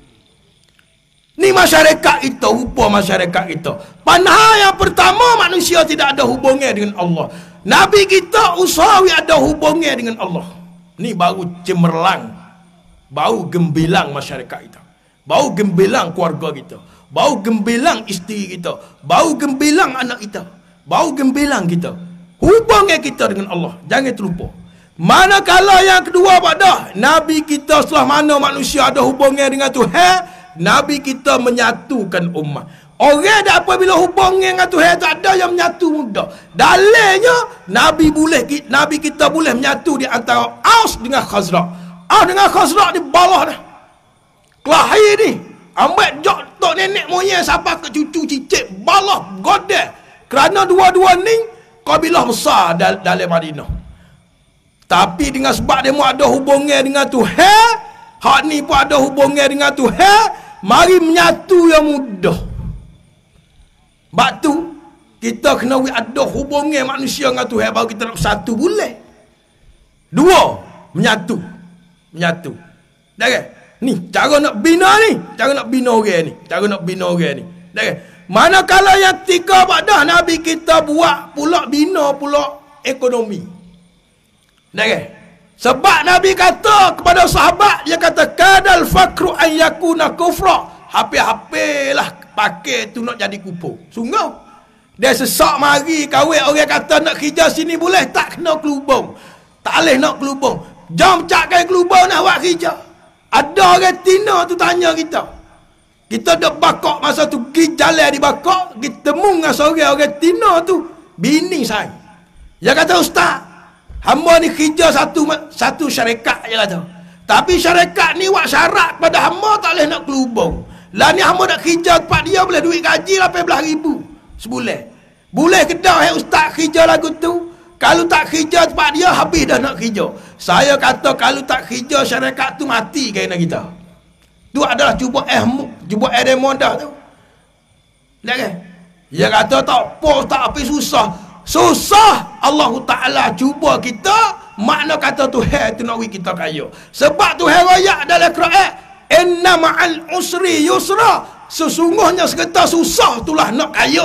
Ni masyarakat kita, rupa masyarakat kita. Panah yang pertama, manusia tidak ada hubungan dengan Allah. Nabi kita usahawi ada hubungan dengan Allah. Ni baru cemerlang, baru gembilang masyarakat kita, baru gembilang keluarga kita, baru gembilang isteri kita, baru gembilang anak kita, baru gembilang kita. Hubungan kita dengan Allah. Jangan terlupa. Manakala yang kedua pada Nabi kita setelah mana manusia ada hubungan dengan Tuhan, Nabi kita menyatukan umat. Orang dah apabila hubungan dengan Tuhan tak ada yang menyatu mudah. Dalilnya Nabi kita boleh menyatu di antara Aus dengan Khazraj. Aus dengan Khazraj di bawah dah. Kelahi ni ambek jok tok nenek moyang sampai ke cucu cicit balah godeh. Kerana dua-dua ni kabilah besar dalam Madinah. Tapi dengan sebab dia mau ada hubungan dengan Tuhan, hak ni pun ada hubungan dengan Tuhan, mari menyatu yang mudah. Sebab tu kita kena ada hubungan manusia dengan Tuhan baru kita nak bersatu boleh. Dua, menyatu. Dah kan? Ni cara nak bina ni, cara nak bina orang ni, cara nak bina orang ni. Dah kan? Manakala yang tiga dah Nabi kita buat pula bina pula ekonomi. Dah kan? Sebab Nabi kata kepada sahabat, dia kata kadal fakru an yakuna kufra. Hampir-hampirlah pakai tu nak jadi kupur. Sungguh. Dia sesak mari kahwin orang kata nak kerja sini boleh tak kena kelubung. Tak boleh nak kelubung. Jom cakkan kelubung nak buat kerja. Ada orang Tina tu tanya kita. Kita dah bakok masa tu pergi jalan di bakok, kita temu dengan seorang orang Tina tu, bini saya. Dia kata, Ustaz, hamba ni kerja satu syarikat je lah tu. Tapi syarikat ni buat syarat pada hamba tak boleh nak kelubung. Lah ni hamba nak kerja tempat dia boleh duit gaji 18,000 sebulan. Boleh ke dah Ustaz kerja lagu tu? Kalau tak kerja tempat dia, habis dah nak kerja. Saya kata kalau tak kerja syarikat tu mati kena kita. Tu adalah cuba demo dah tu. Lihat kan? Dia kata tak apa, tak apa susah. Susah Allah Ta'ala cuba kita, makna kata Tuhan tu nak bagi kita kaya. Sebab Tuhan royak dalam Quran, inna ma'al usri yusra. Sesungguhnya seketar susah itulah nak kaya.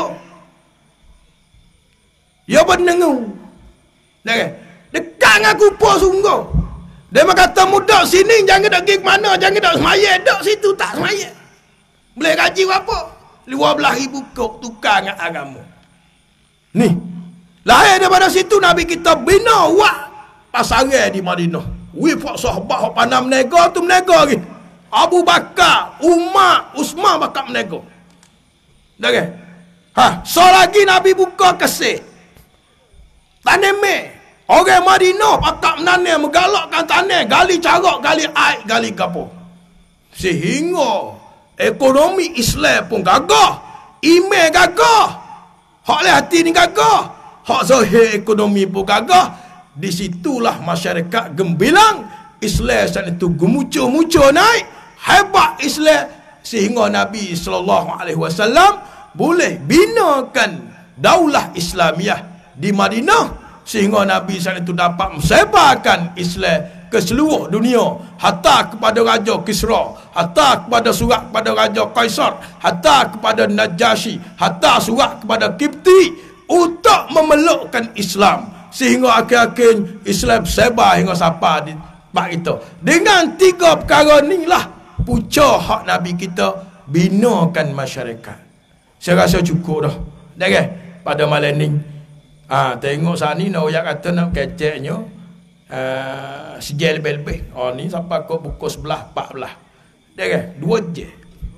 Ya benengu. Lihat kan? Dekat dengan kupur sungguh. Dia kata mudak sini jangan nak pergi ke mana, jangan nak semayang, dak situ tak semayang. Boleh gaji berapa? 12,000 kok tukar dengan agama. Ni. Lahir daripada situ Nabi kita bina wak pasaran di Madinah. Wifak sahabat hok pandai menega tu menega lagi. Abu Bakar, Umar, Usman bakal menega. Dah ke? So lagi Nabi buka kesih. Tanam orang Madinah pakak menanam, menggalakkan tanam, gali carok, gali air, gali gapo. Sehingga ekonomi Islam pun gagah, iman gagah, hak le hati ni gagah, hak zahir ekonomi pun gagah. Di situlah masyarakat gembilang, Islam saat itu gemuncul-muncul naik, hebat Islam sehingga Nabi SAW boleh binakan daulah Islamiah di Madinah. Sehingga Nabi SAW itu dapat menyebarkan Islam ke seluruh dunia, hatta kepada Raja Kisra, hatta kepada surat kepada Raja Kaisar, hatta kepada Najasyi, hatta surat kepada Kipti untuk memelukkan Islam. Sehingga akhir-akhir Islam sebar hingga sampai di tempat kita. Dengan tiga perkara ni lah punca hak Nabi kita binakan masyarakat. Saya rasa cukup dah. Dah kan? Pada malam ni tengok saat ni nak kata nak keceknya sejel lebih-lebih. Ni sampai kau pukul 11, 14. Dah kan? 2 je.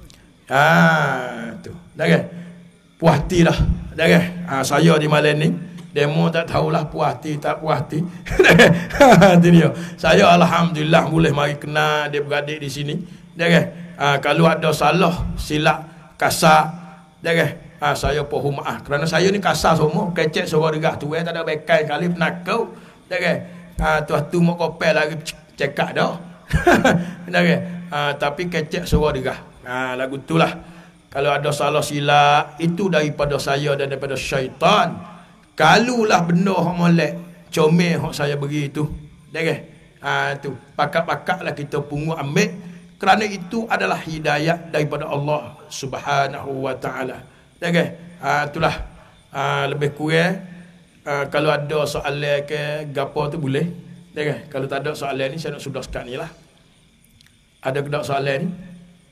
Tu. Dah kan? Puas hati dah. Dah kan? Saya di malam ni demo tak tahulah puas hati tak puas hati. Itu dia. Saya alhamdulillah boleh mari kenal dia beradik di sini. Dah kan? Kalau ada salah, silap, kasar, dah kan? Saya pohon maaf kerana saya ni kasar semua, kecek suara degah tu tak ada bekai kali penakau. Dah kan? Tu mau kopel lagi cekak dah. Dah kan? Tapi kecek suara degah. Lagu itulah. Kalau ada salah silap itu daripada saya dan daripada syaitan. Kalulah benda hak molek comel hak saya bagi itu. Dah kan? Tu pakak-pakaklah kita pungut ambil kerana itu adalah hidayah daripada Allah Subhanahu wa taala. Dah kan? Itulah lebih kurang kalau ada soalan ke gapo tu boleh. Dah kan? Kalau tak ada soalan ni saya nak sudah sekat ni lah. Ada ke tak soalan ni?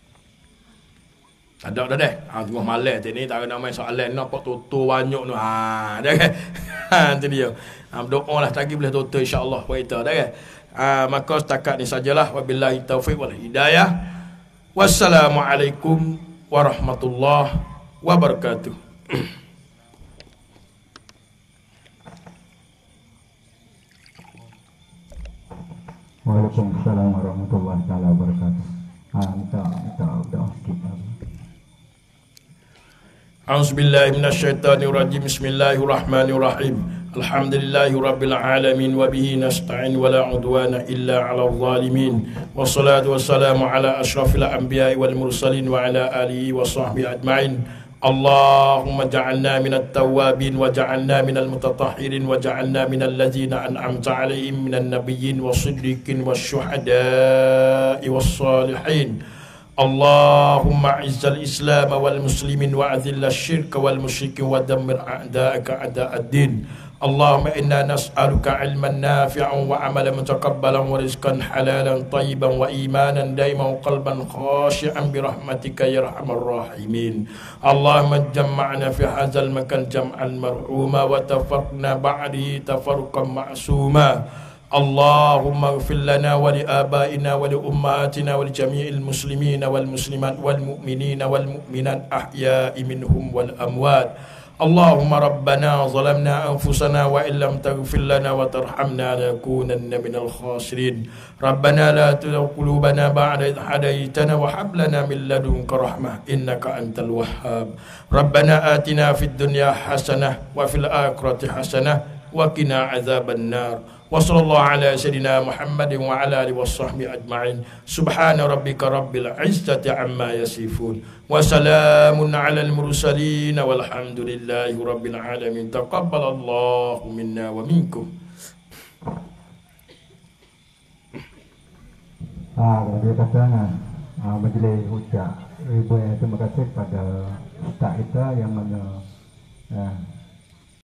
Ada dah deh. Tengah malam ni tak nak main soalan nak pak tutur banyak tu. Dah kan? Itu dia. Berdoa lah lagi boleh tutur insya-Allah kita dah kan? Maka setakat ni sajalah, wabillahi taufiq wal hidayah. Wassalamualaikum warahmatullahi wabarakatuh. Waalaikumsalam warahmatullahi wabarakatuh. Minta doa sikit. A'udzubillahi minasyaitonirrajim. Bismillahirrahmanirrahim. Alhamdulillahi rabbil alamin wa bihi nasta'in wa la udwana illa 'alal zalimin. Wassalatu wassalamu ala asyrafil anbiya'i wal mursalin wa ala alihi wa sahbihi ajma'in. اللهم اجعلنا من التوابين وجعلنا من المتطهرين وجعلنا من الذين أنعمت عليهم من النبيين والصديقين والشهداء والصالحين. اللهم اعز الإسلام والمسلمين وأذل الشرك والمشركين ودمر أعداءك أعداء الدين. اللهم إنا نسألك علما نافعا وعملا متقبلا ورزقا حلالا طيبا وإيمانا دائما وقلبا خاشعا برحمتك يا أرحم الراحمين. اللهم جمعنا في هذا المكان جمعا مرحوما وتفرقنا بعده تفرقا معصوما. اللهم اغفر لنا ولآبائنا ولأمهاتنا ولجميع المسلمين والمسلمات والمؤمنين والمؤمنات أحياء منهم والأموات. اللهم ربنا ظلمنا أنفسنا وإن لم تغفر لنا وترحمنا لنكونن من الخاسرين. ربنا لا تزغ قلوبنا بعد إذ هديتنا وهب لنا من لدنك رحمة إنك أنت الوهاب. ربنا آتنا في الدنيا حسنة وفي الآخرة حسنة وقنا عذاب النار. وصلى الله على سيدنا محمد وعلى آله وصحبه أجمعين. سبحان ربك رب العزة عما يصفون وسلام على المرسلين والحمد لله رب العالمين. تقبل الله منا ومنكم. Dia kata majlis ucap ribuan terima kasih pada ustaz kita yang mana